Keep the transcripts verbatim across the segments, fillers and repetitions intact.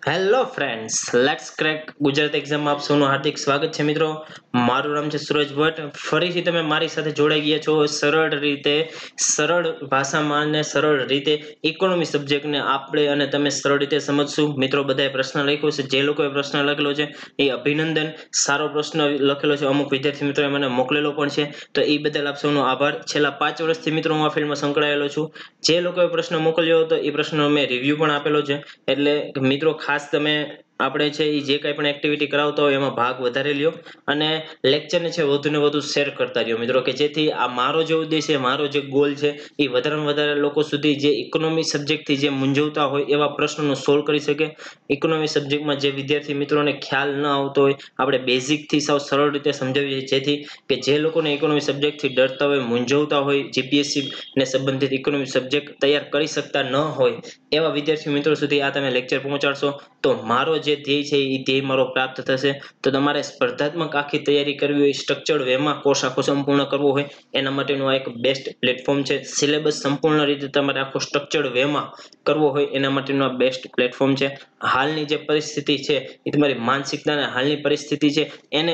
Hello friends, let's crack Gujarat exam આપ સૌનું હાર્દિક સ્વાગત છે મિત્રો. મારું નામ છે સુરજ ભટ્ટ. ફરીથી તમે મારી સાથે જોડાઈ ગયા છો સરળ રીતે, સરળ ભાષામાં અને સરળ રીતે ઇકોનોમી સબ્જેક્ટને આપણે અને તમે સરળ રીતે સમજશું. મિત્રો બધાએ પ્રશ્ન લખ્યો છે, જે લોકોએ પ્રશ્ન લખેલો છે એ અભિનંદન. સારો પ્રશ્ન લખેલો છે, અમુક વિદ્યાર્થી મિત્રોએ મને મોકલેલો પણ છે, તો એ બદલ આપ સૌનો આભાર. છેલ્લા પાંચ વર્ષથી મિત્રો હું આ ફિલ્ડમાં સંકળાયેલો છું. જે લોકોએ પ્રશ્ન મોકલ્યો હતો એ પ્રશ્નનો મેં રિવ્યુ પણ આપેલો છે, એટલે મિત્રો ખાસ તમે આપણે છે એ જે કાંઈ પણ એક્ટિવિટી કરાવતા હોય એમાં ભાગ વધારે લ્યો અને લેક્ચરને છે વધુ ને વધુ શેર કરતા રહ્યો મિત્રો, કે જેથી આ મારો જે ઉદ્દેશ છે, મારો જે ગોલ છે એ વધારેમાં વધારે લોકો સુધી જે ઇકોનોમી સબ્જેક્ટથી જે મૂંઝવતા હોય એવા પ્રશ્નોનો સોલ્વ કરી શકે. ઇકોનોમી સબ્જેક્ટમાં જે વિદ્યાર્થી મિત્રોને ખ્યાલ ન આવતો હોય આપણે બેઝિકથી સાવ સરળ રીતે સમજાવીએ, જેથી કે જે લોકોને ઇકોનોમી સબ્જેક્ટથી ડરતા હોય, મૂંઝવતા હોય, જીપીએસસી ને સંબંધિત ઇકોનોમી સબ્જેક્ટ તૈયાર કરી શકતા ન હોય એવા વિદ્યાર્થી મિત્રો સુધી આ તમે લેક્ચર પહોંચાડશો તો મારો જે ધ્યેય છે એ ધ્યેય મારો પ્રાપ્ત થશે. તો તમારે સ્પર્ધાત્મક આખી તૈયારી કરવી હોય, સ્ટ્રક્ચર્ડ વેમાં કોર્સ આખો સંપૂર્ણ કરવો હોય, એના માટેનું આ એક બેસ્ટ પ્લેટફોર્મ છે. સિલેબસ સંપૂર્ણ રીતે તમારે આખો સ્ટ્રક્ચર્ડ વેમાં કરવો હોય એના માટેનું આ બેસ્ટ પ્લેટફોર્મ છે. હાલની જે પરિસ્થિતિ છે એ તમારી માનસિકતા અને હાલની પરિસ્થિતિ છે એને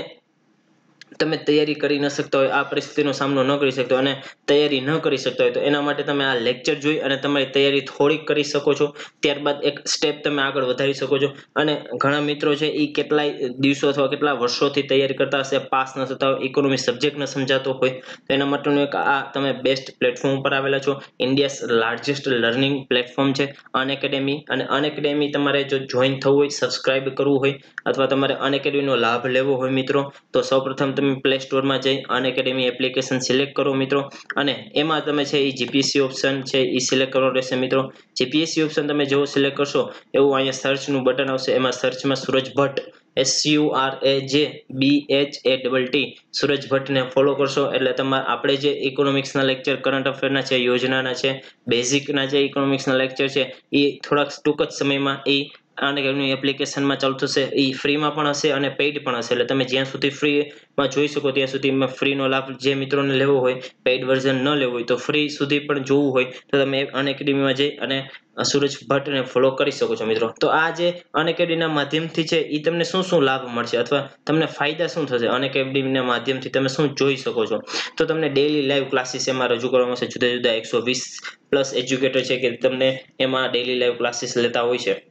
તમે તૈયારી કરી ન શકતા હોય, આ પરિસ્થિતિનો સામનો ન કરી શકતા હોય અને તૈયારી ન કરી શકતા હોય તો એના માટે તમે આ લેક્ચર જોઈ અને તમારી તૈયારી થોડીક કરી શકો છો. ત્યારબાદ એક સ્ટેપ તમે આગળ વધારી શકો છો. અને ઘણા મિત્રો છે એ કેટલાય દિવસો અથવા કેટલા વર્ષોથી તૈયારી કરતા હશે, પાસ ન થતા હોય, ઇકોનોમી સબ્જેક્ટ ન સમજાતો હોય, તો એના માટેનું એક આ તમે બેસ્ટ પ્લેટફોર્મ ઉપર આવેલા છો. ઇન્ડિયાઝ લાર્જેસ્ટ લર્નિંગ પ્લેટફોર્મ છે અનએકેડેમી. અને અનએકેડેમી તમારે જો જોઈન થવું હોય, સબસ્ક્રાઇબ કરવું હોય અથવા તમારે અનએકેડમીનો લાભ લેવો હોય મિત્રો, તો સૌપ્રથમ તમે પ્લે સ્ટોરમાં જઈ અનએકેડમી એપ્લિકેશન સિલેક્ટ કરો મિત્રો, અને એમાં તમે છે એ જીપીએસસી ઓપ્શન છે એ સિલેક્ટ કરવાનો રહેશે મિત્રો. જીપીએસસી ઓપ્શન તમે જેવો સિલેક્ટ કરશો એવું અહીંયા સર્ચનું બટન આવશે, એમાં સર્ચમાં Suraj Bhatt S U R A J B H A double T Suraj ભટ્ટને ફોલો કરશો એટલે તમારે આપણે જે ઇકોનોમિક્સના લેક્ચર કરંટ અફેરના છે, યોજનાના છે, બેઝિકના જે ઇકોનોમિક્સના લેક્ચર છે એ થોડાક ટૂંક જ સમયમાં એ અનએકેડમી એપ્લિકેશનમાં ચાલુ થશે. એ ફ્રીમાં પણ હશે અને પેઇડ પણ હશે, એટલે તમે જ્યાં સુધી ફ્રીમાં જોઈ શકો ત્યાં સુધી ફ્રીનો લાભ જે મિત્રોને લેવો હોય, પેઇડ વર્ઝન ન લેવું હોય તો ફ્રી સુધી પણ જોવું હોય તો તમે અનએકેડમીમાં જઈ અને સુરજ ભટ્ટને ફોલો કરી શકો છો મિત્રો. તો આ જે અનએકેડમીના માધ્યમથી છે એ તમને શું શું લાભ મળશે અથવા તમને ફાયદા શું થશે, અનએકેડમીના માધ્યમથી તમે શું જોઈ શકો છો, તો તમને ડેઈલી લાઈવ ક્લાસીસ એમાં રજૂ કરવામાં આવશે. જુદા જુદા એકસો વીસ પ્લસ એજ્યુકેટર છે કે તમને એમાં ડેઈલી લાઈવ ક્લાસીસ લેતા હોય છે.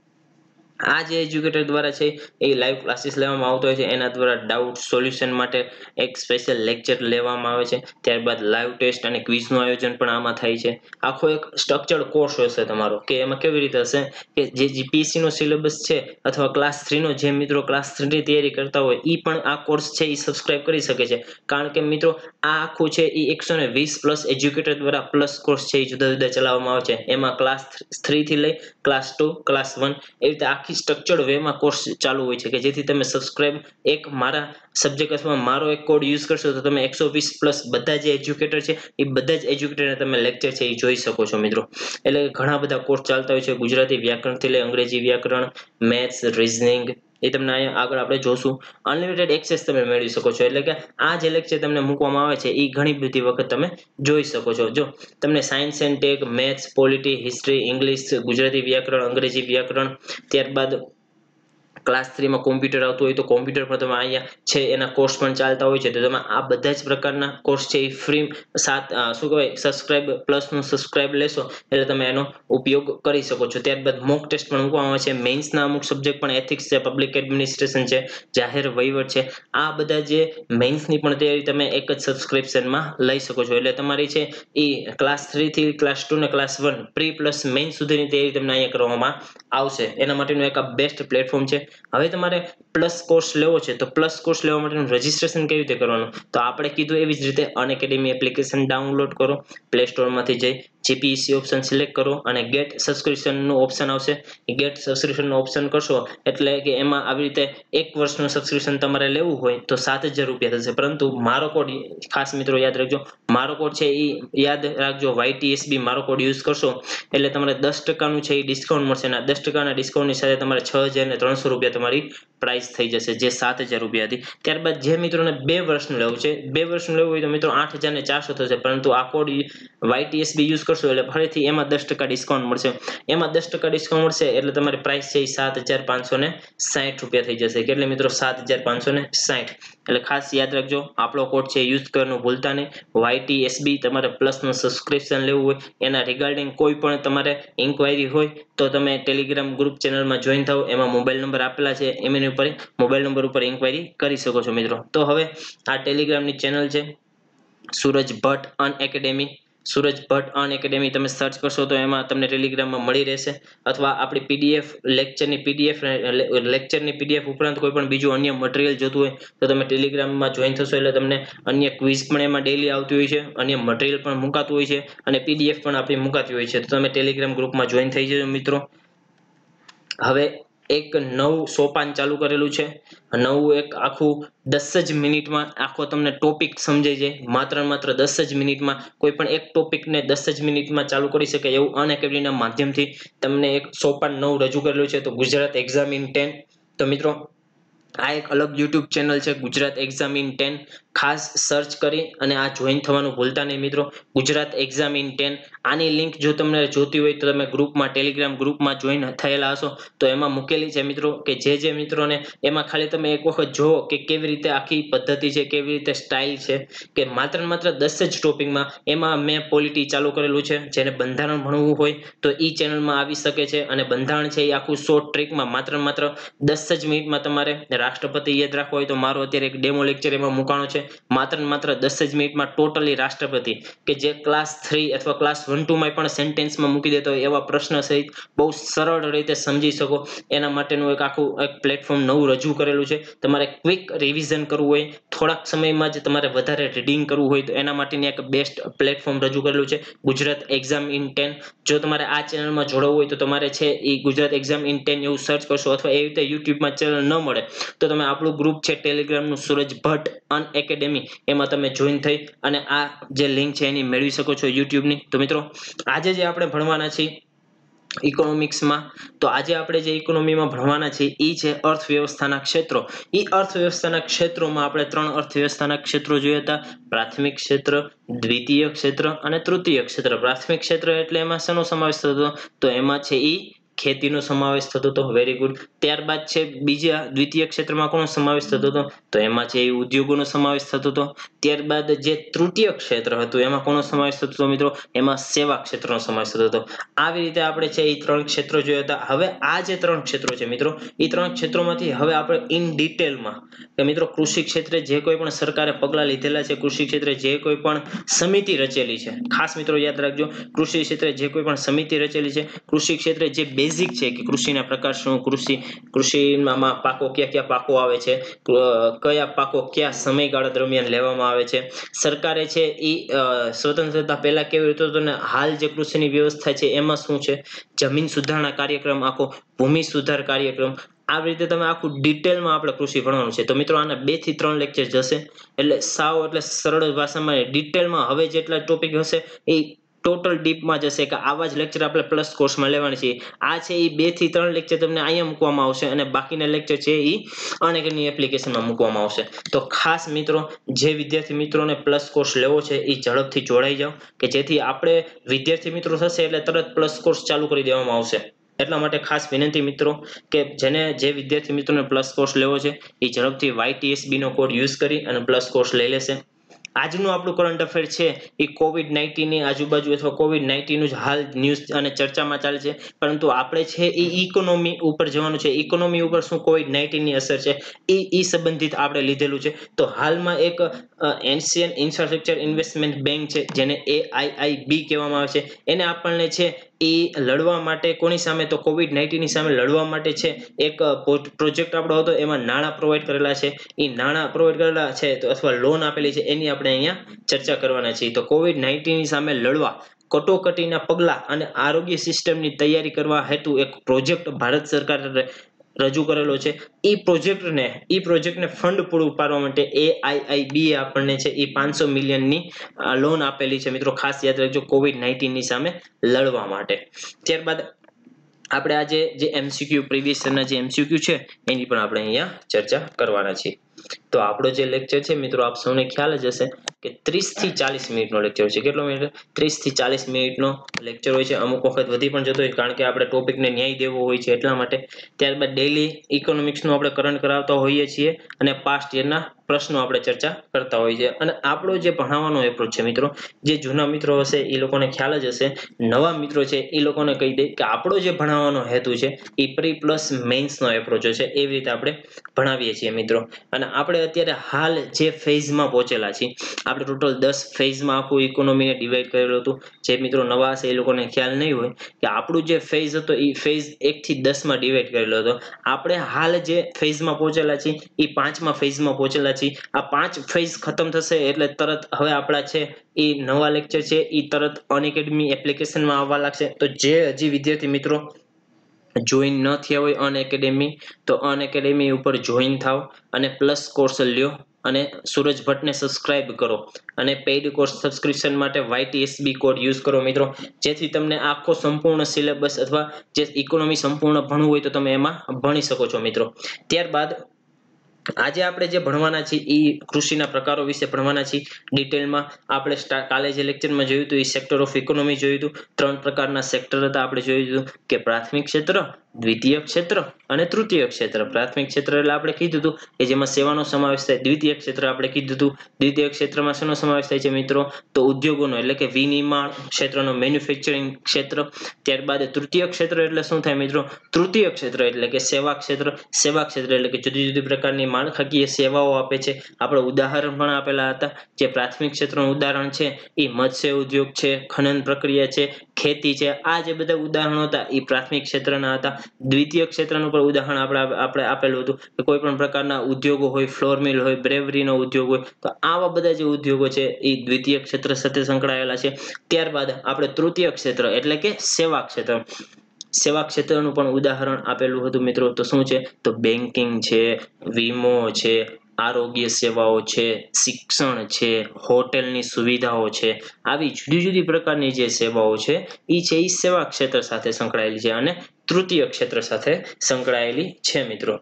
આ જે એજ્યુકેટર દ્વારા છે એ લાઈવ ક્લાસીસ લેવામાં આવતો હોય છે, એના દ્વારા ડાઉટ સોલ્યુશન માટે એક સ્પેશિયલ લેક્ચર લેવામાં આવે છે. ત્યારબાદ લાઈવ ટેસ્ટ અને ક્વિઝનું આયોજન પણ આમાં થાય છે. આખો એક સ્ટ્રક્ચર્ડ કોર્સ હશે તમારો, કે એમાં કેવી રીતે હશે કે જે જીપીએસસી નો સિલેબસ છે અથવા ક્લાસ થ્રી નો જે મિત્રો ક્લાસ થ્રી ની તૈયારી કરતા હોય એ પણ આ કોર્સ છે એ સબસ્ક્રાઇબ કરી શકે છે. કારણ કે મિત્રો આ આખું છે એ એકસો ને વીસ પ્લસ એજ્યુકેટર દ્વારા પ્લસ કોર્સ છે એ જુદા જુદા ચલાવવામાં આવે છે. એમાં ક્લાસ થ્રી થી લઈ ક્લાસ ટુ, ક્લાસ વન એવી રીતે આખી સ્ટ્રક્ચર્ડ વેમાં કોર્સ ચાલુ હોય છે, કે જેથી તમે સબસ્ક્રાઇબ એક મારા સબ્જેક્ટ અથવા મારો એક કોડ યુઝ કરશો તો તમે એકસો વીસ પ્લસ બધા જે એજ્યુકેટર છે એ બધા જ એજ્યુકેટરને તમે લેક્ચર છે એ જોઈ શકો છો મિત્રો. એટલે ઘણા બધા કોર્સ ચાલતા હોય છે, ગુજરાતી વ્યાકરણથી લઈ અંગ્રેજી વ્યાકરણ, મેથ્સ, રીઝનિંગ, એ તમને અહીંયા આગળ આપણે જોશું. અનલિમિટેડ એક્સેસ તમે મેળવી શકો છો, એટલે કે આ જે લેક્ચર તમને મૂકવામાં આવે છે એ ઘણી બધી વખત તમે જોઈ શકો છો. જો તમને science and tech, maths, polity, history, English, Gujarati વ્યાકરણ, અંગ્રેજી વ્યાકરણ, ત્યારબાદ ક્લાસ થ્રીમાં કોમ્પ્યુટર આવતું હોય તો કોમ્પ્યુટર પર તમે અહીંયા છે એના કોર્સ પણ ચાલતા હોય છે, તો તમે આ બધા જ પ્રકારના કોર્સ છે એ ફ્રી સાત શું કહેવાય સબસ્ક્રાઇબ પ્લસનું સબસ્ક્રાઇબ લેશો એટલે તમે એનો ઉપયોગ કરી શકો છો. ત્યારબાદ મોક ટેસ્ટ પણ મૂકવામાં આવે છે. મેઇન્સના અમુક સબ્જેક્ટ પણ એથિક્સ છે, પબ્લિક એડમિનિસ્ટ્રેશન છે, જાહેર વહીવટ છે, આ બધા જે મેઇન્સની પણ તૈયારી તમે એક જ સબસ્ક્રિપ્શનમાં લઈ શકો છો. એટલે તમારી છે એ ક્લાસ થ્રી થી ક્લાસ ટુ ને class one pre plus main સુધીની તૈયારી તમને અહીંયા કરવામાં આવશે. એના માટેનું એક આ બેસ્ટ પ્લેટફોર્મ છે. હવે તમારે પ્લસ કોર્સ લેવો છે તો પ્લસ કોર્સ લેવા માટેનું રજીસ્ટ્રેશન કેવી રીતે કરવાનું, તો આપણે કીધું એવી જ રીતે અનએકેડમી એપ્લિકેશન ડાઉનલોડ કરો, પ્લે સ્ટોરમાંથી જઈ જીપીએસસી ઓપ્શન સિલેક્ટ કરો અને ગેટ સબસ્ક્રિપ્શનનું ઓપ્શન આવશે. એ ગેટ સબસ્ક્રિપ્શનનું ઓપ્શન કરશો એટલે કે એમાં આવી રીતે એક વર્ષનું સબસ્ક્રિપ્શન તમારે લેવું હોય તો સાત હજાર રૂપિયા થશે. પરંતુ મારો કોડ ખાસ મિત્રો યાદ રાખજો, મારો કોડ છે એ યાદ રાખજો, વાય ટી એસ બી મારો કોડ યુઝ કરશો એટલે તમારે દસ ટકાનું છે એ ડિસ્કાઉન્ટ મળશે અને દસ ટકાના ડિસ્કાઉન્ટની સાથે તમારે છ હજાર ને ત્રણસો રૂપિયા તમારી પ્રાઇસ થઈ જશે, જે સાત હજાર રૂપિયા હતી. ત્યારબાદ જે મિત્રોને બે વર્ષનું લેવું છે, બે વર્ષનું લેવું હોય તો મિત્રો આઠ હજાર ને ચારસો થશે, પરંતુ આ code Y T S B use કરશો એટલે ફરીથી એમાં દસ ટકા ડિસ્કાઉન્ટ મળશે. એમાં દસ ટકા ડિસ્કાઉન્ટ મળશે એટલે તમારી પ્રાઇસ છે એ સાત હજાર પાંચસો ને સાઠ રૂપિયા થઈ જશે. કેટલે મિત્રો? સાત હજાર પાંચસો ને સાઠ. એટલે ખાસ યાદ રાખજો, આપણો કોડ છે યુઝ કરવાનું ભૂલતા નહીં. વાય ટી એસ બી તમારે પ્લસનું સબસ્ક્રિપ્શન લેવું હોય, એના રિગાર્ડિંગ કોઈ પણ તમારે ઇન્ક્વાયરી હોય તો તમે ટેલિગ્રામ ગ્રુપ ચેનલમાં જોઈન થાઓ, એમાં મોબાઈલ નંબર આપેલા છે, એમની ઉપર મોબાઈલ નંબર ઉપર ઇન્ક્વાયરી કરી શકો છો મિત્રો. તો હવે આ ટેલિગ્રામની ચેનલ છે સુરજ ભટ્ટ અનએકેડેમી. સુરજ ભટ્ટ અનએકેડેમી તમે સર્ચ કરશો તો એમાં તમને ટેલિગ્રામમાં મળી રહેશે, અથવા આપણી પીડીએફ લેક્ચરની પીડીએફ લેક્ચરની પીડીએફ ઉપરાંત કોઈ પણ બીજું અન્ય મટીરિયલ જોતું હોય તો તમે ટેલિગ્રામમાં જોઈન થશો એટલે તમને અન્ય ક્વિઝ પણ એમાં ડેઈલી આવતી હોય છે, અન્ય મટીરિયલ પણ મુકાતું હોય છે અને પીડીએફ પણ આપણી મુકાતી હોય છે. તો તમે ટેલિગ્રામ ગ્રુપમાં જોઈન થઈ જજો મિત્રો. હવે એક નવું સોપાન ચાલુ કરેલું છે, નવું એક આખું દસ જ મિનિટમાં આખો તમને ટોપિક સમજાઈ જાય, માત્ર ને માત્ર દસ જ મિનિટમાં કોઈ પણ એક ટોપિકને દસ જ મિનિટમાં ચાલુ કરી શકે એવું અનએકેડમીના માધ્યમથી તમને એક સોપાન નવું રજૂ કરેલું છે, તો ગુજરાત એક્ઝામ ઇન ટેન. તો મિત્રો આ એક અલગ યુટ્યુબ ચેનલ છે ગુજરાત એક્ઝામ ઇન ટેન. ખાસ સર્ચ કરી અને આ જોઈન થવાનું ભૂલતા નહીં મિત્રો, ગુજરાત એક્ઝામ ઇન ટેન. આની લિંક જો તમને જોતી હોય તો તમે ગ્રુપમાં ટેલિગ્રામ ગ્રુપમાં જોઈન થયેલા હશો તો એમાં મૂકેલી છે મિત્રો, કે જે જે મિત્રોને એમાં ખાલી તમે એક વખત જુઓ કે કેવી રીતે આખી પદ્ધતિ છે, કેવી રીતે સ્ટાઇલ છે, કે માત્ર ને માત્ર દસ જ ટોપિકમાં એમાં મેં પોલિટી ચાલુ કરેલું છે. જેને બંધારણ ભણવું હોય તો ઈ ચેનલમાં આવી શકે છે, અને બંધારણ છે એ આખું શોર્ટ ટ્રીકમાં માત્ર ને માત્ર દસ જ મિનિટમાં તમારે રાષ્ટ્રપતિ યાદ રાખવો હોય તો મારો અત્યારે એક ડેમો લેક્ચર એમાં મૂકાણો છે, માત્ર ને માત્ર દસ જ મિનિટમાં ટોટલી રાષ્ટ્રપતિ, કે જે ક્લાસ થ્રી અથવા ક્લાસ વન ટુ માં પણ સેન્ટેન્સમાં મૂકી દેતો હોય એવા પ્રશ્ન સહિત બહુ સરળ રીતે સમજી શકો એના માટેનું એક આખું એક પ્લેટફોર્મ નવું રજૂ કરેલું છે. તમારે ક્વિક રિવિઝન કરવું હોય, થોડાક સમયમાં જ તમારે વધારે રીડિંગ કરવું હોય તો એના માટેની એક બેસ્ટ પ્લેટફોર્મ રજૂ કરેલું છે ગુજરાત એક્ઝામ ઇન ટેન. જો તમારે આ ચેનલમાં જોડાવવું હોય તો તમારે છે એ ગુજરાત એક્ઝામ ઇન ટેન એવું સર્ચ કરશો, અથવા એવી રીતે યુટ્યુબમાં ચેનલ ન મળે તો તમે આપણું ગ્રુપ છે ટેલિગ્રામનું સુરજ ભટ્ટ અનએકેડેમી, એમાં તમે જોઈન થઈ અને આ જે લિંક છે એની મેળવી શકો છો યુટ્યુબની. તો મિત્રો આજે જે આપણે ભણવાના છીએ ઇકોનોમિક્સમાં, તો આજે આપણે જે ઇકોનોમીમાં ભણવાના છીએ એ છે અર્થવ્યવસ્થાના ક્ષેત્રો. એ અર્થવ્યવસ્થાના ક્ષેત્રોમાં આપણે ત્રણ અર્થવ્યવસ્થાના ક્ષેત્રો જોયા હતા: પ્રાથમિક ક્ષેત્ર, દ્વિતીય ક્ષેત્ર અને તૃતીય ક્ષેત્ર. પ્રાથમિક ક્ષેત્ર એટલે એમાં શેનો સમાવેશ થતો? તો એમાં છે એ ખેતીનો સમાવેશ થતો હતો. Very good. ત્યારબાદ છે બીજા દ્વિતીય ક્ષેત્રમાં કોનો સમાવેશ થતો હતો? તો એમાં છે એ ઉદ્યોગોનો સમાવેશ થતો હતો. ત્યારબાદ જે તૃતીય ક્ષેત્ર હતું એમાં કોનો સમાવેશ થતો હતો મિત્રો? એમાં સેવા ક્ષેત્રનો સમાવેશ થતો હતો. આવી રીતે આપણે છે એ ત્રણ ક્ષેત્રો જોયા હતા. હવે આ જે ત્રણ ક્ષેત્રો છે મિત્રો, એ ત્રણ ક્ષેત્રોમાંથી હવે આપણે ઇન ડિટેલમાં કે મિત્રો કૃષિ ક્ષેત્રે જે કોઈ પણ સરકારે પગલાં લીધેલા છે, કૃષિ ક્ષેત્રે જે કોઈ પણ સમિતિ રચેલી છે, ખાસ મિત્રો યાદ રાખજો, કૃષિ ક્ષેત્રે જે કોઈ પણ સમિતિ રચેલી છે, કૃષિ ક્ષેત્રે જે બેઝિક છે કે કૃષિના પ્રકાર શું, કૃષિ કૃષિમાં પાકો કયા કયા પાકો આવે છે, કયા પાકો કયા સમયગાળા દરમિયાન લેવામાં આવે છે, સરકારે છે એ સ્વતંત્રતા પહેલા કેવી રીતે હતો અને હાલ જે કૃષિની વ્યવસ્થા છે એમાં શું છે, જમીન સુધારણા કાર્યક્રમ, આખો ભૂમિ સુધાર કાર્યક્રમ, આવી રીતે તમે આખું ડિટેલમાં આપણે કૃષિ ભણવાનું છે. તો મિત્રો આના બે થી ત્રણ લેક્ચર જશે, એટલે સાવ એટલે સરળ ભાષામાં ડિટેલમાં હવે જેટલા ટોપિક હશે એ ટોટલ ડીપમાં જશે, કે આવા જ લેક્ચર આપણે પ્લસ કોર્સમાં લેવાની છે. આ છે એ બે થી ત્રણ લેક્ચર તમને અહીંયા મૂકવામાં આવશે અને બાકીના લેક્ચર છે એ અનએકેડમી એપ્લિકેશનમાં મૂકવામાં આવશે. તો ખાસ મિત્રો જે વિદ્યાર્થી મિત્રોને પ્લસ કોર્સ લેવો છે એ ઝડપથી જોડાઈ જાઓ, કે જેથી આપણે વિદ્યાર્થી મિત્રો થશે એટલે તરત પ્લસ કોર્સ ચાલુ કરી દેવામાં આવશે. એટલા માટે ખાસ વિનંતી મિત્રો કે જેને જે વિદ્યાર્થી મિત્રોને પ્લસ કોર્સ લેવો છે એ ઝડપથી વાય ટી એસ બી નો કોડ યુઝ કરી અને પ્લસ કોર્સ લઈ લેશે. આજનું આપણું કરંટ અફેર છે એ કોવિડ નાઇન્ટીન ની આજુબાજુ અથવા કોવિડ નાઇન્ટીન નું જ હાલ ન્યૂઝ અને ચર્ચામાં ચાલે છે, પરંતુ આપણે છે એ ઇકોનોમી ઉપર જવાનું છે. ઇકોનોમી ઉપર શું કોવિડ નાઇન્ટીન ની અસર છે એ ઈ સંબંધિત આપણે લીધેલું છે. તો હાલમાં એક એશિયન ઇન્ફ્રાસ્ટ્રક્ચર ઇન્વેસ્ટમેન્ટ બેંક છે જેને એ આઈ આઈ બી કહેવામાં આવે છે, એને આપણને છે એ લડવા માટે કોની સામે, તો કોવિડ નાઇન્ટીન ની સામે લડવા માટે છે એક પ્રોજેક્ટ આપણો હતો, એમાં નાણાં પ્રોવાઈડ કરેલા છે. એ નાણાં પ્રોવાઈડ કરેલા છે તો અથવા લોન આપેલી છે એની આપણે અહીંયા ચર્ચા કરવાના છીએ. તો કોવિડ નાઇન્ટીન ની સામે લડવા કટોકટીના પગલા અને આરોગ્ય સિસ્ટમની તૈયારી કરવા હેતુ એક પ્રોજેક્ટ ભારત સરકાર રજૂ કરેલો છે. એ પ્રોજેક્ટને એ પ્રોજેક્ટને ફંડ પૂરું પાડવા માટે એ આઈ આઈ બી એ આપણને છે એ પાંચસો મિલિયનની લોન આપેલી છે મિત્રો. ખાસ યાદ રાખજો કોવિડ નાઇન્ટીન ની સામે લડવા માટે. ત્યારબાદ આપણે આજે જે એમસીક્યુ પ્રીવિયસ યરના જે એમસીક્યુ છે એની પણ આપણે અહીંયા ચર્ચા કરવાના છીએ. તો આપણો જે લેક્ચર છે મિત્રો આપ સૌને ખ્યાલ જ હશે કે ત્રીસ થી ચાલીસ મિનિટનો લેક્ચર છે. કેટલો મિનિટ? ત્રીસ થી ચાલીસ મિનિટનો લેક્ચર હોય છે. અમુક વખત વધી પણ જતો હોય કારણ કે આપણે ટોપિકને ન્યાય દેવો હોય છે એટલા માટે. ત્યારબાદ ડેઈલી ઇકોનોમિક્સનું આપણે કરંટ કરાવતા હોઈએ છીએ અને પાસ્ટ યરના પ્રશ્નો આપણે ચર્ચા કરતા હોઈએ છીએ. અને આપણો જે ભણાવવાનો એપ્રોચ છે મિત્રો, જે જૂના મિત્રો હશે એ લોકોને ખ્યાલ જ હશે, નવા મિત્રો છે એ લોકોને કહી દે કે આપણો જે ભણાવવાનો હેતુ છે એ પ્રી પ્લસ મેઇન્સનો એપ્રોચ છે. એવી રીતે આપણે ભણાવીએ છીએ મિત્રો. અને આપણે અત્યારે હાલ જે ફેઝમાં પહોંચેલા છીએ, આપણે ટોટલ દસ ફેઝમાં આખું ઇકોનોમીને ડિવાઈડ કરેલું હતું. જે મિત્રો નવા હશે એ લોકોને ખ્યાલ નહીં હોય કે આપણું જે ફેઝ હતો એ ફેઝ એક થી દસ માં ડિવાઈડ કરેલો હતો. આપણે હાલ જે ફેઝમાં પહોંચેલા છીએ એ પાંચમા ફેઝમાં પહોંચેલા છીએ. આ પાંચ ફેઝ ખતમ થશે એટલે તરત હવે આપણા છે એ નવા લેક્ચર છે એ તરત અનએકેડમી એપ્લિકેશનમાં આવવા લાગશે. તો જે હજી વિદ્યાર્થી મિત્રો જોઈન ન થયા હોય અનએકેડમી, તો અનએકેડમી ઉપર જોઈન થાવ અને પ્લસ કોર્સ લ્યો અને સુરજ ભટ્ટને સબસ્ક્રાઇબ કરો અને પેઇડ કોર્સ સબસ્ક્રિપ્શન માટે Y T S B code use કરો મિત્રો. જેથી તમને આખો સંપૂર્ણ સિલેબસ અથવા જે ઇકોનોમી સંપૂર્ણ ભણવું હોય તો તમે એમાં ભણી શકો છો મિત્રો. ત્યારબાદ આજે આપણે જે ભણવાના છીએ એ કૃષિના પ્રકારો વિશે ભણવાના છીએ ડિટેલમાં. આપણે કાલે જે લેક્ચરમાં જોયું હતું એ સેક્ટર ઓફ ઇકોનોમી જોયું હતું. ત્રણ પ્રકારના સેક્ટર હતા આપણે જોયું હતું કે પ્રાથમિક ક્ષેત્ર, દ્વિતીય ક્ષેત્ર અને તૃતીય ક્ષેત્ર. પ્રાથમિક ક્ષેત્ર એટલે આપણે કીધું હતું કે જેમાં સેવાનો સમાવેશ થાય. દ્વિતીય ક્ષેત્ર આપણે કીધું હતું દ્વિતીય ક્ષેત્રમાં શેનો સમાવેશ થાય છે મિત્રો? તો ઉદ્યોગોનો એટલે કે વિનિર્માણ ક્ષેત્રનો, મેન્યુફેક્ચરિંગ ક્ષેત્ર. ત્યારબાદ તૃતીય ક્ષેત્ર એટલે શું થાય મિત્રો? તૃતીય ક્ષેત્ર એટલે કે સેવા ક્ષેત્ર. સેવા ક્ષેત્ર એટલે કે જુદી જુદી પ્રકારની માળખાકીય સેવાઓ આપે છે. આપણે ઉદાહરણ પણ આપેલા હતા. જે પ્રાથમિક ક્ષેત્રનું ઉદાહરણ છે એ મત્સ્ય ઉદ્યોગ છે, ખનન પ્રક્રિયા છે, ખેતી છે. આ જે બધા ઉદાહરણો હતા એ પ્રાથમિક ક્ષેત્રના હતા. દ્વિતીય ક્ષેત્રનું પણ ઉદાહરણ આપણે આપણે આપેલું હતું કે કોઈ પણ પ્રકારના ઉદ્યોગો હોય, ફ્લોર મિલ હોય, બ્રેવરીનો ઉદ્યોગ હોય, તો આવા બધા જે ઉદ્યોગો છે એ દ્વિતીય ક્ષેત્ર સાથે સંકળાયેલા છે. ત્યારબાદ આપણે તૃતીય ક્ષેત્ર એટલે કે સેવા ક્ષેત્ર. સેવા ક્ષેત્રનું પણ ઉદાહરણ આપેલું હતું મિત્રો. તો શું છે? તો બેન્કિંગ છે, વીમો છે, આરોગ્ય સેવાઓ છે, શિક્ષણ છે, હોટેલની સુવિધાઓ છે. આવી જુદી જુદી પ્રકારની જે સેવાઓ છે એ છે એ સેવા ક્ષેત્ર સાથે સંકળાયેલી છે અને તૃતીય ક્ષેત્ર સાથે સંકળાયેલી છે મિત્રો.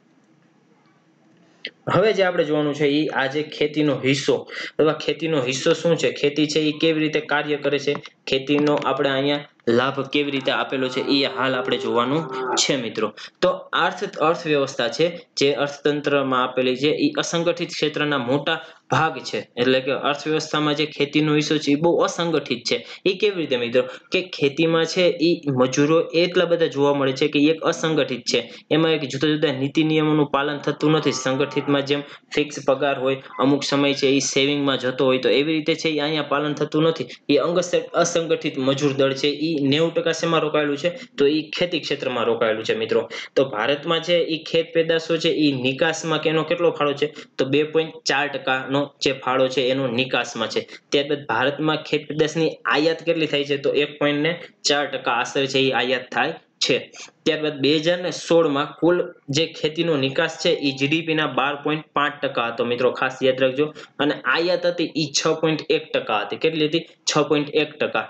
હવે જે આપણે જોવાનું છે એ આજે ખેતીનો હિસ્સો અથવા ખેતીનો હિસ્સો શું છે, ખેતી છે એ કેવી રીતે કાર્ય કરે છે, ખેતીનો આપણે અહીંયા લાભ કેવી રીતે આપેલો છે એ હાલ આપણે જોવાનું છે મિત્રો. તો અર્થ અર્થવ્યવસ્થા છે જે અર્થતંત્રમાં આપેલી છે એ અસંગઠિત ક્ષેત્રના મોટા ભાગ છે. એટલે કે અર્થવ્યવસ્થામાં જે ખેતીનો હિસ્સો છે એ બહુ અસંગઠિત છે. એ કેવી રીતે મિત્રો? કે ખેતીમાં છે એ મજૂરો એટલા બધા જોવા મળે છે કે એક અસંગઠિત છે. એમાં એક જુદા જુદા નીતિ નિયમોનું પાલન થતું નથી. સંગઠિતમાં જેમ ફિક્સ પગાર હોય, અમુક સમય છે એ સેવિંગમાં જતો હોય, તો એવી રીતે છે એ અહીંયા પાલન થતું નથી. એ અંગ અસંગઠિત મજૂર દળ છે એ નેવું ટકા શેમાં રોકાયેલું છે? તો એ ખેતી ક્ષેત્રમાં રોકાયેલું છે મિત્રો. તો ભારતમાં છે એ ખેત પેદાશો છે એ નિકાસમાં કેનો કેટલો ફાળો છે? તો બે પોઈન્ટ ચાર ટકાનો જે ફાળો છે એનો નિકાસમાં છે. ત્યારબાદ ભારતમાં ખેત પેદાશની આયાત કેટલી થાય છે? તો એક પોઈન્ટ ને ચાર ટકા આશરે છે એ આયાત થાય છે. ત્યારબાદ બે હજાર ને સોળ માં કુલ જે ખેતીનો નિકાસ છે એ જીડીપી ના બાર પોઈન્ટ પાંચ ટકા હતો મિત્રો. ખાસ યાદ રાખજો. અને આયાત હતી એ છ પોઈન્ટ એક ટકા હતી. કેટલી હતી? છ પોઈન્ટ એક ટકા.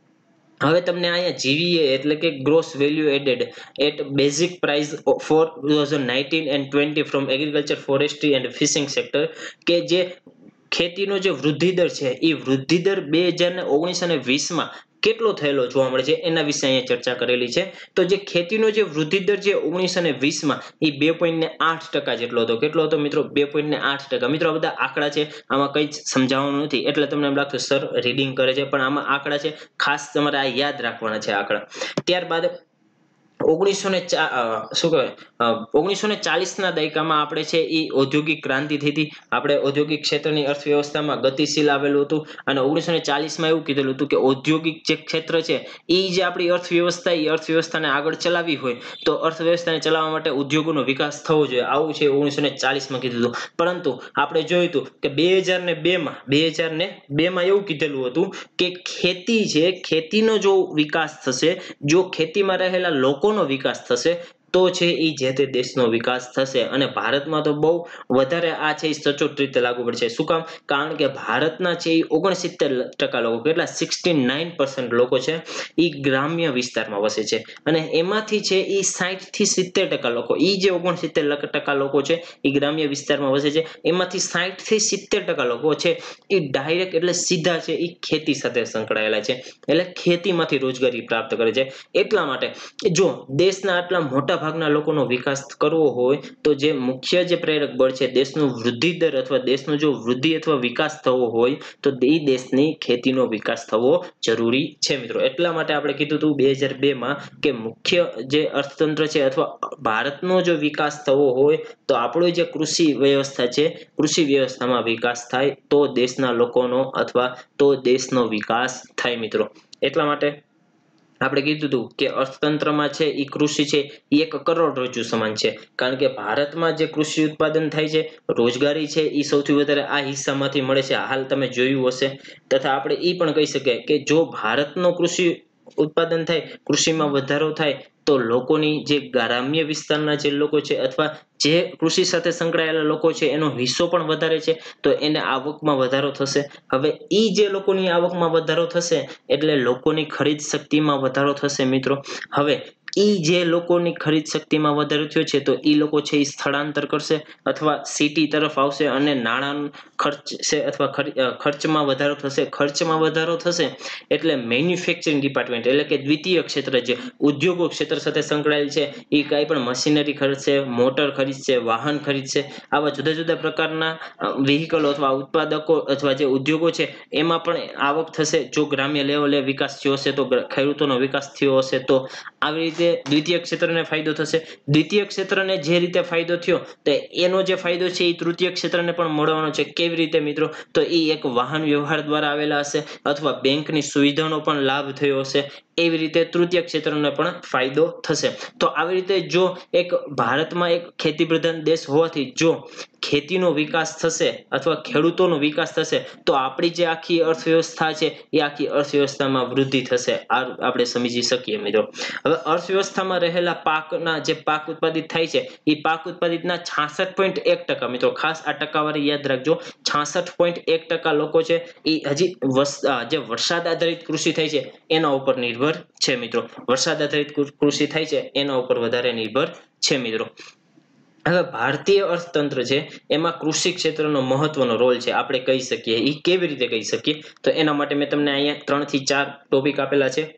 હવે તમને અહીંયા જીવીએ એટલે કે gross value added at basic price for two thousand nineteen and twenty from agriculture, forestry and fishing sector, કે જે ખેતીનો જે વૃદ્ધિ દર છે એ વૃદ્ધિ દર બે હજાર ને ઓગણીસ અને વીસ માં કેટલો થયેલો જોવા મળે છે એના વિશે અહીંયા ચર્ચા કરેલી છે. તો જે ખેતીનો જે વૃદ્ધિ દર છે ઓગણીસ અને વીસ માં એ બે પોઈન્ટ ને આઠ ટકા જેટલો હતો. કેટલો હતો મિત્રો? બે પોઈન્ટ ને આઠ ટકા. મિત્રો આ બધા આંકડા છે, આમાં કઈ જ સમજાવવાનું નથી એટલે તમને એમ લાગતું સર રીડિંગ કરે છે, પણ આમાં આંકડા છે, ખાસ તમારે આ યાદ રાખવાના છે આંકડા. ત્યારબાદ ઓગણીસો ને શું કહેવાય ઓગણીસો ને ચાલીસ ના દાયકામાં આપણે છે એ ઔદ્યોગિક ક્રાંતિ થઈ હતી. આપણે ઔદ્યોગિક ક્ષેત્રની અર્થવ્યવસ્થામાં ગતિશીલ આવેલું હતું અને ઓગણીસો ને ચાલીસ માં એવું કીધેલું હતું કે ઔદ્યોગિક જે ક્ષેત્ર છે એ જે આપણી અર્થવ્યવસ્થા એ અર્થવ્યવસ્થાને આગળ ચલાવવી હોય તો અર્થવ્યવસ્થાને ચલાવવા માટે ઉદ્યોગોનો વિકાસ થવો જોઈએ. આવું છે ઓગણીસો ને ચાલીસ માં કીધું હતું. પરંતુ આપણે જોયું હતું કે બે હજાર ને બે માં બે હજાર ને બે માં એવું કીધેલું હતું કે ખેતી છે, ખેતીનો જો વિકાસ થશે, જો ખેતીમાં રહેલા લોકોનો વિકાસ થશે, તો છે એ જે તે દેશનો વિકાસ થશે. અને ભારતમાં તો બહુ વધારે આ છે એ સચોટ રીતે લાગુ પડશે. શું કામ? કારણ કે ભારતના છે એ ઓગણસિત્તેર ટકા લોકો, કેટલા સિક્સટી નાઇન પર્સન્ટ લોકો છે એ ગ્રામ્ય વિસ્તારમાં વસે છે. અને એમાંથી છે એ સાઠ થી સિત્તેર ટકા લોકો, એ જે ઓગણસિત્તેર ટકા લોકો છે એ ગ્રામ્ય વિસ્તારમાં વસે છે, એમાંથી સાઠ થી સિત્તેર ટકા લોકો છે એ ડાયરેક્ટ એટલે સીધા છે એ ખેતી સાથે સંકળાયેલા છે, એટલે ખેતીમાંથી રોજગારી પ્રાપ્ત કરે છે. એટલા માટે જો દેશના આટલા મોટા ભાગના લોકોનો વિકાસ કરવો હોય તો જે મુખ્ય જે પ્રેરક બળ છે, દેશનું વૃદ્ધિ દર અથવા દેશનો જો વૃદ્ધિ અથવા વિકાસ થવો હોય તો એ દેશની ખેતીનો વિકાસ થવો જરૂરી છે મિત્રો. એટલા માટે આપણે કીધું હતું બે હજાર બે માં કે મુખ્ય જે અર્થતંત્ર છે અથવા ભારતનો જો વિકાસ થવો હોય તો આપણું જે કૃષિ વ્યવસ્થા છે, કૃષિ વ્યવસ્થામાં વિકાસ થાય તો દેશના લોકોનો અથવા તો દેશનો વિકાસ થાય મિત્રો. એટલા માટે આપણે કીધું હતું કે અર્થતંત્રમાં છે એ કૃષિ છે એ એક કરોડરજ્જુ સમાન છે. કારણ કે ભારતમાં જે કૃષિ ઉત્પાદન થાય છે, રોજગારી છે એ સૌથી વધારે આ હિસ્સામાંથી મળે છે. હાલ તમે જોયું હશે. તથા આપણે એ પણ કહી શકીએ કે જો ભારતનો કૃષિ ઉત્પાદન થાય, કૃષિમાં વધારો થાય તો લોકોની જે ગ્રામ્ય વિસ્તારના જે લોકો છે અથવા જે કૃષિ સાથે સંકળાયેલા લોકો છે એનો હિસ્સો પણ વધારે છે, તો એને આવકમાં વધારો થશે. હવે ઈ જે લોકોની આવકમાં વધારો થશે એટલે લોકોની ખરીદ શક્તિમાં વધારો થશે મિત્રો. હવે ઈ જે લોકોની ખરીદ શક્તિમાં વધારો થયો છે તો ઈ લોકો છે એ સ્થળાંતર કરશે અથવા સિટી તરફ આવશે અને નાણાં ખર્ચ છે અથવા ખર્ચમાં વધારો થશે. ખર્ચમાં વધારો થશે એટલે મેન્યુફેક્ચરિંગ ડિપાર્ટમેન્ટ એટલે કે દ્વિતીય ક્ષેત્ર જે ઉદ્યોગો ક્ષેત્ર સાથે સંકળાયેલ છે એ કાંઈ પણ મશીનરી ખરીદશે, મોટર ખરીદશે, વાહન ખરીદશે, આવા જુદા જુદા પ્રકારના વ્હીકલો અથવા ઉત્પાદકો અથવા જે ઉદ્યોગો છે એમાં પણ આવક થશે. જો ગ્રામ્ય લેવલે વિકાસ થયો હશે તો ખેડૂતોનો વિકાસ થયો હશે તો આવી રીતે દ્વિતીય ક્ષેત્રને ફાયદો થશે. દ્વિતીય ક્ષેત્રને જે રીતે ફાયદો થયો તો એનો જે ફાયદો છે એ તૃતીય ક્ષેત્રને પણ મળવાનો છે. કેવી રીતે મિત્રો? તો એ એક વાહન વ્યવહાર દ્વારા આવેલા હશે અથવા બેંકની સુવિધાનો પણ લાભ થયો હશે. એવી રીતે તૃતીય ક્ષેત્રને પણ ફાયદો થશે. તો આવી રીતે જો એક ભારતમાં એક ખેતી પ્રધાન દેશ હોવાથી જો ખેતીનો વિકાસ થશે અથવા ખેડૂતોનો વિકાસ થશે તો આપણી જે આખી અર્થવ્યવસ્થા છે એ આખી અર્થવ્યવસ્થામાં વૃદ્ધિ થશે. આ આપણે સમજી શકીએ મિત્રો. હવે અર્થવ્યવસ્થામાં રહેલા પાકના જે પાક ઉત્પાદિત થાય છે એ પાક ઉત્પાદિતના છાસઠ પોઈન્ટ એક ટકા મિત્રો, ખાસ આ ટકાવારી યાદ રાખજો, છાસઠ પોઈન્ટ એક ટકા લોકો છે એ હજી જે વરસાદ આધારિત કૃષિ થાય છે એના ઉપર નિર્ભર છે મિત્રો. વરસાદ આધારિત કૃષિ થાય છે એના ઉપર વધારે નિર્ભર છે મિત્રો. હવે ભારતીય અર્થતંત્ર છે એમાં કૃષિ ક્ષેત્રનો મહત્વનો રોલ છે આપણે કહી શકીએ. એ કેવી રીતે કહી શકીએ? તો એના માટે મેં તમને અહીંયા ત્રણ થી ચાર ટોપિક આપેલા છે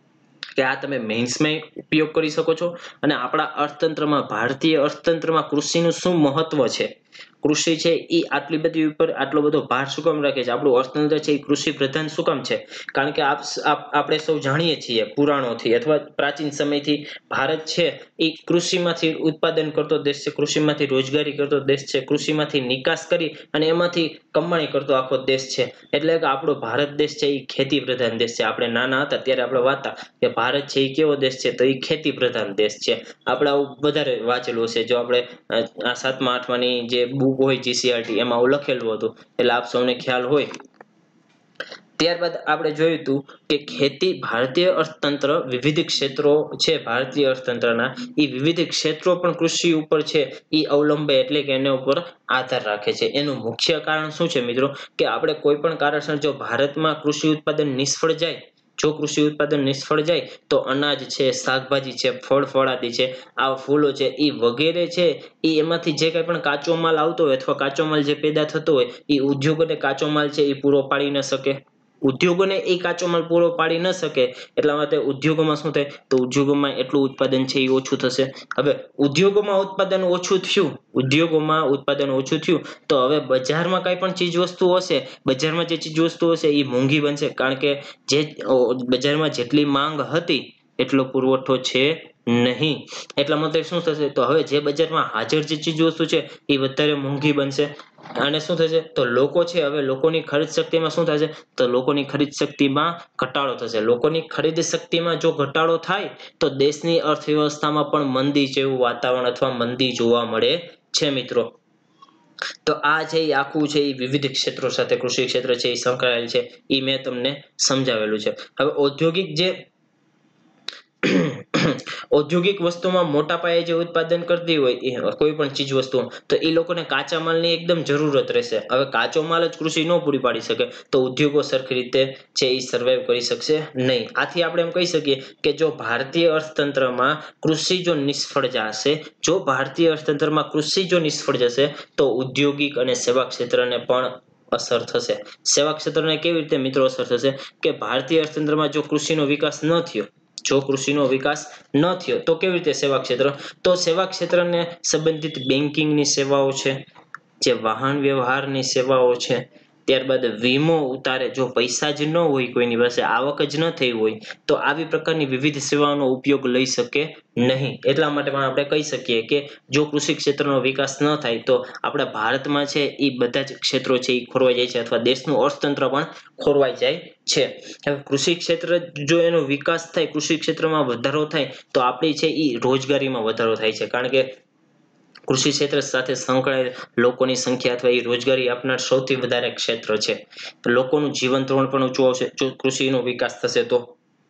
કે આ તમે મેન્સમાં ઉપયોગ કરી શકો છો. અને આપણા અર્થતંત્રમાં, ભારતીય અર્થતંત્રમાં કૃષિનું શું મહત્વ છે, કૃષિ છે એ આટલી બધી ઉપર આટલો બધો ભાર શું કામ રાખે છે, આપણું અર્થતંત્ર છે એ કૃષિ પ્રધાન શું કામ છે? કારણ કે આપણે સૌ જાણીએ છીએ પુરાણોથી અથવા પ્રાચીન સમયથી ભારત છે એ કૃષિમાંથી ઉત્પાદન કરતો દેશ છે, કૃષિમાંથી રોજગારી કરતો દેશ છે, કૃષિમાંથી નિકાસ કરી અને એમાંથી કમાણી કરતો આખો દેશ છે. એટલે કે આપણો ભારત દેશ છે એ ખેતી પ્રધાન દેશ છે. આપણે નાના હતા ત્યારે આપણે વાંચતા કે ભારત છે એ કેવો દેશ છે? તો એ ખેતી પ્રધાન દેશ છે. આપણે આવું વધારે વાંચેલું હશે. જો આપણે આ સાતમા આઠમાની જે બુક હોય જીસીઆરટી એમાં આવું લખેલું હતું એટલે આપ સૌને ખ્યાલ હોય. ત્યારબાદ આપણે જોયું હતું કે ખેતી, ભારતીય અર્થતંત્ર વિવિધ ક્ષેત્રો છે ભારતીય અર્થતંત્રના, એ વિવિધ ક્ષેત્રો પણ કૃષિ ઉપર છે એ અવલંબે એટલે કે એના ઉપર આધાર રાખે છે. એનું મુખ્ય કારણ શું છે મિત્રો? કે આપણે કોઈ પણ કારણસર જો ભારતમાં કૃષિ ઉત્પાદન નિષ્ફળ જાય, જો કૃષિ ઉત્પાદન નિષ્ફળ જાય તો અનાજ છે, શાકભાજી છે, ફળ ફળાદી છે, આ ફૂલો છે એ વગેરે છે એ એમાંથી જે કંઈ પણ કાચો માલ આવતો હોય અથવા કાચો માલ જે પેદા થતો હોય એ ઉદ્યોગોને કાચો માલ છે એ પૂરો પાડી ન શકે. ઉદ્યોગોને એ કાચો માલ પૂરો પાડી ન શકે એટલા માટે ઉદ્યોગોમાં શું થાય? તો ઉદ્યોગોમાં એટલું ઉત્પાદન છે એ ઓછું થશે. હવે ઉદ્યોગોમાં ઉત્પાદન ઓછું થયું, ઉદ્યોગોમાં ઉત્પાદન ઓછું થયું તો હવે બજારમાં કઈ પણ ચીજ વસ્તુ હશે, બજારમાં જે ચીજ વસ્તુ હશે એ મોંઘી બનશે. કારણ કે જે બજારમાં જેટલી માંગ હતી એટલો પુરવઠો છે નહીં. એટલા માટે શું થશે? તો હવે જે બજારમાં હાજર જે ચીજ વસ્તુ છે એ વધારે મોંઘી બનશે. અને શું થશે? તો લોકો છે હવે લોકોની ખરીદ શક્તિમાં શું થશે? તો લોકોની ખરીદ શક્તિમાં ઘટાડો થશે. લોકોની ખરીદ શક્તિમાં જો ઘટાડો થાય તો દેશની અર્થવ્યવસ્થામાં પણ મંદી જેવું વાતાવરણ અથવા મંદી જોવા મળે છે મિત્રો. તો આ છે એ આખું છે એ વિવિધ ક્ષેત્રો સાથે કૃષિ ક્ષેત્ર છે એ સંકળાયેલ છે. એ મેં તમને સમજાવેલું છે. હવે ઔદ્યોગિક જે ઔદ્યોગિક વસ્તુમાં મોટા પાયે જે ઉત્પાદન કરતી હોય એ કોઈ પણ ચીજ વસ્તુ, તો એ લોકોને કાચા માલની એકદમ જરૂરત રહેશે. હવે કાચો માલ જ કૃષિ ન પૂરી પાડી શકે તો ઉદ્યોગો સરખી રીતે છે એ સર્વાઈવ કરી શકશે નહીં. આથી આપણે એમ કહી શકીએ કે જો ભારતીય અર્થતંત્રમાં કૃષિ જો નિષ્ફળ જશે, જો ભારતીય અર્થતંત્રમાં કૃષિ જો નિષ્ફળ જશે તો ઉદ્યોગિક અને સેવા ક્ષેત્રને પણ અસર થશે. સેવા ક્ષેત્રને કેવી રીતે મિત્રો અસર થશે કે ભારતીય અર્થતંત્રમાં જો કૃષિનો વિકાસ ન થયો, જો કૃષિનો વિકાસ ન થયો તો કેવી રીતે સેવા ક્ષેત્ર, તો સેવા ક્ષેત્રને સંબંધિત બેન્કિંગની સેવાઓ છે, જે વાહન વ્યવહારની સેવાઓ છે, ત્યારબાદ વીમો ઉતારે, જો પૈસા જ ન હોય કોઈની પાસે, આવક જ ન થઈ હોય તો આવી પ્રકારની વિવિધ સેવાઓનો ઉપયોગ લઈ શકે નહીં. એટલા માટે પણ આપણે કહી શકીએ કે જો કૃષિ ક્ષેત્રનો વિકાસ ન થાય તો આપણા ભારતમાં છે એ બધા જ ક્ષેત્રો છે એ ખોરવાઈ જાય છે અથવા દેશનું અર્થતંત્ર પણ ખોરવાઈ જાય છે. હવે કૃષિ ક્ષેત્ર જો એનો વિકાસ થાય, કૃષિ ક્ષેત્રમાં વધારો થાય તો આપણી છે એ રોજગારીમાં વધારો થાય છે. કારણ કે કૃષિ ક્ષેત્ર સાથે સંકળાયેલ લોકોની સંખ્યા અથવા એ રોજગારી આપનાર સૌથી વધારે ક્ષેત્ર છે. લોકોનું જીવન ધોરણ પણ ઊંચું આવશે જો કૃષિનો વિકાસ થશે તો.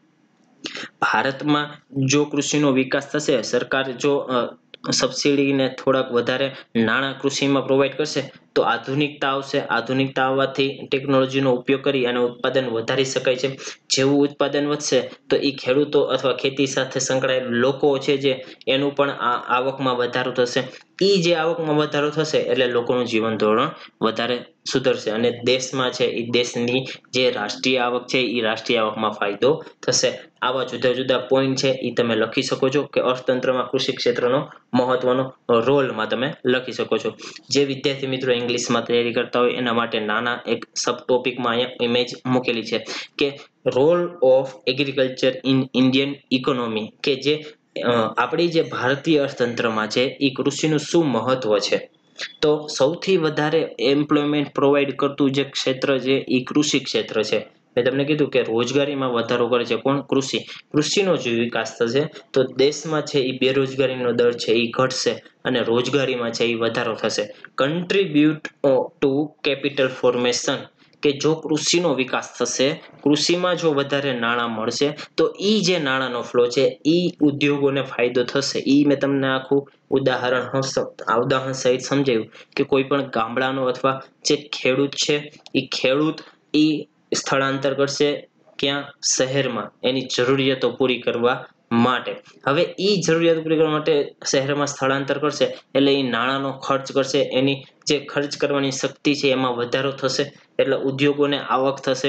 ભારતમાં જો કૃષિનો વિકાસ થશે, સરકાર જો સબસિડીને થોડાક વધારે નાણાં કૃષિમાં પ્રોવાઈડ કરશે તો આધુનિકતા આવશે. આધુનિકતા આવવાથી ટેકનોલોજીનો ઉપયોગ કરી અને ઉત્પાદન વધારી શકાય છે. જેવું ઉત્પાદન વધશે તો એ ખેડૂતો અથવા ખેતી સાથે સંકળાયેલ લોકો છે જે એનું પણ આ આવકમાં વધારો થશે. એ જે આવકમાં વધારો થશે એટલે લોકોનું જીવન ધોરણ વધારે સુધરશે અને દેશમાં છે એ દેશની જે રાષ્ટ્રીય આવક છે એ રાષ્ટ્રીય આવકમાં ફાયદો થશે. આવા જુદા જુદા પોઈન્ટ છે એ તમે લખી શકો છો કે અર્થતંત્રમાં કૃષિ ક્ષેત્રનો મહત્વનો રોલમાં તમે લખી શકો છો. જે વિદ્યાર્થી મિત્રો ઇંગ્લિશમાં તૈયારી કરતા હોય એના માટે નાના એક સબ ટોપિકમાં અહીંયા ઇમેજ મૂકેલી છે કે role of agriculture in Indian economy, કે જે આપણી જે ભારતીય અર્થતંત્રમાં છે એ કૃષિનું શું મહત્વ છે. તો સૌથી વધારે એમ્પ્લોયમેન્ટ પ્રોવાઈડ કરતું જે ક્ષેત્ર છે એ કૃષિ ક્ષેત્ર છે. મેં તમને કીધું કે રોજગારીમાં વધારો કરે છે કોણ? કૃષિ. કૃષિનો જો વિકાસ થશે તો દેશમાં છે એ બેરોજગારીનો દર છે એ ઘટશે અને રોજગારીમાં છે એ વધારો થશે. કન્ટ્રીબ્યુટ ટુ કેપિટલ ફોર્મેશન, કે જો કૃષિનો વિકાસ થશે, કૃષિમાં જો વધારે નાણાં મળશે તો એ જે નાણાંનો ફ્લો છે એ ઉદ્યોગોને ફાયદો થશે. એ મેં તમને આખું ઉદાહરણ ઉદાહરણ સહિત સમજાવ્યું કે કોઈ પણ ગામડાનો અથવા જે ખેડૂત છે એ ખેડૂત એ સ્થળાંતર કરશે ક્યાં? શહેરમાં, એની જરૂરિયાતો પૂરી કરવા માટે. હવે એ જરૂરિયાતો પૂરી કરવા માટે શહેરમાં સ્થળાંતર કરશે એટલે એ નાણાંનો ખર્ચ કરશે, એની જે ખર્ચ કરવાની શક્તિ છે એમાં વધારો થશે એટલે ઉદ્યોગોને આવક થશે.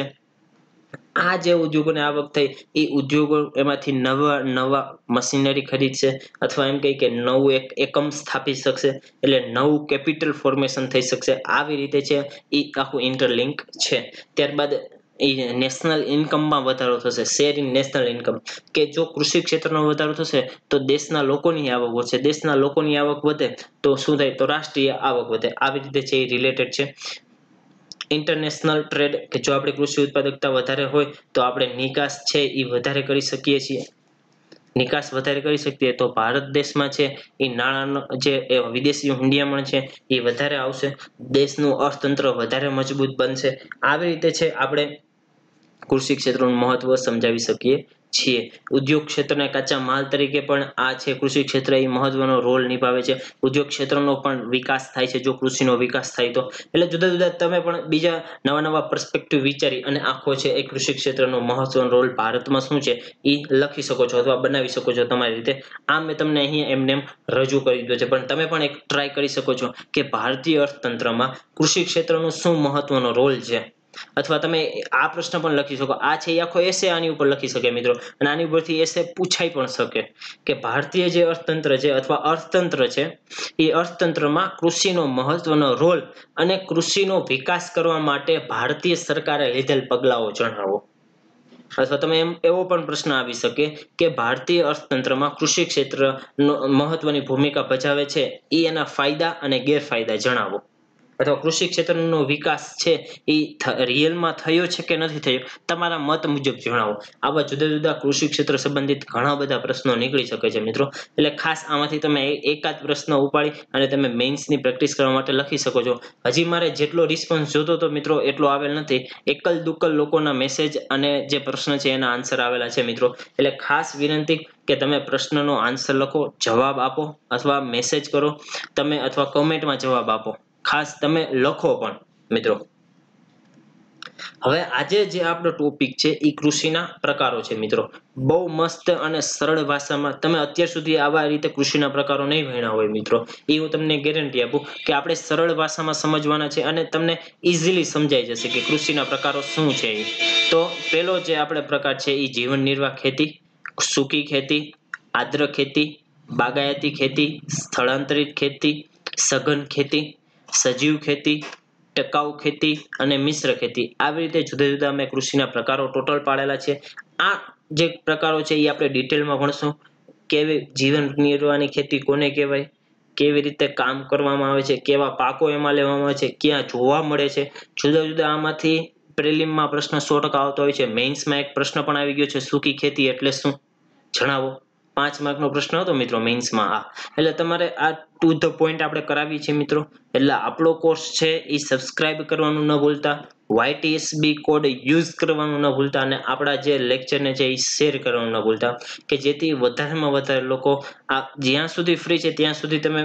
આ જે ઉદ્યોગોને આવક થઈ એ ઉદ્યોગો એમાંથી નવા નવા મશીનરી ખરીદશે અથવા એમ કહી કે નવું એક એકમ સ્થાપી શકશે એટલે નવું કેપિટલ ફોર્મેશન થઈ શકશે. આવી રીતે છે એ આખું ઇન્ટરલિંક છે. ત્યારબાદ એ નેશનલ ઇન્કમમાં વધારો થશે, શેર ઇન નેશનલ ઇન્કમ, કે જો કૃષિ ક્ષેત્રનો વધારો થશે તો દેશના લોકોની આવક વધશે. દેશના લોકોની આવક વધે તો શું થાય? તો રાષ્ટ્રીય આવક વધે. આવી રીતે છે એ રિલેટેડ છે. ઇન્ટરનેશનલ ટ્રેડ, કે જો આપણે કૃષિ ઉત્પાદકતા વધારે હોય તો આપણે નિકાસ છે એ વધારે કરી શકીએ છીએ. નિકાસ વધારે કરી શકીએ તો ભારત દેશમાં છે એ નાણાંનો જે વિદેશી હુંડિયામણ છે એ વધારે આવશે. દેશનું અર્થતંત્ર વધારે મજબૂત બનશે. આવી રીતે છે આપણે કૃષિ ક્ષેત્રનું મહત્વ સમજાવી શકીએ છીએ. ઉદ્યોગ ક્ષેત્રને કાચા માલ તરીકે પણ આ છે કૃષિ ક્ષેત્ર એ મહત્વનો રોલ નિભાવે છે. ઉદ્યોગ ક્ષેત્રનો પણ વિકાસ થાય છે જો કૃષિનો વિકાસ થાય તો. એટલે જુદા જુદા તમે પણ બીજા નવા નવા પર્સપેક્ટિવ વિચારી અને આખો છે એ કૃષિ ક્ષેત્રનો મહત્વનો રોલ ભારતમાં શું છે એ લખી શકો છો અથવા બનાવી શકો છો તમારી રીતે. આ મેં તમને અહીંયા એમને એમ રજૂ કરી દીધો છે પણ તમે પણ એક ટ્રાય કરી શકો છો કે ભારતીય અર્થતંત્રમાં કૃષિ ક્ષેત્રનો શું મહત્વનો રોલ છે. અથવા તમે આ પ્રશ્ન પણ લખી શકો. આ છે એ આખો એસે આની ઉપર લખી શકે મિત્રો અને આની ઉપરથી એસે પૂછાઈ પણ શકે કે ભારતીય જે અર્થતંત્ર છે અથવા અર્થતંત્ર છે એ અર્થતંત્રમાં કૃષિનો મહત્વનો રોલ અને કૃષિનો વિકાસ કરવા માટે ભારતીય સરકારે લીધેલ પગલાઓ જણાવો. અથવા તમે એમ એવો પણ પ્રશ્ન આવી શકે કે ભારતીય અર્થતંત્રમાં કૃષિ ક્ષેત્ર મહત્વની ભૂમિકા ભજાવે છે એ એના ફાયદા અને ગેરફાયદા જણાવો. અથવા કૃષિ ક્ષેત્રનો વિકાસ છે એ રિયલમાં થયો છે કે નથી થયો, તમારા મત મુજબ જણાવો. આવા જુદા જુદા કૃષિ ક્ષેત્ર સંબંધિત ઘણા બધા પ્રશ્નો નીકળી શકે છે મિત્રો. એટલે ખાસ આમાંથી તમે એકાદ પ્રશ્ન ઉપાડી અને તમે મેઇન્સની પ્રેક્ટિસ કરવા માટે લખી શકો છો. હજી મારે જેટલો રિસ્પોન્સ જોતો હતો મિત્રો એટલો આવેલ નથી. એકલ દુકલ લોકોના મેસેજ અને જે પ્રશ્ન છે એના આન્સર આવેલા છે મિત્રો. એટલે ખાસ વિનંતી કે તમે પ્રશ્નનો આન્સર લખો, જવાબ આપો અથવા મેસેજ કરો તમે અથવા કમેન્ટમાં જવાબ આપો. ખાસ તમે લખો પણ મિત્રો. હવે આજે જે આપણો ટોપિક છે એ કૃષિના પ્રકારો છે મિત્રો. બહુ મસ્ત અને સરળ ભાષામાં તમે અત્યાર સુધી આવા રીતે કૃષિના પ્રકારો નહીં ભણ્યા હોય મિત્રો. એ હું તમને ગેરંટી આપું કે આપણે સરળ ભાષામાં સમજવાના છે અને તમને ઇઝીલી સમજાઈ જશે કે કૃષિના પ્રકારો શું છે. તો પહેલો જે આપણે પ્રકાર છે એ જીવન નિર્વાહ ખેતી, સૂકી ખેતી, આદ્ર ખેતી, બાગાયતી ખેતી, સ્થળાંતરિત ખેતી, સઘન ખેતી, સજીવ ખેતી, ટકાઉ ખેતી અને મિશ્ર ખેતી. આવી રીતે જુદા જુદા અમે કૃષિના પ્રકારો ટોટલ પાડેલા છે. આ જે પ્રકારો છે એ આપણે ડિટેલમાં ભણશું. કેવી જીવન નિર્વાહની ખેતી કોને કહેવાય, કેવી રીતે કામ કરવામાં આવે છે, કેવા પાકો એમાં લેવામાં આવે છે, ક્યાં જોવા મળે છે. જુદા જુદા આમાંથી પ્રિલિમમાં પ્રશ્ન સો ટકા આવતો હોય છે. મેઇન્સમાં એક પ્રશ્ન પણ આવી ગયો છે, સૂકી ખેતી એટલે શું જણાવો. પાંચ માર્કનો પ્રશ્ન હતો મિત્રો મેઇન્સમાં. આ એટલે તમારે આ ટુ ધ પોઈન્ટ આપણે કરાવી છે મિત્રો. એટલે આપણો કોર્સ છે એ સબસ્ક્રાઇબ કરવાનું ન ભૂલતા, વાયટીએસબી કોડ યુઝ કરવાનું ન ભૂલતા અને આપણા જે લેક્ચરને છે એ શેર કરવાનું ન ભૂલતા, કે જેથી વધારેમાં વધારે લોકો આ જ્યાં સુધી ફ્રી છે ત્યાં સુધી તમે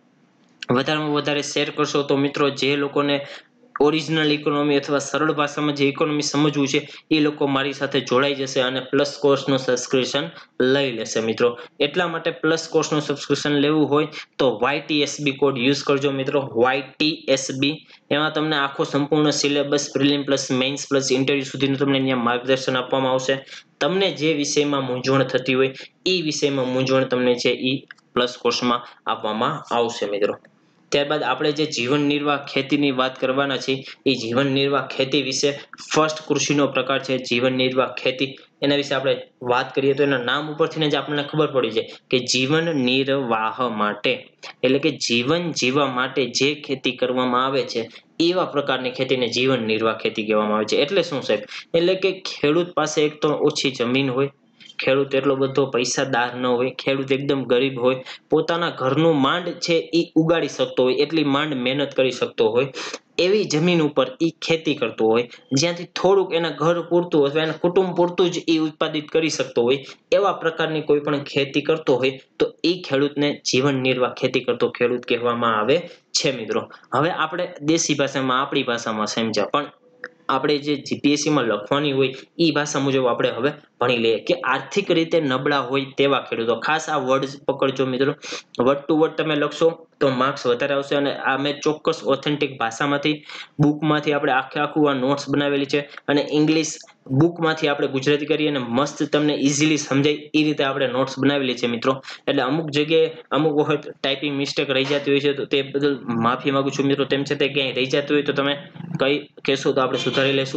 વધારેમાં વધારે શેર કરશો તો મિત્રો જે લોકોને ઓરિજિનલ ઇકોનોમી અથવા સરળ ભાષામાં જે ઇકોનોમી સમજવું છે એ લોકો મારી સાથે જોડાઈ જશે અને પ્લસ કોર્સનું સબસ્ક્રિપ્શન લઈ લેશે મિત્રો. એટલા માટે પ્લસ કોર્સનું સબસ્ક્રિપ્શન લેવું હોય તો વાયટીએસબી કોડ યુઝ કરજો મિત્રો. વાયટીએસબી એમાં તમને આખો સંપૂર્ણ syllabus prelim plus mains plus interview સુધીનું તમને અહીંયા માર્ગદર્શન આપવામાં આવશે. તમને જે વિષયમાં મૂંઝવણ થતી હોય એ વિષયમાં મૂંઝવણ તમને છે એ પ્લસ કોર્સમાં આપવામાં આવશે મિત્રો. ત્યારબાદ આપણે જે જીવન નિર્વાહ ખેતીની વાત કરવાના છીએ એ જીવન નિર્વાહ ખેતી વિશે ફર્સ્ટ કૃષિનો પ્રકાર છે જીવન નિર્વાહ ખેતી. એના વિશે આપણે વાત કરીએ તો એના નામ ઉપરથી જ આપણને ખબર પડી જાય કે જીવન નિર્વાહ માટે એટલે કે જીવન જીવવા માટે જે ખેતી કરવામાં આવે છે એવા પ્રકારની ખેતીને જીવન નિર્વાહ ખેતી કહેવામાં આવે છે. એટલે શું સાહેબ? એટલે કે ખેડૂત પાસે એક તો ઓછી જમીન હોય, ખેડૂત એટલો બધો પૈસાદાર ન હોય, ખેડૂત એકદમ ગરીબ હોય, પોતાના ઘરનું માંડ છે એ ઉગાડી શકતો હોય, એટલી માંડ મહેનત કરી શકતો હોય એવી જમીન ઉપર એ ખેતી કરતો હોય, જ્યાંથી થોડુંક એના ઘર પૂરતું અથવા એના કુટુંબ પૂરતું જ એ ઉત્પાદિત કરી શકતો હોય એવા પ્રકારની કોઈ પણ ખેતી કરતો હોય તો એ ખેડૂતને જીવન નિર્વાહ ખેતી કરતો ખેડૂત કહેવામાં આવે છે મિત્રો. હવે આપણે દેશી ભાષામાં આપણી ભાષામાં સમજ્યા, પણ આપણે જે જીપીએસસી માં લખવાની હોય એ ભાષા મુજબ આપણે હવે ભણી લઈએ કે આર્થિક રીતે નબળા હોય તેવા ખેડૂતો. ખાસ આ વર્ડ પકડજો મિત્રો. વર્ડ ટુ વર્ડ તમે લખશો તો માર્ક્સ વધારે આવશે. અને આ મેં ચોક્કસ ઓથેન્ટિક ભાષામાંથી બુકમાંથી આપણે આખે આખું આ નોટ્સ બનાવેલી છે અને ઇંગ્લિશ બુકમાંથી આપણે ગુજરાતી કરી અને મસ્ત તમને ઇઝીલી સમજાય એ રીતે આપણે નોટ્સ બનાવેલી છે મિત્રો. એટલે અમુક જગ્યાએ અમુક વખત ટાઈપિંગ મિસ્ટેક રહી જતી હોય છે તો તે બદલ માફી માંગુ છું મિત્રો. તેમ છતાં ક્યાંય રહી જતું હોય તો તમે કઈ કહેશો તો આપણે સુધારી લેશું.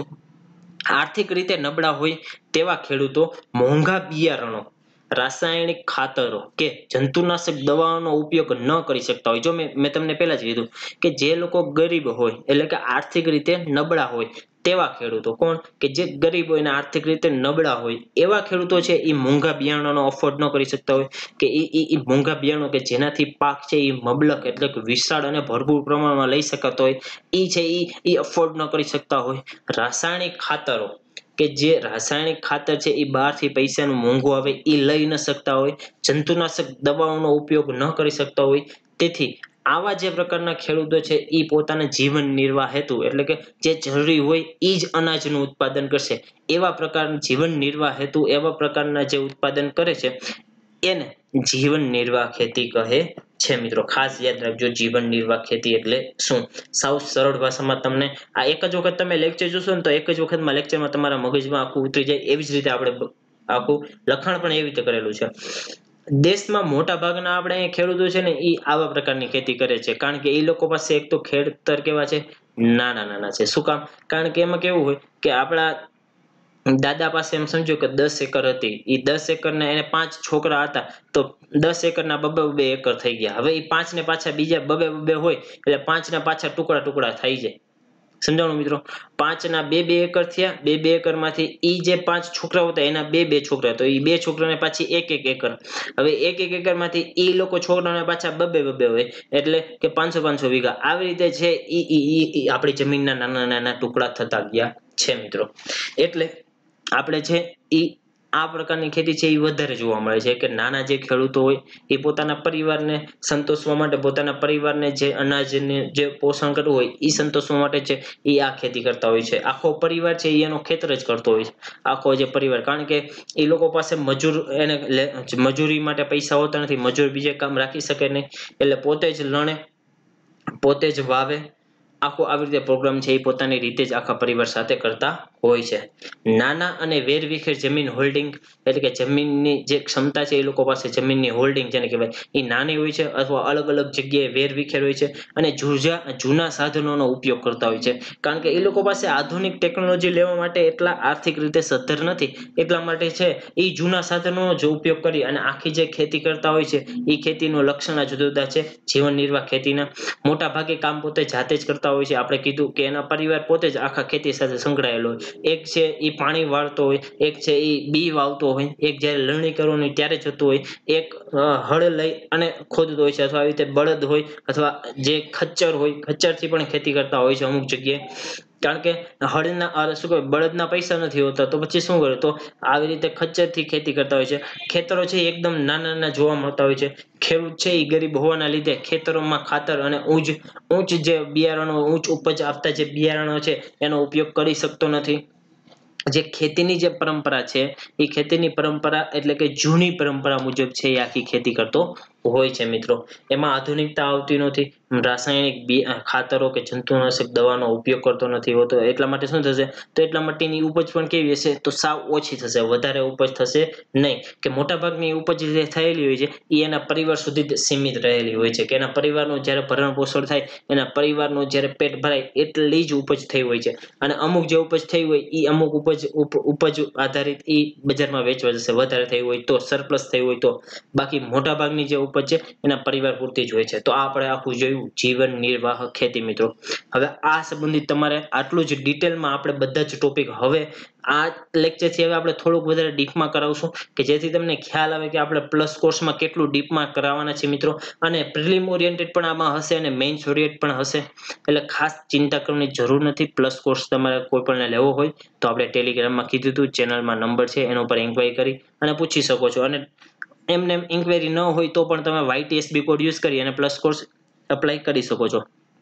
આર્થિક રીતે નબળા હોય તેવા ખેડૂતો મોંઘા બિયારણો, રાસાયણિક ખાતરો કે જંતુનાશક દવાઓનો ઉપયોગ ન કરી શકતા હોય. જો મેં મેં તમને પહેલા જ કીધું કે જે લોકો ગરીબ હોય એટલે કે આર્થિક રીતે નબળા હોય તેવા ખેડૂતો, કોણ કે જે ગરીબ હોય અને આર્થિક રીતે નબળા હોય એવા ખેડૂતો છે એ મોંઘા બિયારણોનો અફોર્ડ ન કરી શકતા હોય કે એ એ મોંઘા બિયારણો કે જેનાથી પાક છે એ મબલક એટલે કે વિશાળ અને ભરપૂર પ્રમાણમાં લઈ શકાતો હોય એ છે એ એ અફોર્ડ ન કરી શકતા હોય. રાસાયણિક ખાતરો કે જે રાસાયણિક ખાતર છે એ બહારથી પૈસાનું મોંઘું આવે એ લઈ ન શકતા હોય, જંતુનાશક દવાઓનો ઉપયોગ ન કરી શકતા હોય. તેથી આવા જે પ્રકારના ખેડૂતો છે એ પોતાના જીવન નિર્વાહ હેતુ એટલે કે જે જરૂરી હોય એ જ અનાજનું ઉત્પાદન કરશે. એવા પ્રકારના જીવન નિર્વાહ હેતુ એવા પ્રકારના જે ઉત્પાદન કરે છે એને જીવન નિર્વાહ ખેતી કહે છે મિત્રો. ખાસ યાદ રાખજો જીવન નિર્વાહ ખેતી એટલે શું. સાવ સરળ ભાષામાં તમને આ એક જ વખત તમે લેક્ચર જોશો ને તો એક જ વખતમાં લેક્ચરમાં તમારા મગજમાં આખું ઉતરી જાય એવી જ રીતે આપણે આખું લખાણ પણ એવી રીતે કરેલું છે. દેશમાં મોટા ભાગના આપણે અહીંયા ખેડૂતો છે ને એ આવા પ્રકારની ખેતી કરે છે કારણ કે એ લોકો પાસે એક તો ખેતર કેવા છે નાના નાના છે. શું કામ? કારણ કે એમાં કેવું હોય કે આપણા દાદા પાસે એમ સમજો કે દસ એકર હતી, એ દસ એકરના એને પાંચ છોકરા હતા, તો દસ એકરના બબે બબે એકર થઈ ગયા. હવે એ પાંચ ને પાછા બીજા બબે બબે હોય એટલે પાંચ ના પાછા ટુકડા ટુકડા થઈ જાય. સમજાણું મિત્રો? પાંચ ના બે બે એકર થયા, બે બે એકર માંથી ઈ જે પાંચ છોકરાઓ હતા એના બે બે છોકરા, તો એ બે છોકરાને પાછી એક એક એકર. હવે એક એક એકર માંથી ઈ લોકો છોકરાઓને પાછા બબે બબે હોય એટલે કે પાંચસો પાંચસો વીઘા. આવી રીતે છે ઈ ઈ ઈ આપણી જમીનના નાના નાના ટુકડા થતા ગયા છે મિત્રો. એટલે આપણે છે ઈ આ પ્રકારની ખેતી છે એ વધારે જોવા મળે છે કે નાના જે ખેડૂતો હોય એ પોતાના પરિવારને સંતોષવા માટે, પોતાના પરિવારને જે અનાજને જે પોષણ કરવું હોય એ સંતોષવા માટે છે એ આ ખેતી કરતા હોય છે. આખો પરિવાર છે એ એનો ખેતર જ કરતો હોય છે, આખો જે પરિવાર. કારણ કે એ લોકો પાસે મજૂર એને મજૂરી માટે પૈસા હોતા નથી, મજૂર બીજે કામ રાખી શકે નહીં, એટલે પોતે જ લણે, પોતે જ વાવે. આખો આવી રીતે પ્રોગ્રામ છે એ પોતાની રીતે જ આખા પરિવાર સાથે કરતા હોય છે. નાના અને વેરવિખેર જમીન હોલ્ડિંગ એટલે કે જમીનની જે ક્ષમતા છે એ લોકો પાસે જમીનની હોલ્ડિંગ જેને કહેવાય એ નાની હોય છે અથવા અલગ અલગ જગ્યાએ વેરવિખેર હોય છે અને જૂજા જૂના સાધનોનો ઉપયોગ કરતા હોય છે. કારણ કે એ લોકો પાસે આધુનિક ટેકનોલોજી લેવા માટે એટલા આર્થિક રીતે સદ્ધર નથી, એટલા માટે છે એ જૂના સાધનોનો જ ઉપયોગ કરી અને આખી જે ખેતી કરતા હોય છે એ ખેતીનું લક્ષણ જુદા જુદા છે. જીવન નિર્વાહ ખેતીના મોટા ભાગે કામ પોતે જાતે જ કરતા હોય છે. આપણે કીધું કે એના પરિવાર પોતે જ આખા ખેતી સાથે સંકળાયેલો હોય. એક છે એ પાણી વાળતો હોય, એક છે એ બી વાવતો હોય, એક જ્યારે લણણી કરવાની ત્યારે જતું હોય, એક હળ લઈ અને ખોદતો હોય છે, અથવા આવી રીતે બળદ હોય અથવા જે ખચ્ચર હોય, ખચ્ચરથી પણ ખેતી કરતા હોય છે અમુક જગ્યાએ. કારણ કે હળના શું કહેવાય બળદના પૈસા નથી હોતા તો પછી શું કરે, તો આવી રીતે ખચ્ચરથી ખેતી કરતા હોય છે. ખેતરો છે એકદમ નાના નાના જોવા મળતા હોય છે. ખેડૂત છે એ ગરીબ હોવાના લીધે ખેતરોમાં ખાતર અને ઊંચ ઊંચ જે બિયારણો ઊંચ ઉપજ આપતા જે બિયારણો છે એનો ઉપયોગ કરી શકતો નથી. જે ખેતીની જે પરંપરા છે એ ખેતીની પરંપરા એટલે કે જૂની પરંપરા મુજબ છે એ આખી ખેતી કરતો હોય છે મિત્રો. એમાં આધુનિકતા આવતી નથી, રાસાયણિક ખાતરો કે જંતુનાશક દવાનો ઉપયોગ કરતો નથી હોતો. એટલા માટે શું થશે, તો એટલા માટેની ઉપજ પણ કેવી હશે, તો સાવ ઓછી થશે, વધારે ઉપજ થશે નહીં. કે મોટા ભાગની ઉપજ જે થયેલી હોય છે એ એના પરિવાર સુધી જ સીમિત રહેલી હોય છે, કે એના પરિવારનું જ્યારે ભરણ પોષણ થાય, એના પરિવારનું જ્યારે પેટ ભરાય એટલી જ ઉપજ થઈ હોય છે. અને અમુક જે ઉપજ થઈ હોય એ અમુક ઉપજ ઉપજ આધારિત એ બજારમાં વેચવા જશે, વધારે થઈ હોય તો, સરપ્લસ થઈ હોય તો. બાકી મોટા ભાગની જે ઉપજ છે એના પરિવાર પૂરતી જ હોય છે. તો આ આપણે આખું જોયું જીવન નિર્વાહ ખેતી મિત્રો. હવે આ સંબંધિત તમારે આટલું જ ડિટેલમાં આપણે બધા જ ટોપિક હવે આ લેક્ચર થી હવે આપણે થોડુંક વધારે ડીપમાં કરાવશું કે જેથી તમને ખ્યાલ આવે કે આપણે પ્લસ કોર્સમાં કેટલું ડીપમાં કરાવવાના છે મિત્રો. અને પ્રિલિમ ઓરિએન્ટેડ પણ આમાં હશે અને મેઇન્સ ઓરિએન્ટેડ પણ હશે, એટલે ખાસ ચિંતા કરવાની જરૂર નથી. પ્લસ કોર્સ તમારે કોઈ પણ લેવો હોય તો આપણે ટેલિગ્રામમાં કીધું હતું, ચેનલમાં નંબર છે એના ઉપર ઇન્ક્વાયરી કરી અને પૂછી શકો છો. અને એમને એમ ઇન્ક્વાયરી ન હોય તો પણ તમે વાયટીએસબી કોડ યુઝ કરી અને પ્લસ કોર્સ એપ્લાય કરી શકો છો.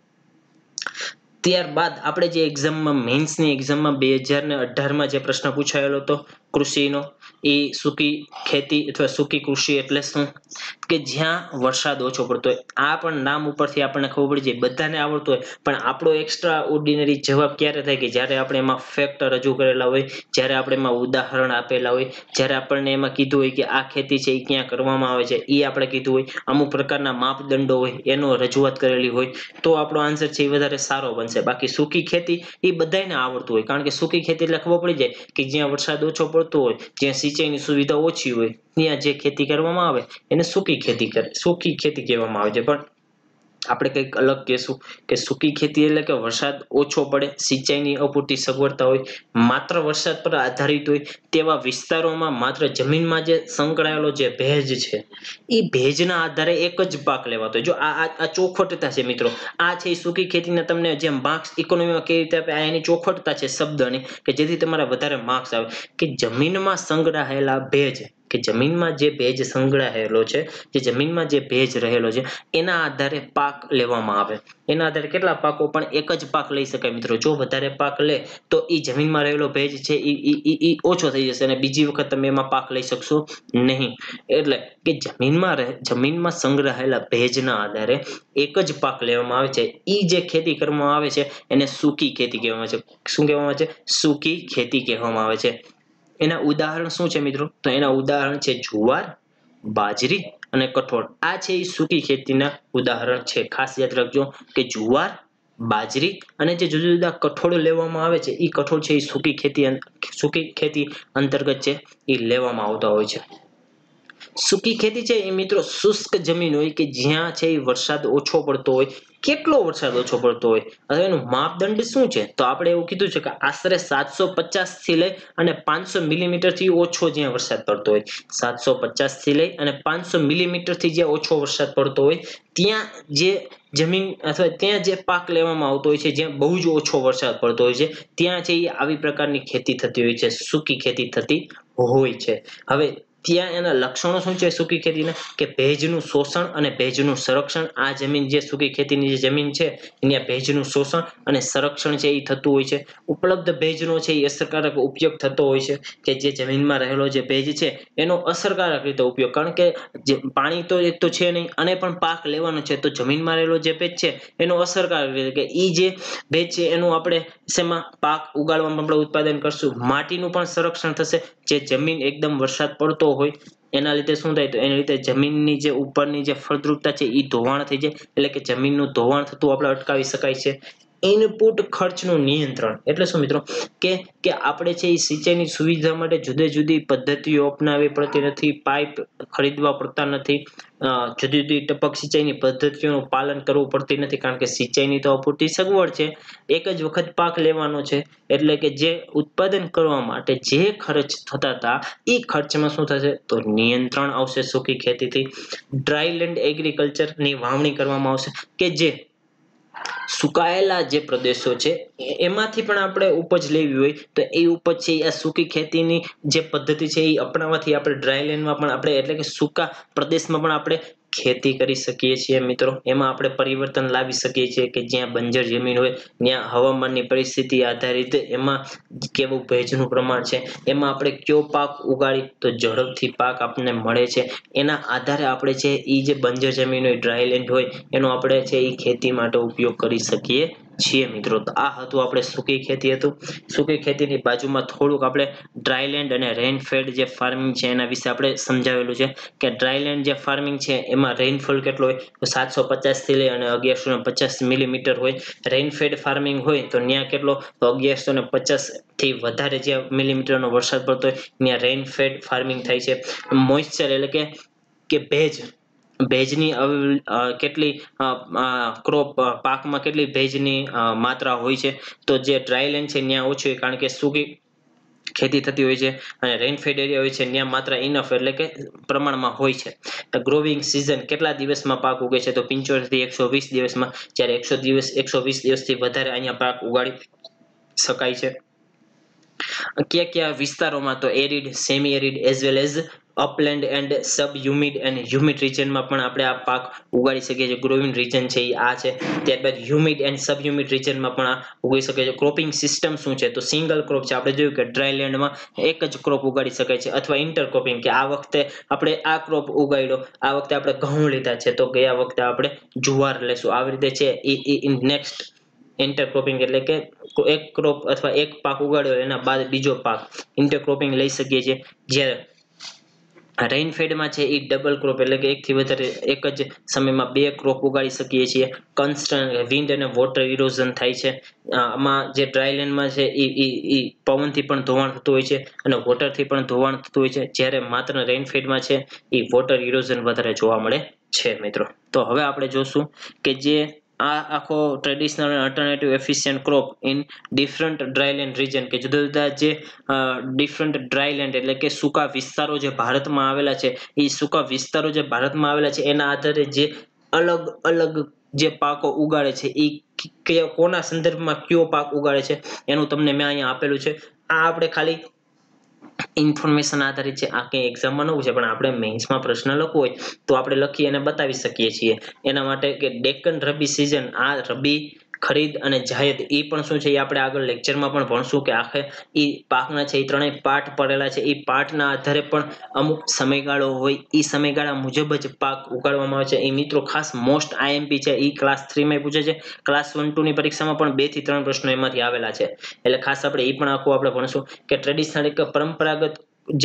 ત્યારબાદ આપણે જે એક્ઝામમાં મેન્સની એક્ઝામમાં બે હજાર ને અઢારમાં જે પ્રશ્ન પૂછાયેલો હતો કૃષિનો, એ સૂકી ખેતી અથવા સૂકી કૃષિ એટલે શું, કે જ્યાં વરસાદ ઓછો પડતો હોય. આ પણ નામ ઉપરથી આપણને ખબર પડી જાય, બધાને આવડતું હોય, પણ આપણો એક્સ્ટ્રા ઓર્ડિનરી જવાબ ક્યારે થાય કે જ્યારે આપણે એમાં ફેક્ટ રજૂ કરેલા હોય, જ્યારે આપણે એમાં ઉદાહરણ આપેલા હોય, જ્યારે આપણને એમાં કીધું હોય કે આ ખેતી છે એ ક્યાં કરવામાં આવે છે એ આપણે કીધું હોય, અમુક પ્રકારના માપદંડો હોય એનો રજૂઆત કરેલી હોય, તો આપણો આન્સર છે એ વધારે સારો બનશે. બાકી સૂકી ખેતી એ બધાને આવડતું હોય, કારણ કે સૂકી ખેતી એટલે ખબર પડી જાય કે જ્યાં વરસાદ ઓછો પડતો હોય, જ્યાં સિંચાઈની સુવિધા ઓછી હોય, ત્યાં જે ખેતી કરવામાં આવે એને સૂકી ખેતી કરે સૂકી ખેતી કહેવામાં આવે છે. પણ આપણે કંઈક અલગ કહેશું કે સૂકી ખેતી એટલે કે વરસાદ ઓછો પડે, સિંચાઈની અપૂરતી સગવડતા હોય, માત્ર વરસાદ પર આધારિત હોય તેવા વિસ્તારોમાં માત્ર જમીનમાં જે સંકળાયેલો જે ભેજ છે એ ભેજના આધારે એક જ પાક લેવાતો હોય. જો આ આ ચોખવટતા છે મિત્રો, આ છે એ સૂકી ખેતીના તમને જે માર્ક્સ ઇકોનોમીમાં કેવી રીતે આપે, આ એની ચોખવટતા છે શબ્દની, કે જેથી તમારે વધારે માર્ક્સ આવે. કે જમીનમાં સંગ્રહાયેલા ભેજ, કે જમીનમાં જે ભેજ સંગ્રહાયેલો છે, જે જમીનમાં જે ભેજ રહેલો છે એના આધારે પાક લેવામાં આવે. એના આધારે કેટલા પાકો, પણ એક જ પાક લઈ શકાય મિત્રો. જો વધારે પાક લે તો એ જમીનમાં રહેલો ભેજ છે એ ઓછો થઈ જશે અને બીજી વખત તમે એમાં પાક લઈ શકશો નહીં. એટલે કે જમીનમાં રહે જમીનમાં સંગ્રહાયેલા ભેજના આધારે એક જ પાક લેવામાં આવે છે. એ જે ખેતી કરવામાં આવે છે એને સૂકી ખેતી કહેવામાં આવે છે. શું કહેવામાં આવે છે? સૂકી ખેતી કહેવામાં આવે છે. એના ઉદાહરણ શું છે મિત્રો? તો એના ઉદાહરણ છે જુવાર, બાજરી અને કઠોળ. આ છે એ સૂકી ખેતીના ઉદાહરણ છે. ખાસ યાદ રાખજો કે જુવાર, બાજરી અને જે જુદા જુદા કઠોળો લેવામાં આવે છે એ કઠોળ છે એ સૂકી ખેતી સૂકી ખેતી અંતર્ગત છે એ લેવામાં આવતા હોય છે. સૂકી ખેતી છે એ મિત્રો શુષ્ક જમીન હોય કે જ્યાં છે એ વરસાદ ઓછો પડતો હોય. કેટલો વરસાદ ઓછો પડતો હોય હવે એનું માપદંડ શું છે તો આપણે એવું કીધું છે કે આશરે સાતસો પચાસ થી લઈ અને પાંચસો મિલીમીટર થી ઓછો જ્યાં વરસાદ પડતો હોય સાતસો પચાસ થી લઈ અને પાંચસો મિલીમીટર થી જ્યાં ઓછો વરસાદ પડતો હોય ત્યાં જે જમીન અથવા ત્યાં જે પાક લેવામાં આવતો હોય છે જ્યાં બહુ જ ઓછો વરસાદ પડતો હોય છે ત્યાં છે એ આવી પ્રકારની ખેતી થતી હોય છે સૂકી ખેતી થતી હોય છે. હવે ત્યાં એના લક્ષણો શું છે સૂકી ખેતીના કે ભેજનું શોષણ અને ભેજનું સંરક્ષણ. આ જમીન જે સૂકી ખેતીની જે જમીન છે ત્યાં ભેજનું શોષણ અને સંરક્ષણ છે એ થતું હોય છે. ઉપલબ્ધ ભેજનો છે એ અસરકારક ઉપયોગ થતો હોય છે કે જે જમીનમાં રહેલો જે ભેજ છે એનો અસરકારક રીતે ઉપયોગ કારણ કે જે પાણી તો એક તો છે નહીં અને પણ પાક લેવાનો છે તો જમીનમાં રહેલો જે ભેજ છે એનો અસરકારક રીતે કે એ જે ભેજ છે એનું આપણે શેમાં પાક ઉગાડવામાં આપણે ઉત્પાદન કરશું. માટીનું પણ સંરક્ષણ થશે. જે જમીન એકદમ વરસાદ પડતો હોય એના લીધે શું થાય તો એના લીધે જમીનની જે ઉપરની જે ફળદ્રુપતા છે એ ધોવાણ થઈ જાય એટલે કે જમીનનું ધોવાણ થતું આપણે અટકાવી શકાય છે. ઇનપુટ ખર્ચનું નિયંત્રણ એટલે શું મિત્રો કે કે આપણે છે એ સિંચાઈની સુવિધા માટે જુદી જુદી પદ્ધતિઓ અપનાવવી પડતી નથી. પાઇપ ખરીદવા પડતા નથી. જુદી જુદી ટપક સિંચાઈની પદ્ધતિઓનું પાલન કરવું પડતી નથી કારણ કે સિંચાઈની તો અપૂરતી સગવડ છે. એક જ વખત પાક લેવાનો છે એટલે કે જે ઉત્પાદન કરવા માટે જે ખર્ચ થતા હતા એ ખર્ચમાં શું થશે તો નિયંત્રણ આવશે સૂકી ખેતીથી. ડ્રાયલેન્ડ એગ્રીકલ્ચરની વાવણી કરવામાં આવશે કે જે સુકાયેલા જે પ્રદેશો છે એમાંથી પણ આપણે ઉપજ લેવી હોય તો એ ઉપજ છે આ સૂકી ખેતીની જે પદ્ધતિ છે એ અપનાવવાથી આપણે ડ્રાયલેન્ડમાં પણ આપણે એટલે કે સૂકા પ્રદેશમાં પણ આપણે ખેતી કરી શકીએ છીએ મિત્રો. એમાં આપણે પરિવર્તન લાવી શકીએ છીએ કે જ્યાં બંજર જમીન હોય ત્યાં હવામાનની પરિસ્થિતિ આધારિત એમાં કેવું ભેજનું પ્રમાણ છે એમાં આપણે કયો પાક ઉગાડી તો ઝડપથી પાક આપણને મળે છે એના આધારે આપણે છે એ જે બંજર જમીન હોય ડ્રાયલેન્ડ હોય એનો આપણે છે એ ખેતી માટે ઉપયોગ કરી શકીએ છીએ મિત્રો. તો આ હતું આપણે સૂકી ખેતી હતું. સૂકી ખેતીની બાજુમાં થોડુંક આપણે ડ્રાયલેન્ડ અને રેનફેડ જે ફાર્મિંગ છે એના વિશે આપણે સમજાવેલું છે કે ડ્રાયલેન્ડ જે ફાર્મિંગ છે એમાં રેનફોલ કેટલો હોય તો સાતસો પચાસ થી લઈ અને અગિયારસો ને પચાસ મિલીમીટર હોય. રેનફેડ ફાર્મિંગ હોય તો ત્યાં કેટલો તો અગિયારસો ને પચાસ થી વધારે જે મિલીમીટરનો વરસાદ પડતો હોય ત્યાં રેનફેડ ફાર્મિંગ થાય છે. મોઇસ્ચર એટલે કે કે ભેજ ભેજની કેટલી ક્રોપ પાકમાં કેટલી ભેજની માત્રા હોય છે તો જે ડ્રાયલેન્ડ છે ત્યાં ઓછી હોય કારણ કે સૂકી ખેતી થતી હોય છે અને રેનફેડ એરિયા હોય છે ત્યાં માત્ર ઇનફ એટલે કે પ્રમાણમાં હોય છે. ગ્રોવિંગ સિઝન કેટલા દિવસમાં પાક ઉગે છે તો પંચોતેર થી એકસો વીસ દિવસમાં જ્યારે એકસો દિવસ એકસો વીસ દિવસથી વધારે અહીંયા પાક ઉગાડી શકાય છે. કયા કયા વિસ્તારોમાં તો arid semi arid as well as upland and sub humid and humid રિજનમાં પણ આપણે આ પાક ઉગાડી શકીએ છીએ. ગ્રોવિંગ રિજન છે એ આ છે. ત્યારબાદ હ્યુમિડ એન્ડ સબ હ્યુમિડ રિજનમાં પણ આ ઉગી શકે છે. ક્રોપિંગ સિસ્ટમ શું છે તો સિંગલ ક્રોપ છે. આપણે જોયું કે ડ્રાયલેન્ડમાં એક જ ક્રોપ ઉગાડી શકાય છે અથવા ઇન્ટરક્રોપિંગ કે આ વખતે આપણે આ ક્રોપ ઉગાડ્યો આ વખતે આપણે ઘઉં લીધા છે તો ગયા વખતે આપણે જુવાર લેશું આવી રીતે છે એ નેક્સ્ટ ઇન્ટરક્રોપિંગ એટલે કે એક ક્રોપ અથવા એક પાક ઉગાડ્યો એના બાદ બીજો પાક ઇન્ટરક્રોપિંગ લઈ શકીએ છીએ. જ્યારે રેઇનફેડમાં છે એ ડબલ ક્રોપ એટલે કે એકથી વધારે એક જ સમયમાં બે ક્રોપ ઉગાડી શકીએ છીએ. કન્સ્ટન્ટ વિન્ડ અને વોટર ઇરોઝન થાય છે. આમાં જે ડ્રાયલેન્ડમાં છે એ એ પવનથી પણ ધોવાણ થતું હોય છે અને વોટરથી પણ ધોવાણ થતું હોય છે જ્યારે માત્ર રેઇનફેડમાં છે એ વોટર ઇરોઝન વધારે જોવા મળે છે મિત્રો. તો હવે આપણે જોશું કે જે આ આખો ટ્રેડિશનલ અને alternative efficient crop in different dryland region કે જુદા જુદા જે ડિફરન્ટ ડ્રાયલેન્ડ એટલે કે સૂકા વિસ્તારો જે ભારતમાં આવેલા છે એ સૂકા વિસ્તારો જે ભારતમાં આવેલા છે એના આધારે જે અલગ અલગ જે પાકો ઉગાડે છે એ કયા કોના સંદર્ભમાં કયો પાક ઉગાડે છે એનું તમને મેં અહીંયા આપેલું છે. આ આપણે ખાલી ઇન્ફોર્મેશન આધારિત છે. આ કઈ એક્ઝામમાં નવું છે પણ આપણે મેન્સમાં પ્રશ્ન લખવો હોય તો આપણે લખી અને બતાવી શકીએ છીએ. એના માટે કે ડેક્કન રબી સિઝન આ રબી ખરીદ અને જાહેદ એ પણ શું છે એ આપણે આગળ લેક્ચરમાં પણ ભણશું કે આખે એ પાકના છે એ ત્રણેય પાઠ પડેલા છે. એ પાઠના આધારે પણ અમુક સમયગાળો હોય એ સમયગાળા મુજબ જ પાક ઉગાડવામાં આવે છે. એ મિત્રો ખાસ મોસ્ટ આઈએમપી છે એ ક્લાસ થ્રી માં પૂછે છે. ક્લાસ વન ટુ ની પરીક્ષામાં પણ બે થી ત્રણ પ્રશ્નો એમાંથી આવેલા છે એટલે ખાસ આપણે એ પણ આખું આપણે ભણશું કે ટ્રેડિશનલ એક પરંપરાગત જે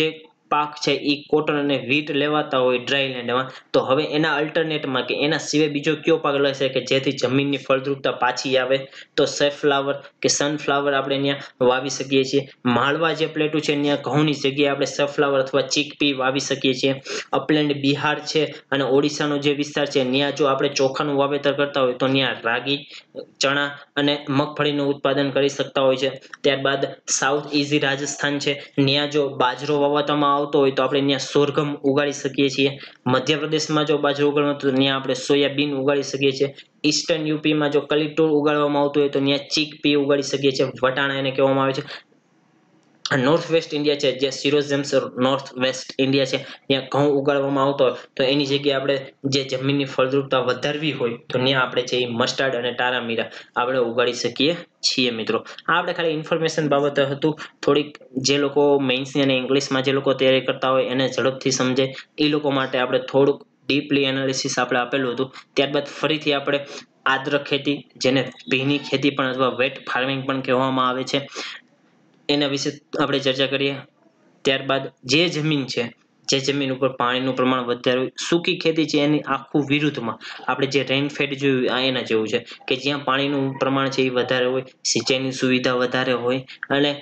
પાક છે એ કોટન અને વીટ લેવાતા હોય ડ્રાય લેન્ડમાં, તો હવે એના અલ્ટરનેટમાં કે એના સિવાય બીજો કયો પાક લઈ શકે કે જેથી જમીનની ફળદ્રુપતા પાછી આવે? તો સેફ્લાવર કે સનફ્લાવર આપણે ત્યાં વાવી શકીએ છીએ. માળવા જે પ્લેટું છે ત્યાં ઘઉંની જગ્યાએ આપણે સનફ્લાવર અથવા ચીકપી વાવી શકીએ છીએ. અપલેન્ડ બિહાર છે અને ઓડિશાનો જે વિસ્તાર છે ત્યાં જો આપણે ચોખાનું વાવેતર કરતા હોય તો ત્યાં રાગી, ચણા અને મગફળીનું ઉત્પાદન કરી શકતા હોય છે. ત્યારબાદ સાઉથ ઈઝી રાજસ્થાન છે, ત્યાં જો બાજરો વાવવામાં આવતો હોય તો આપણે ત્યાં સોરગમ ઉગાડી શકીએ છીએ. મધ્યપ્રદેશમાં જો બાજરો ઉગાડવામાં તો ત્યાં આપણે સોયાબીન ઉગાડી શકીએ છીએ. ઈસ્ટર્ન યુપીમાં જો કલિટોર ઉગાડવામાં આવતું હોય તો ત્યાં ચીકપી ઉગાડી શકીએ છીએ, વટાણા એને કહેવામાં આવે છે. નોર્થ વેસ્ટ ઇન્ડિયા છે, જે સિરોઝેમ નોર્થ વેસ્ટ ઇન્ડિયા છે, ત્યાં ઘઉં ઉગાડવામાં આવતો હોય તો એની જગ્યાએ આપણે જે જમીનની ફળદ્રુપતા વધારવી હોય તો ત્યાં આપણે છે મસ્ટાર્ડ અને ટારામીરા આપણે ઉગાડી શકીએ છીએ મિત્રો. આ આપણે ખાલી ઇન્ફોર્મેશન બાબતે હતું. થોડીક જે લોકો મેઇન્સની અને ઇંગ્લિશમાં જે લોકો તૈયારી કરતા હોય એને ઝડપથી સમજે એ લોકો માટે આપણે થોડુંક ડીપલી એનાલિસિસ આપણે આપેલું હતું. ત્યારબાદ ફરીથી આપણે આદ્ર ખેતી, જેને ભીની ખેતી પણ અથવા વેટ ફાર્મિંગ પણ કહેવામાં આવે છે, એના વિશે આપણે ચર્ચા કરીએ. ત્યારબાદ જે જમીન છે, જે જમીન ઉપર પાણીનું પ્રમાણ વધારે હોય, સૂકી ખેતી છે એની આખું વિરુદ્ધમાં આપણે જે રેનફેડ જોયું આ એના જેવું છે કે જ્યાં પાણીનું પ્રમાણ છે એ વધારે હોય, સિંચાઈની સુવિધા વધારે હોય અને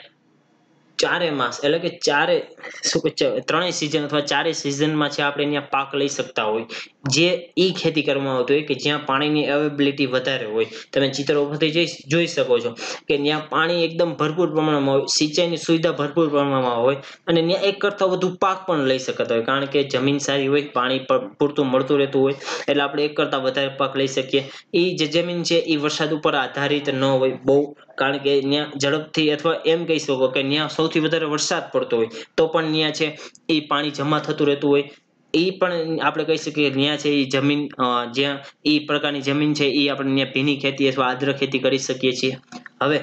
ચારે માસ એટલે કે ચારે શું કે ત્રણેય સિઝન અથવા ચારે સિઝનમાં છે આપણે અહીંયા પાક લઈ શકતા હોય. જે ઈ ખેતી કરવામાં આવતી હોય કે જ્યાં પાણીની અવેબિલિટી વધારે હોય. તમે ચિત્ર ઉપરથી જોઈ શકો છો કે ત્યાં પાણી એકદમ ભરપૂર પ્રમાણમાં હોય, સિંચાઈની સુવિધા ભરપૂર પ્રમાણમાં હોય અને ત્યાં એક કરતાં વધુ પાક પણ લઈ શકાતા હોય, કારણ કે જમીન સારી હોય, પાણી પૂરતું મળતું રહેતું હોય એટલે આપણે એક કરતાં વધારે પાક લઈ શકીએ. એ જે જમીન છે એ વરસાદ ઉપર આધારિત ન હોય બહુ, કારણ કે ત્યાં ઝડપથી અથવા એમ કહી શકો કે ત્યાં સૌથી વધારે વરસાદ પડતો હોય તો પણ ત્યાં છે એ પાણી જમા થતું રહેતું હોય. એ પણ આપણે કહી શકીએ ત્યાં છે એ જમીન જ્યાં એ પ્રકારની જમીન છે એ આપણે ત્યાં ભીની ખેતી અથવા આદ્ર ખેતી કરી શકીએ છીએ. હવે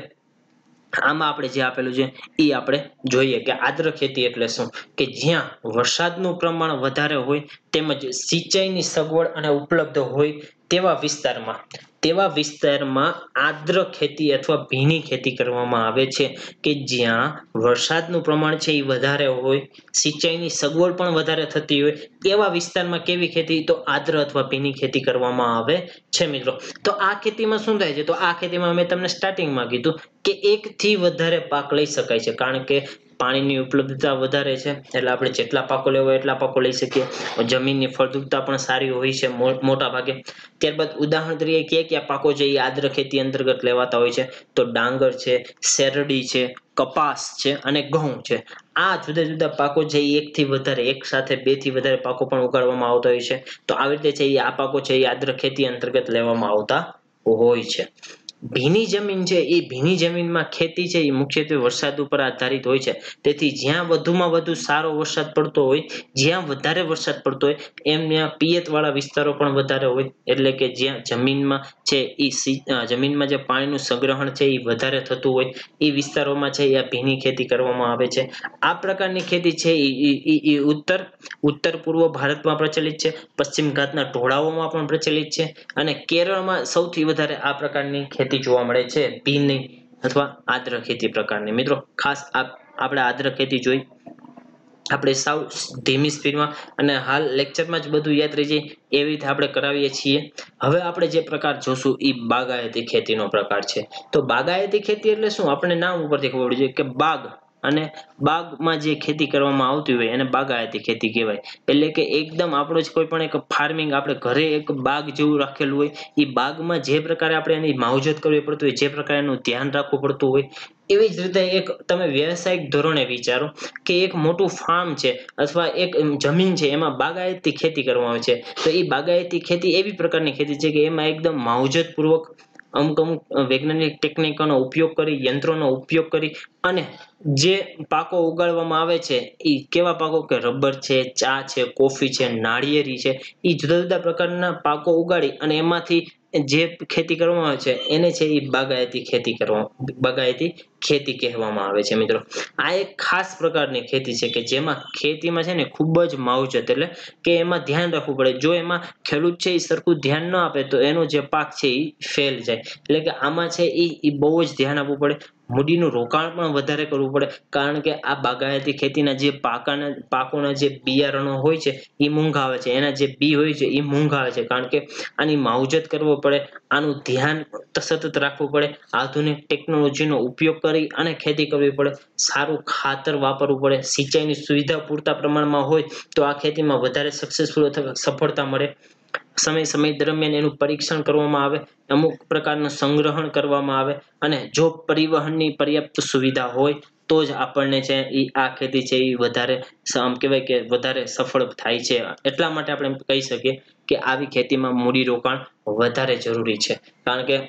આમાં આપણે જે આપેલું છે એ આપણે જોઈએ કે આદ્ર ખેતી એટલે શું, કે જ્યાં વરસાદનું પ્રમાણ વધારે હોય તેમજ સિંચાઈની સગવડ અને ઉપલબ્ધ હોય તેવા વિસ્તારમાં તેવા વિસ્તારમાં આદ્ર ખેતી અથવા ભીની ખેતી કરવામાં આવે છે કે જ્યાં વરસાદનું પ્રમાણ છે એ વધારે હોય, સિંચાઈની સગવડ પણ વધારે થતી હોય એવા વિસ્તારમાં કેવી ખેતી, તો આદ્ર અથવા ભીની ખેતી કરવામાં આવે છે મિત્રો. તો આ ખેતીમાં શું થાય છે, તો આ ખેતીમાં મેં તમને સ્ટાર્ટિંગમાં કીધું કે એક થી વધારે પાક લઈ શકાય છે, કારણ કે પાણીની ઉપલબ્ધતા વધારે છે એટલે આપણે જેટલા પાકો લેવા હોય એટલા પાકો લઈ શકીએ. જમીનની ફળદ્રુપતા પણ સારી હોય છે મોટા ભાગે. ત્યારબાદ ઉદાહરણ તરીકે કયા કયા પાકો છે એ આદ્ર ખેતી અંતર્ગત લેવાતા હોય છે, તો ડાંગર છે, શેરડી છે, કપાસ છે અને ઘઉં છે. આ જુદા જુદા પાકો છે એ એક થી વધારે, એક સાથે બે થી વધારે પાકો પણ ઉગાડવામાં આવતા હોય છે. તો આવી રીતે છે એ આ પાકો છે એ આદ્ર ખેતી અંતર્ગત લેવામાં આવતા હોય છે. ભીની જમીન છે એ ભીની જમીનમાં ખેતી છે એ મુખ્યત્વે વરસાદ ઉપર આધારિત હોય છે. તેથી જ્યાં વધુમાં વધુ સારો વરસાદ પડતો હોય, જ્યાં વધારે વરસાદ પડતો હોય એમ ત્યાં પિયત વાળા વિસ્તારો પણ વધારે હોય, એટલે કે જ્યાં જમીનમાં છે એ જમીનમાં જે પાણીનું સંગ્રહણ છે એ વધારે થતું હોય એ વિસ્તારોમાં છે એ ભીની ખેતી કરવામાં આવે છે. આ પ્રકારની ખેતી છે એ ઉત્તર ઉત્તર પૂર્વ ભારતમાં પ્રચલિત છે, પશ્ચિમ ઘાટના ઢોળાવોમાં પણ પ્રચલિત છે અને કેરળમાં સૌથી વધારે આ પ્રકારની ખેતી જોવા મળે છે, ભીની અથવા આદ્ર ખેતી પ્રકારની. મિત્રો ખાસ આપણે આદ્ર ખેતી જોઈ, આપણે સાવ ધીમી સ્પીડમાં અને હાલ લેક્ચરમાં જ બધું યાદ રહી જાય એવી રીતે આપણે કરાવીએ છીએ. હવે આપણે જે પ્રકાર જોશું એ બાગાયતી ખેતીનો પ્રકાર છે. તો બાગાયતી ખેતી એટલે શું, આપણે નામ ઉપરથી ખબર પડી જાય કે બાગ અને બાગમાં જે ખેતી કરવામાં આવતી હોય એને બાગાયતી ખેતી કહેવાય. એટલે કે એકદમ આપણો જ કોઈ પણ એક ફાર્મિંગ, આપણે ઘરે એક બાગ જેવું રાખેલું હોય, એ બાગમાં જે પ્રકારે આપણે એની માવજત કરવી પડતી હોય, જે પ્રકારે એનું ધ્યાન રાખવું પડતું હોય, એવી જ રીતે એક તમે વ્યવસાયિક ધોરણે વિચારો કે એક મોટું ફાર્મ છે અથવા એક જમીન છે એમાં બાગાયતી ખેતી કરવામાં આવે છે. તો એ બાગાયતી ખેતી એવી પ્રકારની ખેતી છે કે એમાં એકદમ માવજત પૂર્વક અમુક અમુક વૈજ્ઞાનિક ટેકનિકોનો ઉપયોગ કરી, યંત્રોનો ઉપયોગ કરી અને જે પાકો ઉગાડવામાં આવે છે એ કેવા પાકો, કે રબર છે, ચા છે, કોફી છે, નાળિયેરી છે, એ જુદા જુદા પ્રકારના પાકો ઉગાડી અને એમાંથી જે ખેતી કરવામાં આવે છે એને છે એ બાગાયતી ખેતી કરવામાં બાગાયતી ખેતી કહેવામાં આવે છે મિત્રો. આ એક ખાસ પ્રકારની ખેતી છે કે જેમાં ખેતીમાં છે ને ખૂબ જ માવજત એટલે કે એમાં ધ્યાન રાખવું પડે. જો એમાં ખેડૂત છે એ સરખું ધ્યાન ન આપે તો એનો જે પાક છે એ ફેલ જાય. એટલે કે આમાં છે એ એ બહુ જ ધ્યાન આપવું પડે. મૂડીનું રોકાણ પણ વધારે કરવું પડે કારણ કે આ બાગાયતી ખેતીના જે પાકાના પાકોના જે બિયારણો હોય છે એ મોંઘા આવે છે. એના જે બી હોય છે એ મોંઘા આવે છે કારણ કે આની માવજત કરવો પડે, આનું ધ્યાન સતત રાખવું પડે, આધુનિક ટેકનોલોજીનો ઉપયોગ કરી અને ખેતી કરવી પડે, સારું ખાતર વાપરવું પડે, સિંચાઈની સુવિધા પૂરતા પ્રમાણમાં હોય તો આ ખેતીમાં વધારે સક્સેસફુલ અથવા સફળતા મળે. સમય સમય દરમિયાન એનું પરીક્ષણ કરવામાં આવે, અમુક પ્રકારનું સંગ્રહણ કરવામાં આવે અને જો પરિવહનની પર્યાપ્ત સુવિધા હોય તો જ આપણને છે એ આ ખેતી છે એ વધારે આમ કહેવાય કે વધારે સફળ થાય છે. એટલા માટે આપણે કહી શકીએ કે આવી ખેતીમાં મૂડીરોકાણ વધારે જરૂરી છે. કારણ કે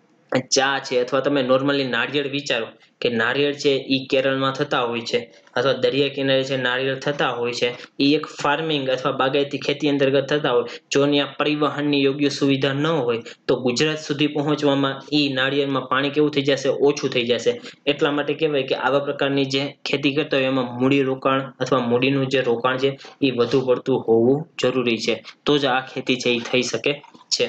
ચા છે અથવા તમે નોર્મલી નાળિયેર વિચારો કે નાળિયેર છે એ કેરળમાં થતા હોય છે અથવા દરિયા કિનારે છે નાળિયેર થતા હોય છે. એ એક ફાર્મિંગ અથવા બાગાયતી ખેતી અંતર્ગત થતા હોય. જો ત્યાં પરિવહનની યોગ્ય સુવિધા ન હોય તો ગુજરાત સુધી પહોંચવામાં એ નાળિયેરમાં પાણી કેવું થઈ જશે? ઓછું થઈ જશે. એટલા માટે કહેવાય કે આવા પ્રકારની જે ખેતી કરતા હોય એમાં મૂડી રોકાણ અથવા મૂડીનું જે રોકાણ છે એ વધુ પડતું હોવું જરૂરી છે. તો જ આ ખેતી છે એ થઈ શકે છે.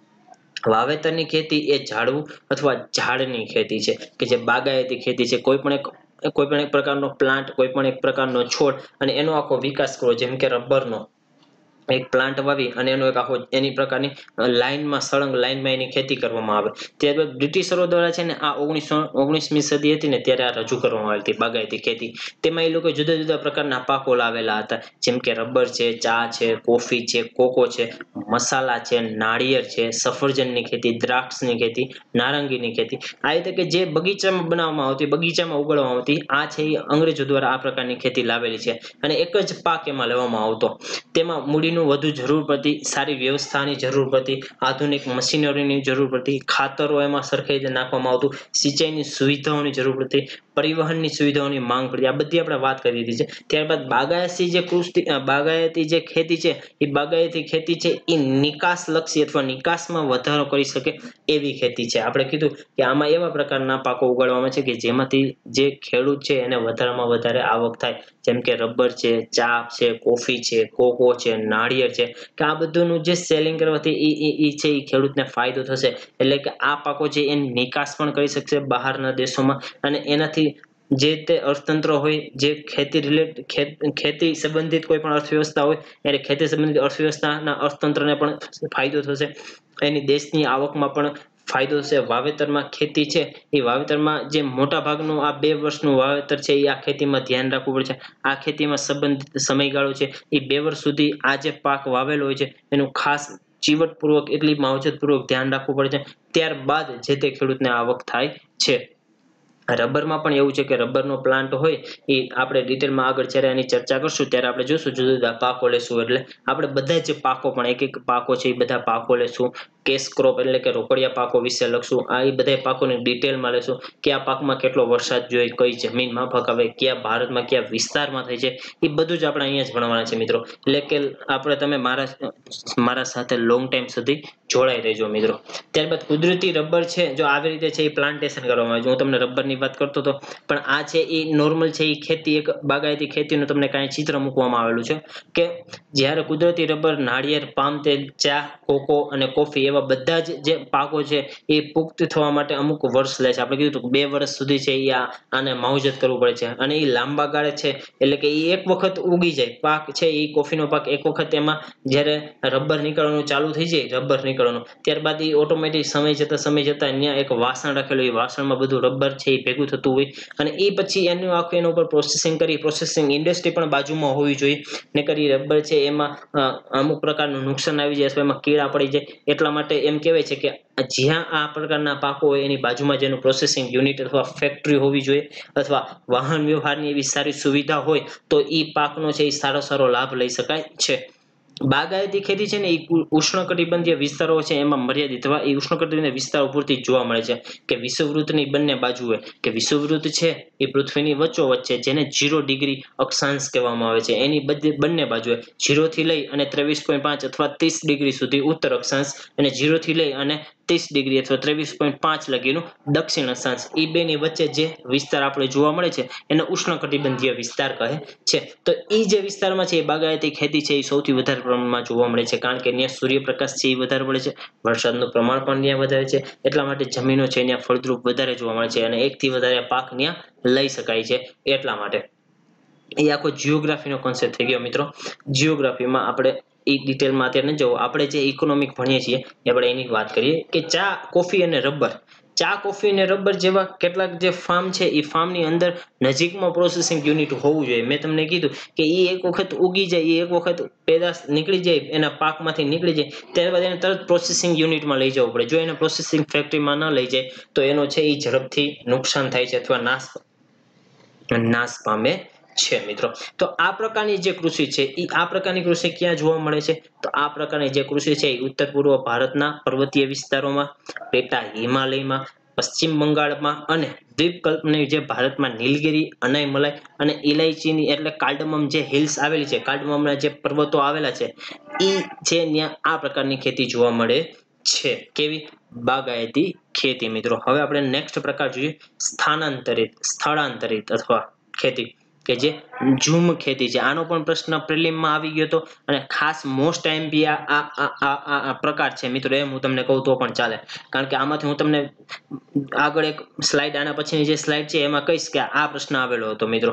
વાવેતરની ખેતી એ ઝાડવું અથવા ઝાડની ખેતી છે કે જે બાગાયતી ખેતી છે. કોઈ પણ એક કોઈ પણ એક પ્રકારનો પ્લાન્ટ, કોઈ પણ એક પ્રકારનો છોડ અને એનો આખો વિકાસ કરવો. જેમ કે રબરનો એક પ્લાન્ટ વાવી અને એનો એક આખો એની પ્રકારની લાઈનમાં સળંગ લાઈનમાં એની ખેતી કરવામાં આવે. ત્યારબાદ બ્રિટિશરો દ્વારા છે ને આ ઓગણીસો ઓગણીસમી સદી હતી ને ત્યારે આ રજૂ કરવામાં આવી હતી બાગાયતી ખેતી. તેમાં એ લોકો જુદા જુદા પ્રકારના પાકો લાવેલા હતા. જેમ કે રબર છે, ચા છે, કોફી છે, કોકો છે, મસાલા છે, નાળિયેર છે, સફરજનની ખેતી, દ્રાક્ષની ખેતી, નારંગીની ખેતી. આ રીતે કે જે બગીચામાં બનાવવામાં આવતી, બગીચામાં ઉગાડવામાં આવતી, આ છે એ અંગ્રેજો દ્વારા આ પ્રકારની ખેતી લાવેલી છે અને એક જ પાક એમાં લેવામાં આવતો. તેમાં મૂડીનું વધુ જરૂર પડતી, સારી વ્યવસ્થાની જરૂર પડતી, આધુનિક મશીનરીની જરૂર પડતી, ખાતરો એમાં સરખી રીતે નાખવામાં આવતું, સિંચાઈની સુવિધાઓની જરૂર પડતી, પરિવહનની સુવિધાઓની માંગ પડતી. આ બધી આપણે વાત કરી દીધી છે. ત્યારબાદ બાગાયતી જે કૃષિ બાગાયતી જે ખેતી છે એ બાગાયતી ખેતી છે એ નિકાસલક્ષી અથવા નિકાસમાં વધારો કરી શકે એવી ખેતી છે. આપણે કીધું કે આમાં એવા પ્રકારના પાકો ઉગાડવામાં છે કે જેમાંથી જે ખેડૂત છે એને વધારેમાં વધારે આવક થાય. જેમ કે રબર છે, ચા છે, કોફી છે, કોકો છે, નાળિયેર છે કે આ બધુંનું જે સેલિંગ કરવાથી એ એ છે એ ખેડૂતને ફાયદો થશે. એટલે કે આ પાકો છે એની નિકાસ પણ કરી શકશે બહારના દેશોમાં અને એનાથી જે તે અર્થતંત્ર હોય, જે ખેતી રિલેટ ખેતી સંબંધિત કોઈ પણ અર્થવ્યવસ્થા હોય ત્યારે ખેતી સંબંધિત અર્થવ્યવસ્થાના અર્થતંત્રને પણ ફાયદો થશે. એની દેશની આવકમાં પણ ફાયદો થશે. વાવેતરમાં ખેતી છે એ વાવેતરમાં જે મોટા ભાગનું આ બે વર્ષનું વાવેતર છે એ આ ખેતીમાં ધ્યાન રાખવું પડે છે. આ ખેતીમાં સંબંધિત સમયગાળો છે એ બે વર્ષ સુધી આ જે પાક વાવેલો હોય છે એનું ખાસ ચીવટપૂર્વક એટલી માવજતપૂર્વક ધ્યાન રાખવું પડે છે. ત્યારબાદ જે તે ખેડૂતને આવક થાય છે. રબરમાં પણ એવું છે કે રબરનો પ્લાન્ટ હોય એ આપણે ડિટેલમાં આગળ જ્યારે એની ચર્ચા કરશું ત્યારે આપણે જોશું જુદા જુદા પાકો લેશું. એટલે આપણે બધા જ પાકો પણ એક એક પાકો છે એ બધા પાકો લેશું. કેશ ક્રોપ એટલે કે રોકડિયા પાકો વિશે લખશું. આ એ બધા પાકોની ડિટેલમાં લેશું. કયા પાકમાં કેટલો વરસાદ જોઈએ, કઈ જમીન માફક આવે, કયા ભારતમાં કયા વિસ્તારમાં થાય છે એ બધું જ આપણે અહીંયા જ ભણવાના છે મિત્રો. એટલે કે આપણે તમે મારા મારા સાથે લોંગ ટાઈમ સુધી જોડાઈ રહેજો મિત્રો. ત્યારબાદ કુદરતી રબર છે જો આવી રીતે છે એ પ્લાન્ટેશન કરવામાં આવે છે. હું તમને રબરની વાત કરતો હતો પણ આ છે એ નોર્મલ છે એ ખેતી એક બાગાયતી ખેતીનું તમને કાંઈ ચિત્ર મૂકવામાં આવેલું છે કે જ્યારે કુદરતી રબર, નાળિયેર, પામ તેલ, ચા, કોકો અને કોફી એવા બધા જ જે પાકો છે એ પુખ્ત થવા માટે અમુક વર્ષ લે છે. આપણે કીધું બે વર્ષ સુધી છે એ આને માવજત કરવું પડે છે અને એ લાંબા ગાળે છે એટલે કે એ એક વખત ઉગી જાય પાક છે એ કોફીનો પાક એક વખત એમાં જ્યારે રબર નીકળવાનું ચાલુ થઈ જાય રબર નીકળવાનું ત્યારબાદ એ ઓટોમેટિક સમય જતા સમય જતા અહીંયા એક વાસણ રાખેલું એ વાસણમાં બધું રબર છે એ ભેગું થતું હોય અને એ પછી એનું આખું એના ઉપર પ્રોસેસિંગ કરી પ્રોસેસિંગ ઇન્ડસ્ટ્રી પણ બાજુમાં હોવી જોઈએ. નહીંતર એ રબર છે એમાં અમુક પ્રકારનું નુકસાન આવી જાય અથવા એમાં કીડા પડી જાય. એટલા માટે એમ કહેવાય છે કે જ્યાં આ પ્રકારના પાકો હોય એની બાજુમાં જેનું પ્રોસેસિંગ યુનિટ અથવા ફેક્ટરી હોવી જોઈએ અથવા વાહન વ્યવહારની એવી સારી સુવિધા હોય તો એ પાકનો છે એ સારો સારો લાભ લઈ શકાય છે. બાગાયતી ખેતી છે ને એ ઉષ્ણકટિબંધીય વિસ્તારો છે એમાં મર્યાદિત અથવા એ ઉષ્ણકટિબંધીય વિસ્તારો પૂરતી જોવા મળે છે કે વિષુવવૃત્તની બંને બાજુએ કે વિષુવવૃત્ત છે એ પૃથ્વીની વચ્ચોવચ્ચ છે જેને ઝીરો ડિગ્રી અક્ષાંશ કહેવામાં આવે છે. એની બંને બાજુએ ઝીરો થી લઈ અને ત્રેવીસ પોઈન્ટ પાંચ અથવા ત્રીસ ડિગ્રી સુધી ઉત્તર અક્ષાંશ અને ઝીરો થી લઈ અને ત્રીસ ડિગ્રી અથવા ત્રેવીસ પોઈન્ટ પાંચ લગીનું દક્ષિણ અક્ષાંશ એ બેની વચ્ચે જે વિસ્તાર આપણે જોવા મળે છે એને ઉષ્ણકટિબંધીય વિસ્તાર કહે છે. તો એ જે વિસ્તારમાં છે એ બાગાયતી ખેતી છે એ સૌથી વધારે પ્રમાણમાં જોવા મળે છે, કારણ કે ત્યાં સૂર્યપ્રકાશ છે એ વધારે પડે છે, વરસાદનું પ્રમાણ પણ ત્યાં વધારે છે, એટલા માટે જમીનો છે ત્યાં ફળદ્રુપ વધારે જોવા મળે છે અને એકથી વધારે પાક ત્યાં લઈ શકાય છે એટલા માટે. એ આખો જીઓગ્રાફીનો કોન્સેપ્ટ થઈ ગયો મિત્રો. જીઓગ્રાફીમાં આપણે એ ડિટેલમાં અત્યારે ન જવું, આપણે જે ઇકોનોમિક ભણીએ છીએ એ આપણે એની વાત કરીએ કે ચા, કોફી અને રબર. ચા, કોફી અને રબર જેવા કેટલાક જે ફાર્મ છે એ ફાર્મની અંદર નજીકમાં પ્રોસેસિંગ યુનિટ હોવું જોઈએ. મેં તમને કીધું કે એ એક વખત ઉગી જાય, એ એક વખત પેદાશ નીકળી જાય, એના પાકમાંથી નીકળી જાય, ત્યારબાદ એને તરત પ્રોસેસિંગ યુનિટમાં લઈ જવું પડે. જો એને પ્રોસેસિંગ ફેક્ટરીમાં ન લઈ જાય તો એનો છે એ ઝડપથી નુકસાન થાય છે અથવા નાશ નાશ પામે છે મિત્રો. તો આ પ્રકારની જે કૃષિ છે એ આ પ્રકારની કૃષિ ક્યાં જોવા મળે છે? તો આ પ્રકારની જે કૃષિ છે એ ઉત્તર પૂર્વ ભારતના પર્વતીય વિસ્તારોમાં, પેટા હિમાલયમાં, પશ્ચિમ બંગાળમાં અને દ્વીપકલ્પની જે ભારતમાં નીલગિરી, અનાઈમલાઈ અને ઇલાયચીની એટલે કાર્ડમમ જે હિલ્સ આવેલી છે, કાર્ડમમના જે પર્વતો આવેલા છે એ છે ત્યાં આ પ્રકારની ખેતી જોવા મળે છે. કેવી? બાગાયતી ખેતી મિત્રો. હવે આપણે નેક્સ્ટ પ્રકાર જોઈએ સ્થાનાંતરિત, સ્થળાંતરિત અથવા ખેતી કે જે ઝૂમ ખેતી છે. આનો પણ પ્રશ્ન પ્રિલિમમાં આવી ગયો હતો અને ખાસ મોસ્ટ આઈએમપી આ આ આ આ પ્રકાર છે મિત્રો. એમ હું તમને કહું તો પણ ચાલે, કારણ કે આમાંથી હું તમને આગળ એક સ્લાઇડ, આના પછીની જે સ્લાઇડ છે એમાં કહીશ કે આ પ્રશ્ન આવેલો હતો મિત્રો,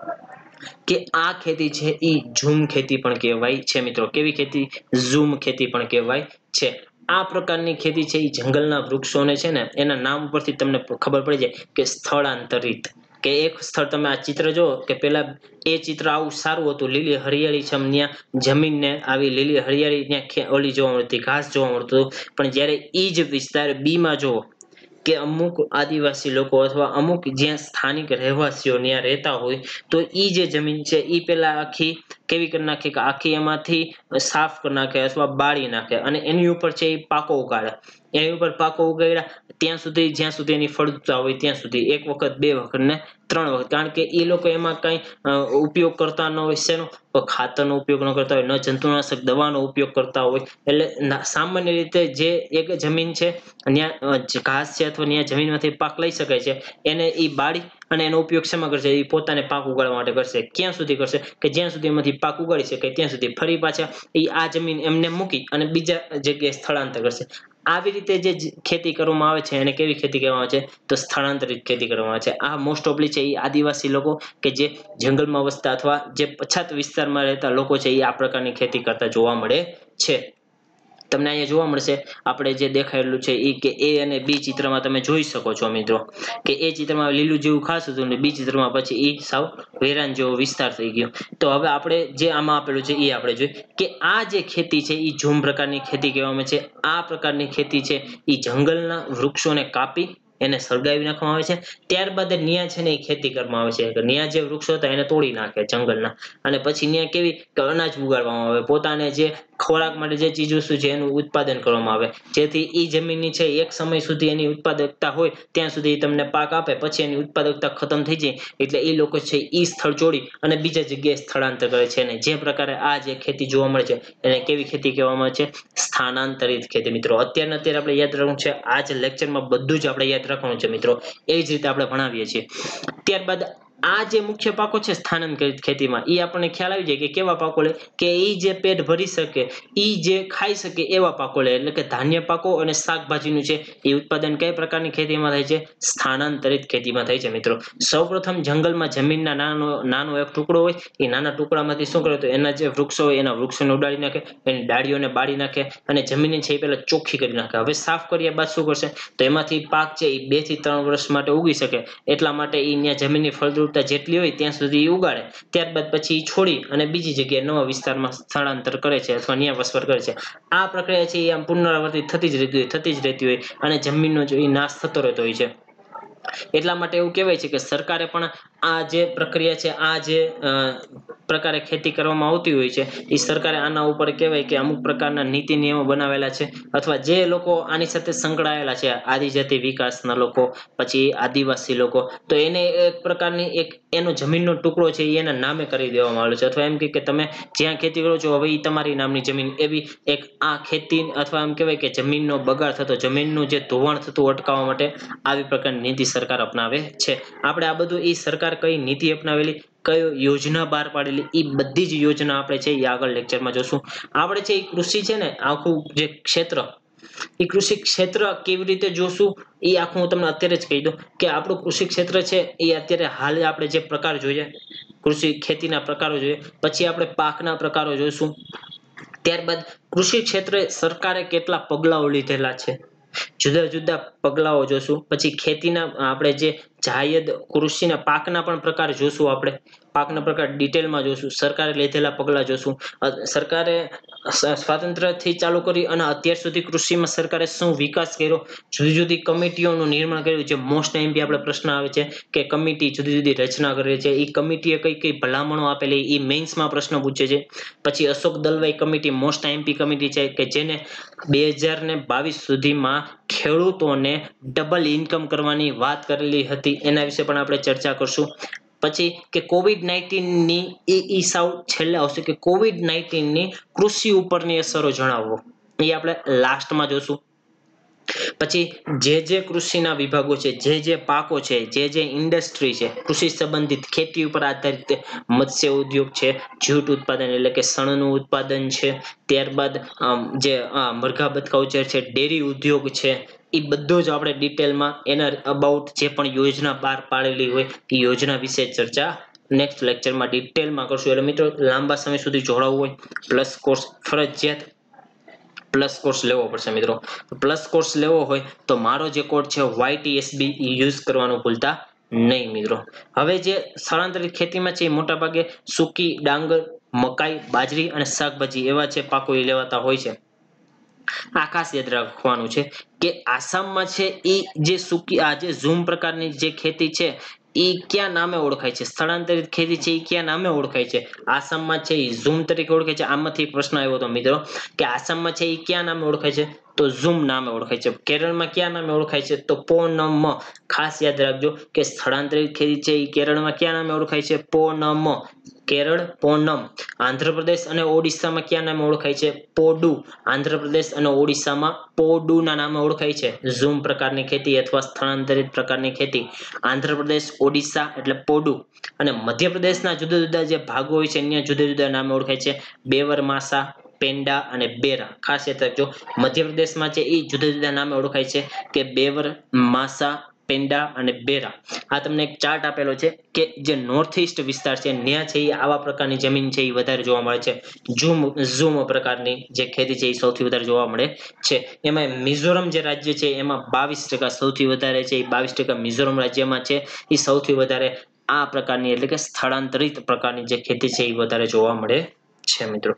કે આ ખેતી છે એ ઝૂમ ખેતી પણ કહેવાય છે મિત્રો. કેવી ખેતી? ઝૂમ ખેતી પણ કહેવાય છે. આ પ્રકારની ખેતી છે એ જંગલના વૃક્ષોને છે ને એના નામ ઉપરથી તમને ખબર પડી જાય કે સ્થળાંતરિત, કે એક સ્થળ તમે આ ચિત્ર જો કે પેલા એ ચિત્ર આવું સારું હતું, લીલી હરિયાળી છમ ત્યાં જમીનને આવી લીલી હરિયાળી ત્યાં ઓલી જોવા મળતી, ઘાસ જોવા મળતું, પણ જ્યારે એ જ વિસ્તાર બી માં જુઓ કે અમુક આદિવાસી લોકો અથવા અમુક જ્યાં સ્થાનિક રહેવાસીઓ ત્યાં રહેતા હોય તો એ જે જમીન છે એ પેલા આખી કેવી કરી નાખે કે આખી એમાંથી સાફ કરી નાખે અથવા બાળી નાખે અને એની ઉપર છે એ પાકો ઉગાડે. એની ઉપર પાકો ઉગાડ્યા ત્યાં સુધી જ્યાં સુધી એની ફળદ્રુપતા હોય ત્યાં સુધી, એક વખત, બે વખત ને ત્રણ વખત, કારણ કે એ લોકો એમાં કઈ ઉપયોગ કરતા ન હોય, શેનો ખાતરનો ઉપયોગ ન કરતા હોય, ન જંતુનાશક દવાનો ઉપયોગ કરતા હોય, એટલે સામાન્ય રીતે જે એક જમીન છે ત્યાં ઘાસ છે અથવા ત્યાં જમીનમાંથી પાક લઈ શકાય છે એને એ બાળી અને એનો ઉપયોગ શેમાં કરશે? એ પોતાને પાક ઉગાડવા માટે કરશે. ક્યાં સુધી કરશે? કે જ્યાં સુધી એમાંથી પાક ઉગાડી શકે ત્યાં સુધી. ફરી પાછા એ આ જમીન એમને મૂકી અને બીજા જગ્યાએ સ્થળાંતર કરશે. આવી રીતે જે ખેતી કરવામાં આવે છે એને કેવી ખેતી કહેવામાં આવે છે? તો સ્થળાંતરિત ખેતી કરવામાં આવે છે. આ મોસ્ટ ઓફલી છે એ આદિવાસી લોકો કે જે જંગલમાં વસતા અથવા જે પછાત વિસ્તારમાં રહેતા લોકો છે એ આ પ્રકારની ખેતી કરતા જોવા મળે છે. તમને અહીંયા જોવા મળશે આપણે જે દેખાયેલું છે એ કે એ અને બી ચિત્રમાં તમે જોઈ શકો છો મિત્રો, કે એ ચિત્રમાં લીલું જેવું ખાસ હતું અને બી ચિત્રમાં પછી એ સાવ વેરાન જેવો વિસ્તાર થઈ ગયો. તો હવે આપણે જે આમાં આપેલું છે એ આપણે જોઈએ કે આ જે ખેતી છે એ ઝૂમ પ્રકારની ખેતી કહેવામાં આવે છે. આ પ્રકારની ખેતી છે એ જંગલના વૃક્ષોને કાપી એને સળગાવી નાખવામાં આવે છે, ત્યારબાદ ન્યા છે ને એ ખેતી કરવામાં આવે છે. ન્યા જે વૃક્ષો હતા એને તોડી નાખે જંગલના, અને પછી ન્યા કેવી કે અનાજ ઉગાડવામાં આવે, પોતાને જે ખોરાક માટે જે ચીજ વસ્તુ છે એનું ઉત્પાદન કરવામાં આવે, જેથી એ જમીનની છે એક સમય સુધી એની ઉત્પાદકતા હોય ત્યાં સુધી તમને પાક આપે, પછી એની ઉત્પાદકતા ખતમ થઈ જાય એટલે એ લોકો છે એ સ્થળ છોડી અને બીજા જગ્યાએ સ્થળાંતર કરે છે. અને જે પ્રકારે આ જે ખેતી જોવા મળે છે એને કેવી ખેતી કહેવામાં આવે છે? સ્થાનાંતરિત ખેતી મિત્રો. અત્યારે અત્યારે આપણે યાદ રાખવું છે, આ જ લેક્ચરમાં બધું જ આપણે યાદ રાખવાનું છે મિત્રો, એ જ રીતે આપણે ભણાવીએ છીએ. ત્યારબાદ આ જે મુખ્ય પાકો છે સ્થાનાંતરિત ખેતીમાં, એ આપણને ખ્યાલ આવી જાય કે કેવા પાકો લે, કે એ જે પેટ ભરી શકે, એ જે ખાઈ શકે એવા પાકો લે, એટલે કે ધાન્ય પાકો અને શાકભાજીનું છે એ ઉત્પાદન કઈ પ્રકારની ખેતીમાં થાય છે? સ્થાનાંતરિત ખેતીમાં થાય છે મિત્રો. સૌપ્રથમ જંગલમાં જમીનના નાનો નાનો એક ટુકડો હોય, એ નાના ટુકડામાંથી શું કરે તો એના જે વૃક્ષો હોય એના વૃક્ષોને ઉડાડી નાખે, એની ડાળીઓને બાળી નાખે અને જમીન છે એ પેલા ચોખ્ખી કરી નાખે. હવે સાફ કર્યા બાદ શું કરશે તો એમાંથી પાક છે એ બે થી ત્રણ વર્ષ માટે ઉગી શકે, એટલા માટે એ ત્યાં જમીનની ફળદ્રુપતા જેટલી હોય ત્યાં સુધી એ ઉગાડે. ત્યારબાદ પછી છોડી અને બીજી જગ્યાએ નવા વિસ્તારમાં સ્થળાંતર કરે છે અથવા ત્યાં વસવાટ કરે છે. આ પ્રક્રિયા છે એ આમ પુનરાવર્તિત થતી જ રહેતી હોય થતી જ રહેતી હોય અને જમીનનો જો એ નાશ થતો રહેતો હોય છે. એટલા માટે એવું કહેવાય છે કે સરકારે પણ આ જે પ્રક્રિયા છે, આ જે પ્રકારે ખેતી કરવામાં આવતી હોય છે, એ સરકારે આના ઉપર કહેવાય કે અમુક પ્રકારના નીતિ નિયમો બનાવેલા છે, અથવા જે લોકો આની સાથે સંકળાયેલા છે, આદિજાતિ વિકાસના લોકો, પછી આદિવાસી લોકો, તો એને એક પ્રકારની એક એનો જમીનનો ટુકડો છે એ એના નામે કરી દેવામાં આવ્યો છે, અથવા એમ કે તમે જ્યાં ખેતી કરો છો હવે એ તમારી નામની જમીન, એવી એક આ ખેતી અથવા એમ કહેવાય કે જમીનનો બગાડ થતો, જમીનનું જે ધોવાણ થતું અટકાવવા માટે આવી પ્રકારની નીતિ સરકાર અપનાવે છે. આપણે આ બધું એ સરકાર કઈ નીતિ અપનાવેલી, કયો યોજના બહાર પાડેલી, એ બધી જ યોજના આપણે છે એ આગળ લેક્ચરમાં જોશું. આપણે છે એ કૃષિ છે ને આખું જે ક્ષેત્ર, એ કૃષિ ક્ષેત્ર કેવી રીતે જોશું એ આખું હું તમને અત્યારે જ કહી દઉં કે આપણું કૃષિ ક્ષેત્ર છે એ અત્યારે હાલ આપણે જે પ્રકાર જોઈએ, કૃષિ ખેતીના પ્રકારો જોઈએ, પછી આપણે પાકના પ્રકારો જોઈશું, ત્યારબાદ કૃષિ ક્ષેત્રે સરકારે કેટલા પગલાઓ લીધેલા છે, જુદા જુદા પગલાઓ જોશું, પછી ખેતીના આપણે જે જાયદ કૃષિના પાકના પણ પ્રકાર જોશું, આપણે પાકના પ્રકાર ડિટેલમાં જોશું, સરકારે લીધેલા પગલા જોશું, સરકારે સ્વાતંત્ર્યથી ચાલુ કરી અને અત્યાર સુધી કૃષિમાં સરકારે શું વિકાસ કર્યો, જુદી જુદી કમિટીઓનું નિર્માણ કર્યું. જે મોસ્ટ એમપી આપણે પ્રશ્ન આવે છે કે કમિટી જુદી જુદી રચના કરે છે, એ કમિટીએ કઈ કઈ ભલામણો આપેલી એ મેઇન્સમાં પ્રશ્ન પૂછે છે. પછી Ashok Dalwai committee most MP committee છે કે જેને બે હજાર ને બાવીસ સુધીમાં ખેડૂતોને ડબલ ઇન્કમ કરવાની વાત કરેલી હતી, એના વિશે પણ આપણે ચર્ચા કરશું. પછી કે કોવિડ નાઇન્ટીન ની એ ઈ સાવ છેલ્લે આવશે કે કોવિડ નાઇન્ટીન ની કૃષિ ઉપરની અસરો જણાવો, એ આપણે લાસ્ટમાં જોશું. પછી જે જે કૃષિના વિભાગો છે, જે જે પાકો છે, જે જે ઇન્ડસ્ટ્રી છે કૃષિ સંબંધિત ખેતી ઉપર આધારિત, મત્સ્ય ઉદ્યોગ છે, જૂટ ઉત્પાદન એટલે કે શણનું ઉત્પાદન છે, ત્યારબાદ જે મરઘા બતકા ઉછેર છે, ડેરી ઉદ્યોગ છે, એ બધું જ આપણે ડિટેલમાં એના અબાઉટ જે પણ યોજના બહાર પાડેલી હોય એ યોજના વિશે ચર્ચા નેક્સ્ટ લેક્ચરમાં ડિટેલમાં કરશું. એટલે મિત્રો લાંબા સમય સુધી જોડાવવું હોય પ્લસ કોર્સ ફરજિયાત પ્લસ કોર્સ લેવો પડશે. મિત્રો પ્લસ કોર્સ લેવો હોય તો મારો જે કોડ છે Y T S B use કરવાનું ભૂલતા નહીં મિત્રો. હવે જે સ્થળાંતરિત ખેતીમાં છે એ મોટા ભાગે સૂકી ડાંગર, મકાઈ, બાજરી અને શાકભાજી એવા છે પાકો એ લેવાતા હોય છે. આ ખાસ યાદ રાખવાનું છે કે આસામમાં છે એ જે સૂકી આ જે ઝૂમ પ્રકારની જે ખેતી છે એ કયા નામે ઓળખાય છે, સ્થળાંતરિત ખેતી છે એ કયા નામે ઓળખાય છે, આસામમાં છે એ ઝૂમ તરીકે ઓળખાય છે. આમાંથી પ્રશ્ન આવ્યો હતો મિત્રો કે આસામમાં છે એ કયા નામે ઓળખાય છે, તો ઝૂમ નામે ઓળખાય છે. કેરળમાં કયા નામે ઓળખાય છે, તો પોનમ. ખાસ યાદ રાખજો કે સ્થળાંતરિત ખેતી છે એ કેરળમાં કયા નામે ઓળખાય છે, પોનમ, કેરળ પોનમ. આંધ્રપ્રદેશ અને ઓડિશામાં કયા નામે ઓળખાય છે, પોડુ. આંધ્રપ્રદેશ અને ઓડિશામાં પોડુના નામે ઓળખાય છે ઝૂમ પ્રકારની ખેતી અથવા સ્થળાંતરિત પ્રકારની ખેતી. આંધ્રપ્રદેશ, ઓડિશા એટલે પોડુ, અને મધ્યપ્રદેશના જુદા જુદા જે ભાગો હોય છે અહીંયા જુદા જુદા નામે ઓળખાય છે, બેવર માસા, પેંડા અને બેરા. ખાસ યાદ રાખજો મધ્યપ્રદેશમાં છે એ જુદા જુદા નામે ઓળખાય છે કે બેવર, માસા, પેંડા અને બેરા. આ તમને એક ચાર્ટ આપેલો છે કે જે નોર્થ ઈસ્ટ વિસ્તાર છે ત્યાં છે એ આવા પ્રકારની જમીન છે એ વધારે જોવા મળે છે. ઝૂમ ઝૂમ પ્રકારની જે ખેતી છે એ સૌથી વધારે જોવા મળે છે. એમાં મિઝોરમ જે રાજ્ય છે એમાં બાવીસ ટકા સૌથી વધારે છે, એ બાવીસ ટકા મિઝોરમ રાજ્યમાં છે એ સૌથી વધારે આ પ્રકારની એટલે કે સ્થળાંતરિત પ્રકારની જે ખેતી છે એ વધારે જોવા મળે છે મિત્રો.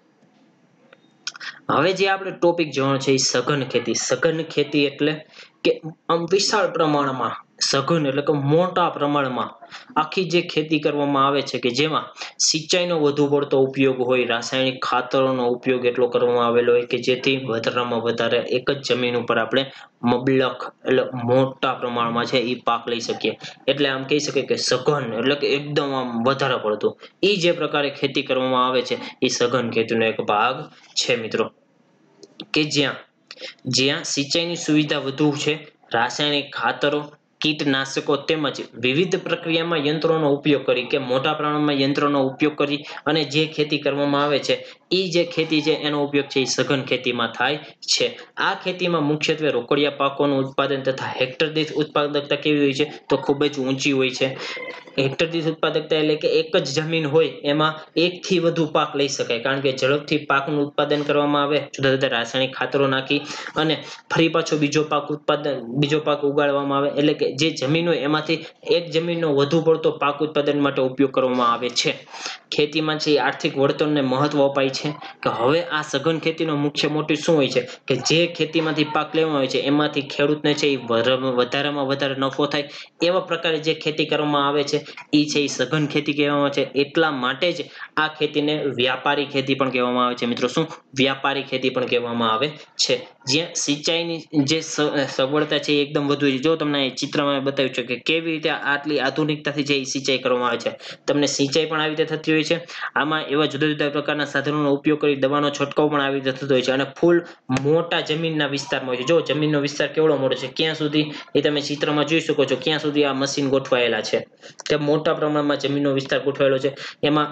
હવે જે આપણે ટોપિક જોવાનો છે એ સઘન ખેતી. સઘન ખેતી એટલે કે આમ વિશાળ પ્રમાણમાં, સઘન એટલે કે મોટા પ્રમાણમાં આખી જે ખેતી કરવામાં આવે છે કે જેમાં સિંચાઈનો વધુ પડતો ઉપયોગ હોય, રાસાયણિક ખાતરોનો ઉપયોગ એટલો કરવામાં આવેલો હોય કે જેથી વધારેમાં વધારે એક જ જમીન ઉપર આપણે મબલખ એટલે મોટા પ્રમાણમાં છે એ પાક લઈ શકીએ. એટલે આમ કહી શકાય કે સઘન એટલે કે એકદમ આમ વધારે પડતું એ જે પ્રકારે ખેતી કરવામાં આવે છે એ સઘન ખેતીનો એક ભાગ છે મિત્રો. કે જ્યાં જ્યાં સિંચાઈની સુવિધા વધુ છે, રાસાયણિક ખાતરો, કીટનાશકો તેમજ વિવિધ પ્રક્રિયામાં યંત્રોનો ઉપયોગ કરી કે મોટા પ્રમાણમાં યંત્રોનો ઉપયોગ કરી અને જે ખેતી કરવામાં આવે છે એ જે ખેતી છે એનો ઉપયોગ છે એ સઘન ખેતીમાં થાય છે. આ ખેતીમાં મુખ્યત્વે રોકડિયા પાકોનું ઉત્પાદન તથા હેક્ટર દીઠ ઉત્પાદકતા કેવી હોય છે, તો ખૂબ જ ઊંચી હોય છે. હેક્ટર દીઠ ઉત્પાદકતા એટલે કે એક જ જમીન હોય એમાં એક થી વધુ પાક લઈ શકાય, કારણ કે ઝડપથી પાકનું ઉત્પાદન કરવામાં આવે જુદા જુદા રાસાયણિક ખાતરો નાખી અને ફરી પાછો બીજો પાક ઉત્પાદન બીજો પાક ઉગાડવામાં આવે એટલે કે કે જે જમીન હોય એમાંથી એક જમીનનો વધુ પડતો પાક ઉત્પાદન માટે ઉપયોગ કરવામાં આવે છે. ખેતીમાં છે આર્થિક વળતરને મહત્વ અપાય છે કે હવે આ સઘન ખેતીનો મુખ્ય મોટિવ શું હોય છે કે જે ખેતીમાંથી પાક લેવામાં આવે છે એમાંથી ખેડૂતને છે એ વધારેમાં વધારે નફો થાય એવા પ્રકારે જે ખેતી કરવામાં આવે છે એ છે એ સઘન ખેતી કહેવામાં આવે છે. એટલા માટે જ આ ખેતીને વ્યાપારી ખેતી પણ કહેવામાં આવે છે મિત્રો. શું વ્યાપારી ખેતી પણ કહેવામાં આવે છે. જ્યાં સિંચાઈની જે સગવડતા છે એ એકદમ વધુ છે. જો તમને ચિત્રમાં બતાવ્યું છે કે કેવી રીતે આટલી આધુનિકતાથી જે સિંચાઈ કરવામાં આવે છે. તમને સિંચાઈ પણ આવી રીતે થતી હોય છે. આમાં એવા જુદા જુદા પ્રકારના સાધનોનો ઉપયોગ કરી દવાનો છંટકાવ પણ આવી રીતે થતો હોય છે અને ફૂલ મોટા જમીનના વિસ્તારમાં હોય છે. જો જમીનનો વિસ્તાર કેવડો મોટો છે ક્યાં સુધી એ તમે ચિત્રમાં જોઈ શકો છો ક્યાં સુધી આ મશીન ગોઠવાયેલા છે. તે મોટા પ્રમાણમાં જમીનનો વિસ્તાર ગોઠવાયેલો છે. એમાં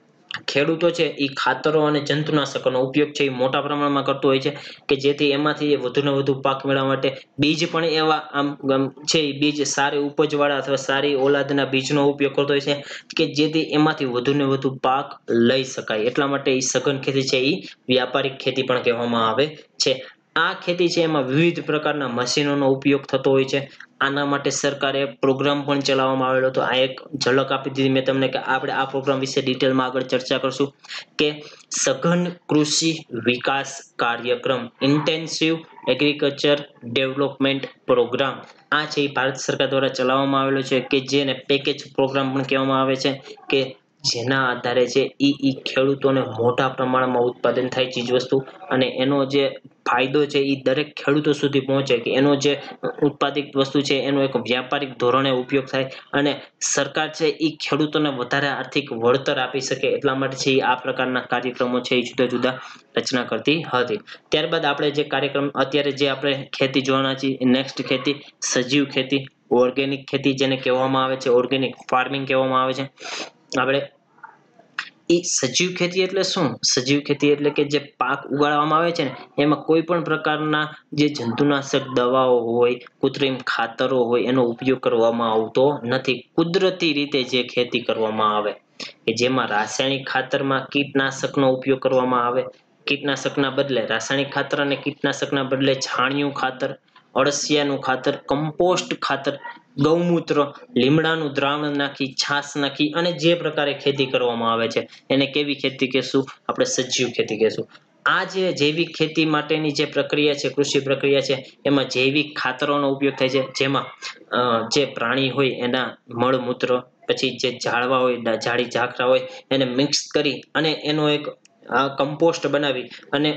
ખેડૂતો છે એ ખાતરો અને જંતુનાશકોનો ઉપયોગ છે એ મોટા પ્રમાણમાં કરતો હોય છે કે જેથી એમાંથી વધુને વધુ પાક મેળવવા માટે બીજ પણ એવા આમ છે એ બીજ સારી ઉપજવાળા અથવા સારી ઓલાદના બીજનો ઉપયોગ કરતો હોય છે કે જેથી એમાંથી વધુને વધુ પાક લઈ શકાય. એટલા માટે એ સઘન ખેતી છે એ વ્યાપારિક ખેતી પણ કહેવામાં આવે છે. આ ખેતી છે એમાં વિવિધ પ્રકારના મશીનોનો ઉપયોગ થતો હોય છે. આના માટે સરકારે પ્રોગ્રામ પણ ચલાવવામાં આવેલો હતો. આ એક ઝલક આપી દીધી મેં તમને કે આપણે આ પ્રોગ્રામ વિશે ડિટેલમાં આગળ ચર્ચા કરશું કે સઘન કૃષિ વિકાસ કાર્યક્રમ ઇન્ટેન્સિવ એગ્રીકલ્ચર ડેવલપમેન્ટ પ્રોગ્રામ આ છે એ ભારત સરકાર દ્વારા ચલાવવામાં આવેલો છે કે જેને પેકેજ પ્રોગ્રામ પણ કહેવામાં આવે છે કે જેના આધારે છે ઈ ઈ ખેડૂતોને મોટા પ્રમાણમાં ઉત્પાદન થાય ચીજવસ્તુ અને એનો જે ફાયદો છે એ દરેક ખેડૂતો સુધી પહોંચે કે એનો જે ઉત્પાદિત વસ્તુ છે એનો એક વ્યાપારિક ધોરણે ઉપયોગ થાય અને સરકાર છે એ ખેડૂતોને વધારે આર્થિક વળતર આપી શકે એટલા માટે છે આ પ્રકારના કાર્યક્રમો છે એ જુદા જુદા રચના કરતી હતી. ત્યારબાદ આપણે જે કાર્યક્રમ અત્યારે જે આપણે ખેતી જોવાના છીએ નેક્સ્ટ ખેતી સજીવ ખેતી ઓર્ગેનિક ખેતી જેને કહેવામાં આવે છે ઓર્ગેનિક ફાર્મિંગ કહેવામાં આવે છે. આપણે એ સજીવ ખેતી એટલે શું? સજીવ ખેતી એટલે કે જે પાક ઉગાડવામાં આવે છે ને એમાં કોઈ પણ પ્રકારના જે જંતુનાશક દવાઓ હોય કૃત્રિમ ખાતરો હોય એનો ઉપયોગ કરવામાં આવતો નથી. કુદરતી રીતે જે ખેતી કરવામાં આવે કે જેમાં રાસાયણિક ખાતરમાં કીટનાશકનો ઉપયોગ કરવામાં આવે કીટનાશકના બદલે રાસાયણિક ખાતર અને કીટનાશકના બદલે છાણિયું ખાતર અળસિયાનું ખાતર કમ્પોસ્ટ ખાતર ગૌમૂત્ર લીમડાનું દ્રાવણ નાખી છાશ નાખી અને જે પ્રકારે ખેતી કરવામાં આવે છે એને કેવી ખેતી કહેશું? આપણે સજીવ ખેતી કહેશું. આ જે જૈવિક ખેતી માટેની જે પ્રક્રિયા છે કૃષિ પ્રક્રિયા છે એમાં જૈવિક ખાતરોનો ઉપયોગ થાય છે જેમાં જે પ્રાણી હોય એના મળમૂત્ર પછી જે ઝાડવા હોય ઝાડી ઝાકરા હોય એને મિક્સ કરી અને એનો એક કમ્પોસ્ટ બનાવી અને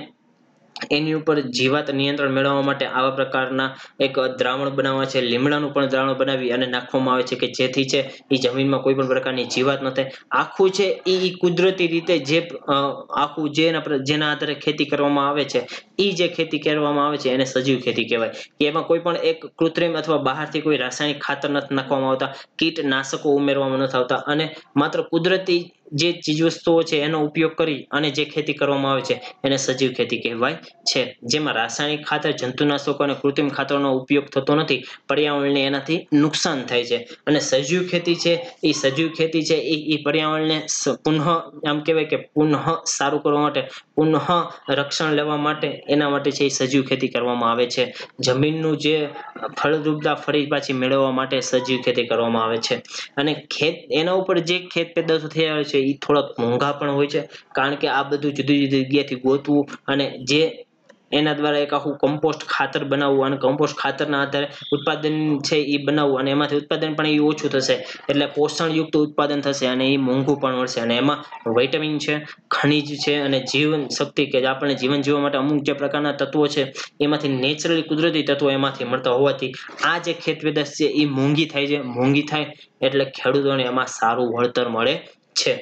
એની ઉપર જીવાત નિયંત્રણ મેળવવા માટે આવા પ્રકારના એક દ્રાવણ બનાવવા છે. લીમડાનું પણ દ્રાવણ બનાવી અને નાખવામાં આવે છે કે જેથી છે એ જમીનમાં કોઈ પણ પ્રકારની જીવાત ન થાય. આખું છે એ કુદરતી રીતે જે આખું જેના જેના આધારે ખેતી કરવામાં આવે છે એ જે ખેતી કરવામાં આવે છે એને સજીવ ખેતી કહેવાય કે એમાં કોઈ પણ એક કૃત્રિમ અથવા બહારથી કોઈ રાસાયણિક ખાતર નથી નાખવામાં આવતા કીટનાશકો ઉમેરવામાં નથી આવતા અને માત્ર કુદરતી જે ચીજવસ્તુઓ છે એનો ઉપયોગ કરી અને જે ખેતી કરવામાં આવે છે એને સજીવ ખેતી કહેવાય છે. જેમાં રાસાયણિક ખાતર જંતુનાશકો અને કૃત્રિમ ખાતરનો ઉપયોગ થતો નથી. પર્યાવરણને એનાથી નુકસાન થાય છે અને સજીવ ખેતી છે એ સજીવ ખેતી છે એ પર્યાવરણને પુનઃ આમ કહેવાય કે પુનઃ સારું કરવા માટે પુનઃ રક્ષણ લેવા માટે એના માટે છે એ સજીવ ખેતી કરવામાં આવે છે. જમીનનું જે ફળદ્રુપતા ફરી પાછી મેળવવા માટે સજીવ ખેતી કરવામાં આવે છે અને ખેત એના ઉપર જે ખેત પેદાશો થયા હોય છે એ થોડાક મોંઘા પણ હોય છે કારણ કે આ બધું જુદી જુદી જગ્યાથી ગોતવું અને જે એના દ્વારા એક આખું કમ્પોસ્ટ ખાતર બનાવવું અને કમ્પોસ્ટ ખાતરના આધારે ઉત્પાદન છે એ બનાવવું અને એમાંથી ઉત્પાદન પણ એ ઓછું થશે એટલે પોષણયુક્ત ઉત્પાદન થશે અને એ મોંઘું પણ મળશે અને એમાં વિટામિન છે ખનિજ છે અને જીવન શક્તિ કે આપણને જીવન જીવવા માટે અમુક જે પ્રકારના તત્વો છે એમાંથી નેચરલી કુદરતી તત્વો એમાંથી મળતા હોવાથી આ જે ખેત પેદાશ છે એ મોંઘી થાય છે. મોંઘી થાય એટલે ખેડૂતોને એમાં સારું વળતર મળે છે.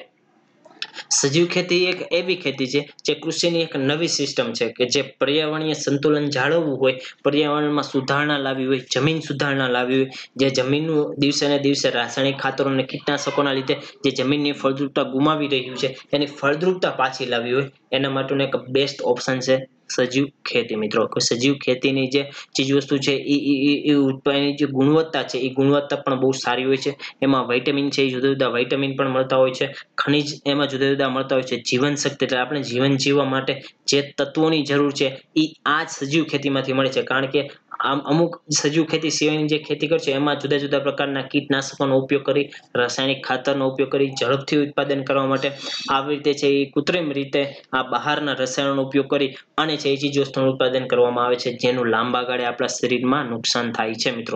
સજીવ ખેતી એક એવી ખેતી છે જે કૃષિની એક નવી સિસ્ટમ છે કે જે પર્યાવરણીય સંતુલન જાળવવું હોય પર્યાવરણમાં સુધારણા લાવી હોય જમીન સુધારણા લાવી હોય જે જમીનનું દિવસે ને દિવસે રાસાયણિક ખાતરો અને કીટનાશકોના લીધે જે જમીનની ફળદ્રુપતા ગુમાવી રહ્યું છે એની ફળદ્રુપતા પાછી લાવી હોય એના માટેનું એક બેસ્ટ ઓપ્શન છે સજીવ ખેતી. મિત્રો સજીવ ખેતીની જે ચીજવસ્તુ છે એ ઉત્પાદનની જે ગુણવત્તા છે એ ગુણવત્તા પણ બહુ સારી હોય છે. એમાં વિટામિન છે એ જુદા જુદા વિટામિન પણ મળતા હોય છે. ખનિજ એમાં જુદા જુદા મળતા હોય છે. જીવન શક્તિ એટલે આપણે જીવન જીવવા માટે જે તત્વોની જરૂર છે એ આ સજીવ ખેતીમાંથી મળે છે કારણ કે આમ અમુક સજીવ ખેતી સિવાયની જે ખેતી કરશે એમાં જુદા જુદા પ્રકારના કીટનાશકોનો ઉપયોગ કરી, રાસાયણિક ખાતરનો ઉપયોગ કરી ઝડપથી ઉત્પાદન કરવા માટે આવી રીતે છે એ કૃત્રિમ રીતે આ બહારના રસાયણોનો ઉપયોગ કરી અને છે એ ચીજ વસ્તુનું ઉત્પાદન કરવામાં આવે છે, જેનું લાંબા ગાળે આપણા શરીરમાં નુકસાન થાય છે મિત્રો.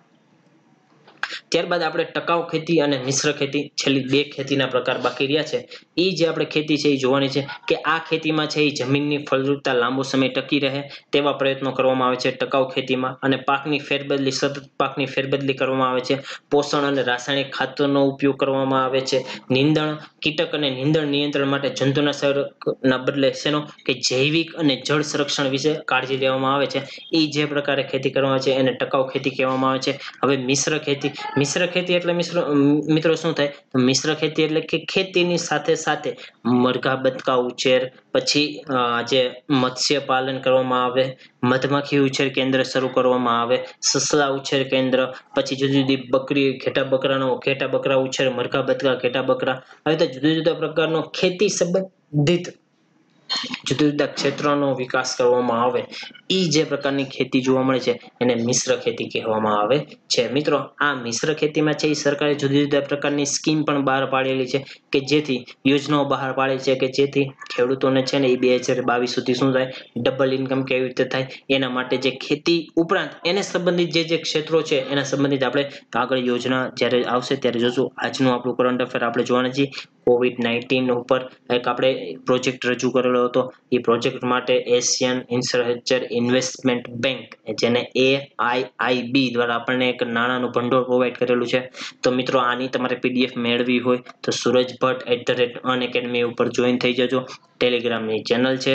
ત્યારબાદ આપણે ટકાઉ ખેતી અને મિશ્ર ખેતી છેલ્લી બે ખેતીના પ્રકાર બાકી રહ્યા છે. એ જે આપણે ખેતી છે એ જોવાની છે કે આ ખેતીમાં છે એ જમીનની ફળદ્રુપતા લાંબો સમય ટકી રહે તેવા પ્રયત્નો કરવામાં આવે છે ટકાઉ ખેતીમાં, અને પાકની ફેરબદલી સતત પાકની ફેરબદલી કરવામાં આવે છે. પોષણ અને રાસાયણિક ખાતરનો ઉપયોગ કરવામાં આવે છે. નીંદણ, કીટક અને નીંદણ નિયંત્રણ માટે જંતુનાશકના બદલે શેનો કે જૈવિક અને જળ સંરક્ષણ વિશે કાળજી લેવામાં આવે છે. એ જે પ્રકારે ખેતી કરવામાં આવે છે એને ટકાઉ ખેતી કહેવામાં આવે છે. હવે મિશ્ર ખેતી, મિશ્ર ખેતી એટલે મિશ્ર મિત્રો શું થાય? મિશ્ર ખેતી એટલે કે ખેતીની સાથે સાથે મરઘા બતકા ઉછેર, પછી જે મત્સ્ય પાલન કરવામાં આવે, મધમાખી ઉછેર કેન્દ્ર શરૂ કરવામાં આવે, સસલા ઉછેર કેન્દ્ર, પછી જુદી જુદી બકરી ઘેટા બકરાનો ઘેટા બકરા ઉછેર, મરઘા બતકા ઘેટા બકરા, આવી રીતે જુદા જુદા પ્રકારનો ખેતી સંબંધિત જુદા જુદા ક્ષેત્રોનો વિકાસ કરવામાં આવે, એ જે પ્રકારની ખેતી જોવા મળે છે એને મિશ્ર ખેતી કહેવામાં આવે છે. મિત્રો આ મિશ્ર ખેતીમાં છે એ સરકારે જુદા જુદા પ્રકારની સ્કીમ પણ બહાર પાડેલી છે કે જેથી યોજનાઓ બહાર પાડે છે કે જેથી ખેડૂતોને છે ને એ બે હજાર બાવીસ સુધી શું થાય, ડબલ ઇન્કમ કેવી રીતે થાય એના માટે જે ખેતી ઉપરાંત એને સંબંધિત જે જે ક્ષેત્રો છે એના સંબંધિત આપણે આગળ યોજના જ્યારે આવશે ત્યારે જોશું. આજનું આપણું કરંટ અફેર આપણે જોવાના છીએ. કોવિડ નાઇન્ટીન ઉપર એક આપણે પ્રોજેક્ટ રજૂ કરેલો હતો. એ પ્રોજેક્ટ માટે એશિયન ઇન્ફ્રાસ્ટ્રક્ચર ઇન્વેસ્ટમેન્ટ બેંક જેને એ આઈ આઈ બી દ્વારા આપણને એક નાણાંનું ભંડોળ પ્રોવાઈડ કરેલું છે. તો મિત્રો આની તમારે પીડીએફ મેળવી હોય તો Suraj Bhatt at the rate Unacademy ઉપર જોઈન થઈ જજો. ટેલિગ્રામની ચેનલ છે.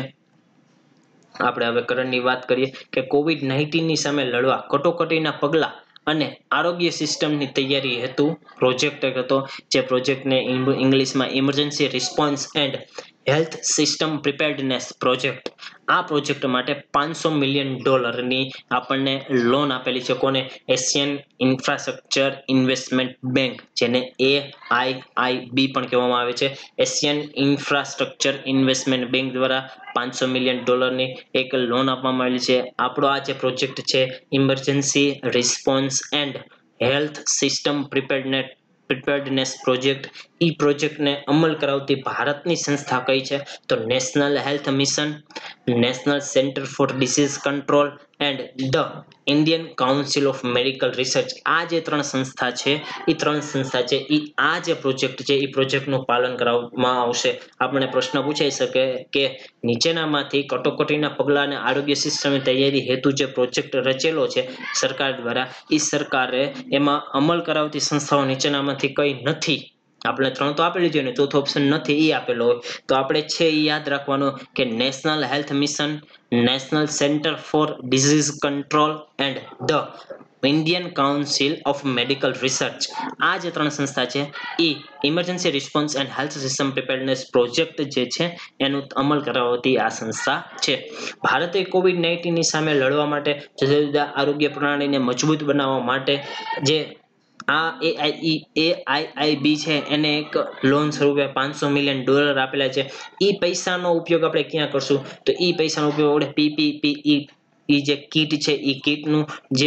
આપણે હવે કરંટની વાત કરીએ કે કોવિડ નાઇન્ટીન ની સામે લડવા કટોકટીના પગલાં અને આરોગ્ય સિસ્ટમની તૈયારી હેતુ પ્રોજેક્ટ એક હતો, જે પ્રોજેક્ટને ઇંગ્લિશમાં emergency response and health system preparedness project. આ પ્રોજેક્ટ માટે પાંચસો મિલિયન ડોલરની આપણને લોન આપેલી છે. કોને? એશિયન ઇન્ફ્રાસ્ટ્રક્ચર ઇન્વેસ્ટમેન્ટ બેંક જેને એ આઈ આઈ બી પણ કહેવામાં આવે છે. એશિયન ઇન્ફ્રાસ્ટ્રક્ચર ઇન્વેસ્ટમેન્ટ બેંક દ્વારા પાંચસો મિલિયન ડોલરની એક લોન આપવામાં આવેલી છે. આપણો આ જે પ્રોજેક્ટ છે emergency response and health system preparedness preparedness project, ઈ પ્રોજેક્ટને અમલ કરાવતી ભારતની સંસ્થા કઈ છે? તો national health mission, national centre for disease control and the Indian council of medical research. આ જે ત્રણ સંસ્થા છે એ ત્રણ સંસ્થા છે એ આ જે પ્રોજેક્ટ છે એ પ્રોજેક્ટનું પાલન કરવામાં આવશે. આપણને પ્રશ્ન પૂછાઈ શકે કે નીચેનામાંથી કટોકટીના પગલાં અને આરોગ્ય સિસ્ટમની તૈયારી હેતુ જે પ્રોજેક્ટ રચેલો છે સરકાર દ્વારા, એ સરકારે એમાં અમલ કરાવતી સંસ્થાઓ નીચેનામાંથી કઈ નથી? આપણે ત્રણ તો આપેલી જોઈએ ને, ચોથો ઓપ્શન નથી એ આપેલો હોય તો આપણે છે એ યાદ રાખવાનું કે national health mission, national centre for disease control and the Indian council of medical research. આ જે ત્રણ સંસ્થા છે એ emergency response and health system preparedness project જે છે એનું અમલ કરાવતી આ સંસ્થા છે. ભારતે કોવિડ નાઇન્ટીન ની સામે લડવા માટે જુદા જુદા આરોગ્ય પ્રણાલીને મજબૂત બનાવવા માટે જે આ એ આઈ આઈ બી છે એને એક લોન સ્વરૂપે પાંચસો મિલિયન ડોલર આપેલા છે. એ પૈસાનો ઉપયોગ આપણે ક્યાં કરશું? તો એ પૈસાનો ઉપયોગ આપણે પીપીપી એ જે કીટ છે એ કીટનું જે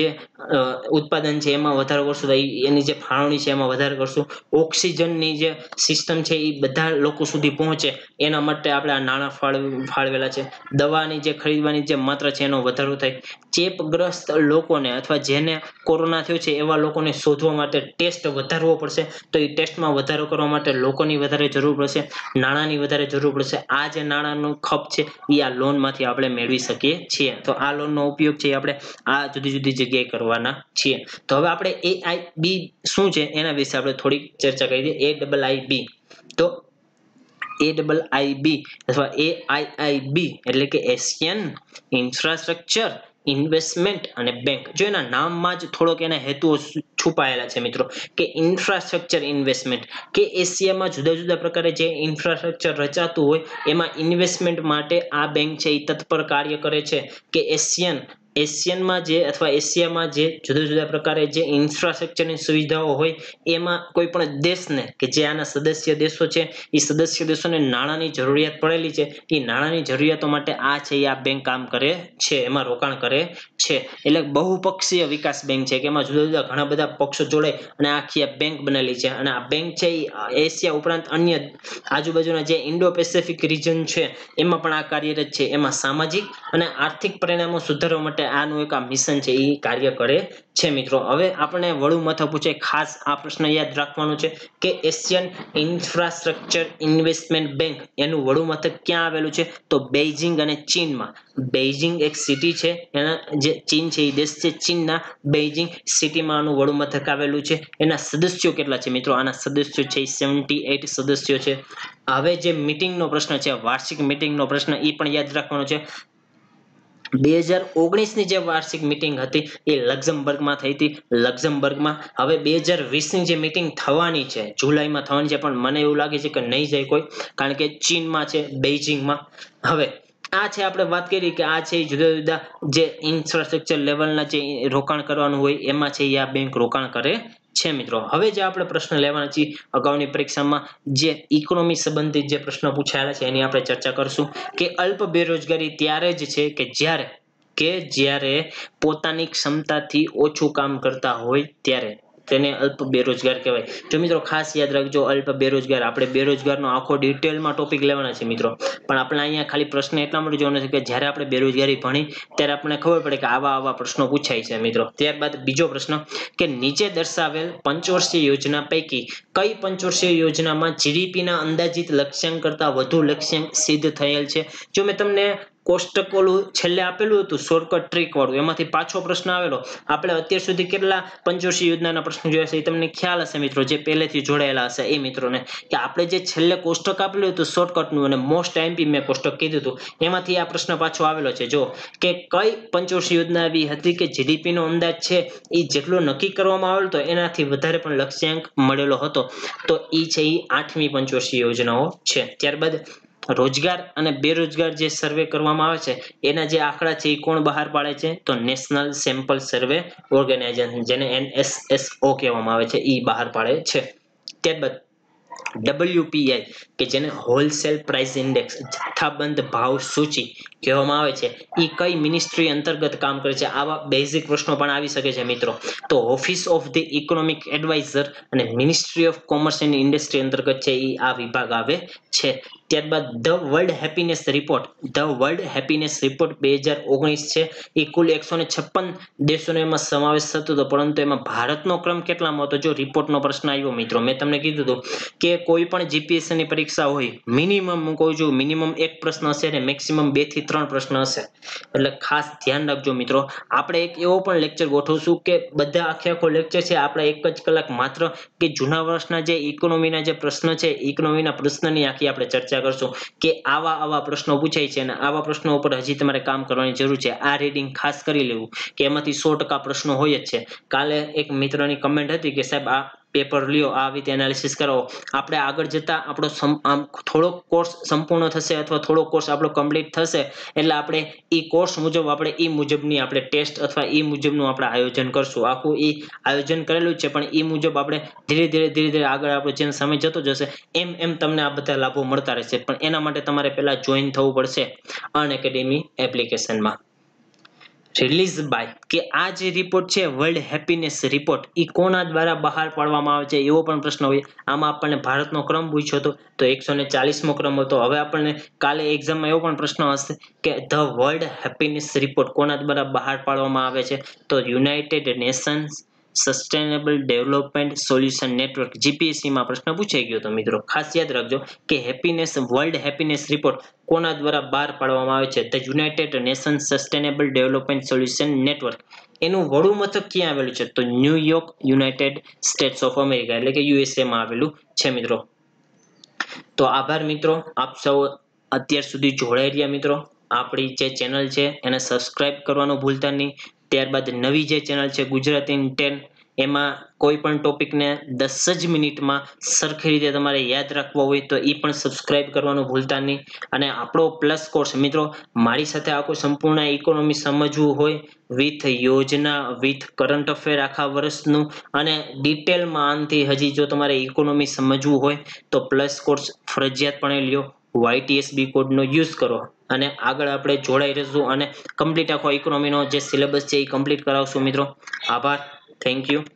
ઉત્પાદન છે એમાં વધારો કરશું, એની જે ફાળવણી છે એમાં વધારો કરશું. ઓક્સિજનની જે સિસ્ટમ છે એ બધા લોકો સુધી પહોંચે એના માટે આપણે આ નાણાં ફાળવેલા છે. દવાની જે ખરીદવાની જે માત્રા છે એનો વધારો થાય. ચેપગ્રસ્ત લોકોને અથવા જેને કોરોના થયો છે એવા લોકોને શોધવા માટે ટેસ્ટ વધારવો પડશે. તો એ ટેસ્ટમાં વધારો કરવા માટે લોકોની વધારે જરૂર પડશે, નાણાંની વધારે જરૂર પડશે. આ જે નાણાંનો ખપ છે એ આ લોનમાંથી આપણે મેળવી શકીએ છીએ. તો આ લોનનો ઉપયોગ છે આપણે આ જુદી જુદી જગ્યાએ કરવાના છીએ. તો હવે આપણે એ આઈ બી શું છે એના વિશે આપણે થોડીક ચર્ચા કરી દઈએ. એ ડબલ આઈ બી તો એ ડબલ આઈ બી અથવા એ આઈ આઈ બી એટલે કે એશિયન ઇન્ફ્રાસ્ટ્રક્ચર ઇન્વેસ્ટમેન્ટ અને બેંક. જો એના નામમાં જ થોડોક એના હેતુઓ છુપાયેલા છે મિત્રો, કે ઇન્ફ્રાસ્ટ્રક્ચર ઇન્વેસ્ટમેન્ટ કે એશિયામાં જુદા જુદા પ્રકારે જે ઇન્ફ્રાસ્ટ્રક્ચર રચાતું હોય એમાં ઇન્વેસ્ટમેન્ટ માટે આ બેંક છે એ તત્પર કાર્ય કરે છે કે એશિયન એશિયનમાં જે અથવા એશિયામાં જે જુદા જુદા પ્રકારે જે ઇન્ફ્રાસ્ટ્રક્ચરની સુવિધાઓ હોય એમાં કોઈ પણ દેશને કે જે આના સદસ્ય દેશો છે એ સદસ્ય દેશોને નાણાંની જરૂરિયાત પડેલી છે એ નાણાંની જરૂરિયાતો માટે આ છે એ આ બેંક કામ કરે છે, એમાં રોકાણ કરે છે. એટલે બહુપક્ષીય વિકાસ બેંક છે કે એમાં જુદા જુદા ઘણા બધા પક્ષો જોડે અને આખી આ બેંક બનેલી છે. અને આ બેંક છે એ એશિયા ઉપરાંત અન્ય આજુબાજુના જે ઇન્ડો પેસિફિક રીજન છે એમાં પણ આ કાર્યરત છે. એમાં સામાજિક અને આર્થિક પરિણામો સુધારવા માટે આનું એક આ મિશન છે એ કાર્ય કરે છે મિત્રો. હવે આપણે વડું મથક પૂછે, ખાસ આ પ્રશ્ન યાદ રાખવાનો છે કે એશિયન ઇન્ફ્રાસ્ટ્રક્ચર ઇન્વેસ્ટમેન્ટ બેંક એનું વડું મથક ક્યાં આવેલું છે? તો બેઇજિંગ અને ચીનમાં. બેઇજિંગ એક સિટી છે, એના જે ચીન છે એ દેશ છે, ચીનના બેઇજિંગ સિટીમાં આનું વડું મથક આવેલું છે. એના સદસ્યો કેટલા છે મિત્રો? આના સદસ્યો છે સેવન્ટી એઇટ સદસ્યો છે. હવે જે મીટિંગનો પ્રશ્ન છે, વાર્ષિક મીટિંગનો પ્રશ્ન એ પણ યાદ રાખવાનો છે. બે હજાર ઓગણીસ ની જે વાર્ષિક મીટિંગ હતી એ લક્ઝમબર્ગમાં થઈ હતી, લક્ઝમબર્ગમાં. હવે બે હજાર વીસ ની જે મીટિંગ થવાની છે જુલાઈમાં થવાની છે, પણ મને એવું લાગે છે કે નહીં જાય કોઈ, કારણ કે ચીનમાં છે, બેઇજિંગમાં. હવે આ છે આપણે વાત કરી કે આ છે જુદા જુદા જે ઇન્ફ્રાસ્ટ્રક્ચર લેવલના જે રોકાણ કરવાનું હોય એમાં છે એ આ બેંક રોકાણ કરે છે મિત્રો. હવે જે આપણે પ્રશ્ન લેવાના છીએ અગાઉની પરીક્ષામાં જે ઇકોનોમી સંબંધિત જે પ્રશ્નો પૂછાયેલા છે એની આપણે ચર્ચા કરશું કે અલ્પ બેરોજગારી ત્યારે જ છે કે જ્યારે કે જ્યારે પોતાની ક્ષમતાથી ઓછું કામ કરતા હોય ત્યારે તેને અલ્પ બેરોજગાર કહેવાય. જો મિત્રો ખાસ યાદ રાખજો, અલ્પ બેરોજગાર, આપણે બેરોજગારનો આખો ડિટેલમાં ટોપિક લેવાના છે મિત્રો, પણ આપણે અહીંયા ખાલી પ્રશ્ન એટલા માટે જોવાનો છે કે જ્યારે આપણે બેરોજગારી ભણી ત્યારે આપણને ખબર પડે કે આવા આવા પ્રશ્નો પૂછાય છે મિત્રો. ત્યારબાદ બીજો પ્રશ્ન કે નીચે દર્શાવેલ પંચવર્ષીય યોજના પૈકી કઈ પંચવર્ષીય યોજનામાં જીડીપીના અંદાજિત લક્ષ્યાંક કરતા વધુ લક્ષ્યાંક સિદ્ધ થયેલ છે? જો મેં તમને કોષ્ટક ઓલું છેલ્લે આપેલું હતું શોર્ટકટ ટ્રીક વાળું, એમાંથી પાછો પ્રશ્ન આવેલો. આપણે અત્યાર સુધી કેટલા પંચવર્ષીય યોજનાના પ્રશ્નો જોયા છે એ તમને ખ્યાલ હશે મિત્રો, જે પહેલેથી જોડાયેલા હશે એ મિત્રોને, કે આપણે જે છેલ્લે કોષ્ટક આપેલું હતું શોર્ટકટનું અને મોસ્ટ આઈએમપી મેં કોષ્ટક કીધું હતું, એમાંથી આ પ્રશ્ન પાછો આવેલો છે. જો કે કઈ પંચવર્ષીય યોજના એવી હતી કે જીડીપી નો અંદાજ છે એ જેટલો નક્કી કરવામાં આવેલો હતો એનાથી વધારે પણ લક્ષ્યાંક મળેલો હતો, તો એ છે એ આઠમી પંચવર્ષીય યોજનાઓ છે. ત્યારબાદ રોજગાર અને બેરોજગાર જે સર્વે કરવામાં આવે છે એના જે આંકડા છે એ કોણ બહાર પાડે છે? તો નેશનલ સેમ્પલ સર્વે ઓર્ગેનાઇઝેશન, જેને એન એસ એસ ઓ કહેવામાં આવે છે, એ બહાર પાડે છે. ત્યારબાદ ડબલ્યુપીઆઈ કે જેને હોલસેલ પ્રાઇસ ઇન્ડેક્સ, જથ્થાબંધ ભાવ સૂચિ કહેવામાં આવે છે, એ કઈ મિનિસ્ટ્રી અંતર્ગત કામ કરે છે? આવા બેઝિક પ્રશ્નો પણ આવી શકે છે મિત્રો. તો office of the economic adviser અને ministry of commerce and industry અંતર્ગત છે એ આ વિભાગ આવે છે. ત્યારબાદ the world happiness report, the world happiness report બે હજાર ઓગણીસ છે એ કુલ એકસો ને છપ્પન દેશોનો એમાં સમાવેશ થતો હતો, પરંતુ એમાં ભારતનો ક્રમ કેટલામાં હતો? જો રિપોર્ટનો પ્રશ્ન આવ્યો મિત્રો, મેં તમને કીધું હતું કે કોઈ પણ જીપીએસસી ની પરીક્ષા હોય મિનિમમ હું કહું છું મિનિમમ એક પ્રશ્ન હશે અને મેક્સિમમ બે થી ત્રણ પ્રશ્ન હશે, એટલે ખાસ ધ્યાન રાખજો મિત્રો. આપણે એક એવો પણ લેક્ચર ગોઠવશું કે બધા આખે આખો લેક્ચર છે આપણે એક જ કલાક માત્ર કે જૂના વર્ષના જે ઇકોનોમીના જે પ્રશ્ન છે ઇકોનોમીના પ્રશ્નની આખી આપણે ચર્ચા કરશું કે આવા આવા પ્રશ્નો પૂછાય છે અને આવા પ્રશ્નો ઉપર હજી તમારે કામ કરવાની જરૂર છે. આ રીડિંગ ખાસ કરી લેવું કે એમાંથી સો ટકા પ્રશ્નો હોય જ છે. કાલે એક મિત્રની કમેન્ટ હતી કે સાહેબ આ પેપર લ્યો, આ રીતે એનાલિસિસ કરો. આપણે આગળ જતા આપણો આમ થોડો કોર્સ સંપૂર્ણ થશે અથવા થોડો કોર્સ આપણો કમ્પ્લીટ થશે એટલે આપણે ઈ કોર્સ મુજબ આપણે ઈ મુજબની આપણે ટેસ્ટ અથવા ઈ મુજબનું આપણે આયોજન કરશું. આખું ઈ આયોજન કરેલું છે, પણ ઈ મુજબ આપણે ધીરે ધીરે ધીરે ધીરે આગળ આપણો જેમ સમય જતો જશે એમ એમ તમને આ બધા લાભો મળતા રહેશે. પણ એના માટે તમારે પહેલા જોઈન થવું પડશે અનએકેડમી એપ્લિકેશનમાં. રિલીઝ બાય કે આ જે રિપોર્ટ છે વર્લ્ડ હેપીનેસ રિપોર્ટ એ કોના દ્વારા બહાર પાડવામાં આવે છે એવો પણ પ્રશ્ન હોય. આમાં આપણને ભારતનો ક્રમ પૂછ્યો હતો તો એકસો ને ચાલીસમો ક્રમ હતો. હવે આપણને કાલે એક્ઝામમાં એવો પણ પ્રશ્ન હશે કે ધ વર્લ્ડ હેપીનેસ રિપોર્ટ કોના દ્વારા બહાર પાડવામાં આવે છે? તો United Nations sustainable development solution network, GPSC માં પ્રશ્ન પૂછાઈ ગયો તો મિત્રો ખાસ યાદ રાખજો કે હેપીનેસ વર્લ્ડ હેપીનેસ રિપોર્ટ કોના દ્વારા બહાર પાડવામાં આવે છે? The United Nations sustainable development solution network. એનું વડું મથક ક્યાં આવેલું છે? તો New York, United States of America, એટલે કે યુએસએ માં આવેલું છે મિત્રો. તો આભાર મિત્રો, આપ સૌ અત્યાર સુધી જોડાઈ રહ્યા મિત્રો. આપણી જે ચેનલ છે એને સબસ્ક્રાઇબ કરવાનું ભૂલતા નહીં. ત્યારબાદ નવી જે ચેનલ છે ગુજરાતી ઇન ટેન એમાં કોઈ પણ ટોપિકને દસ જ મિનિટમાં સરખી રીતે તમારે યાદ રાખવો હોય તો એ પણ સબસ્ક્રાઇબ કરવાનું ભૂલતા નહીં. અને આપણો પ્લસ કોર્સ મિત્રો મારી સાથે આખું સંપૂર્ણ ઇકોનોમી સમજવું હોય વિથ યોજના વિથ કરંટ અફેર આખા વર્ષનું અને ડિટેલમાં આનથી હજી જો તમારે ઇકોનોમી સમજવું હોય તો પ્લસ કોર્સ ફરજિયાતપણે લ્યો. વાયટીએસબી કોડનો યુઝ કરો અને આગળ આપણે જોડાઈ રહીશું અને કમ્પ્લીટ આખો ઇકોનોમીનો જે સિલેબસ છે એ કમ્પ્લીટ કરાવશું મિત્રો. આભાર. Thank you.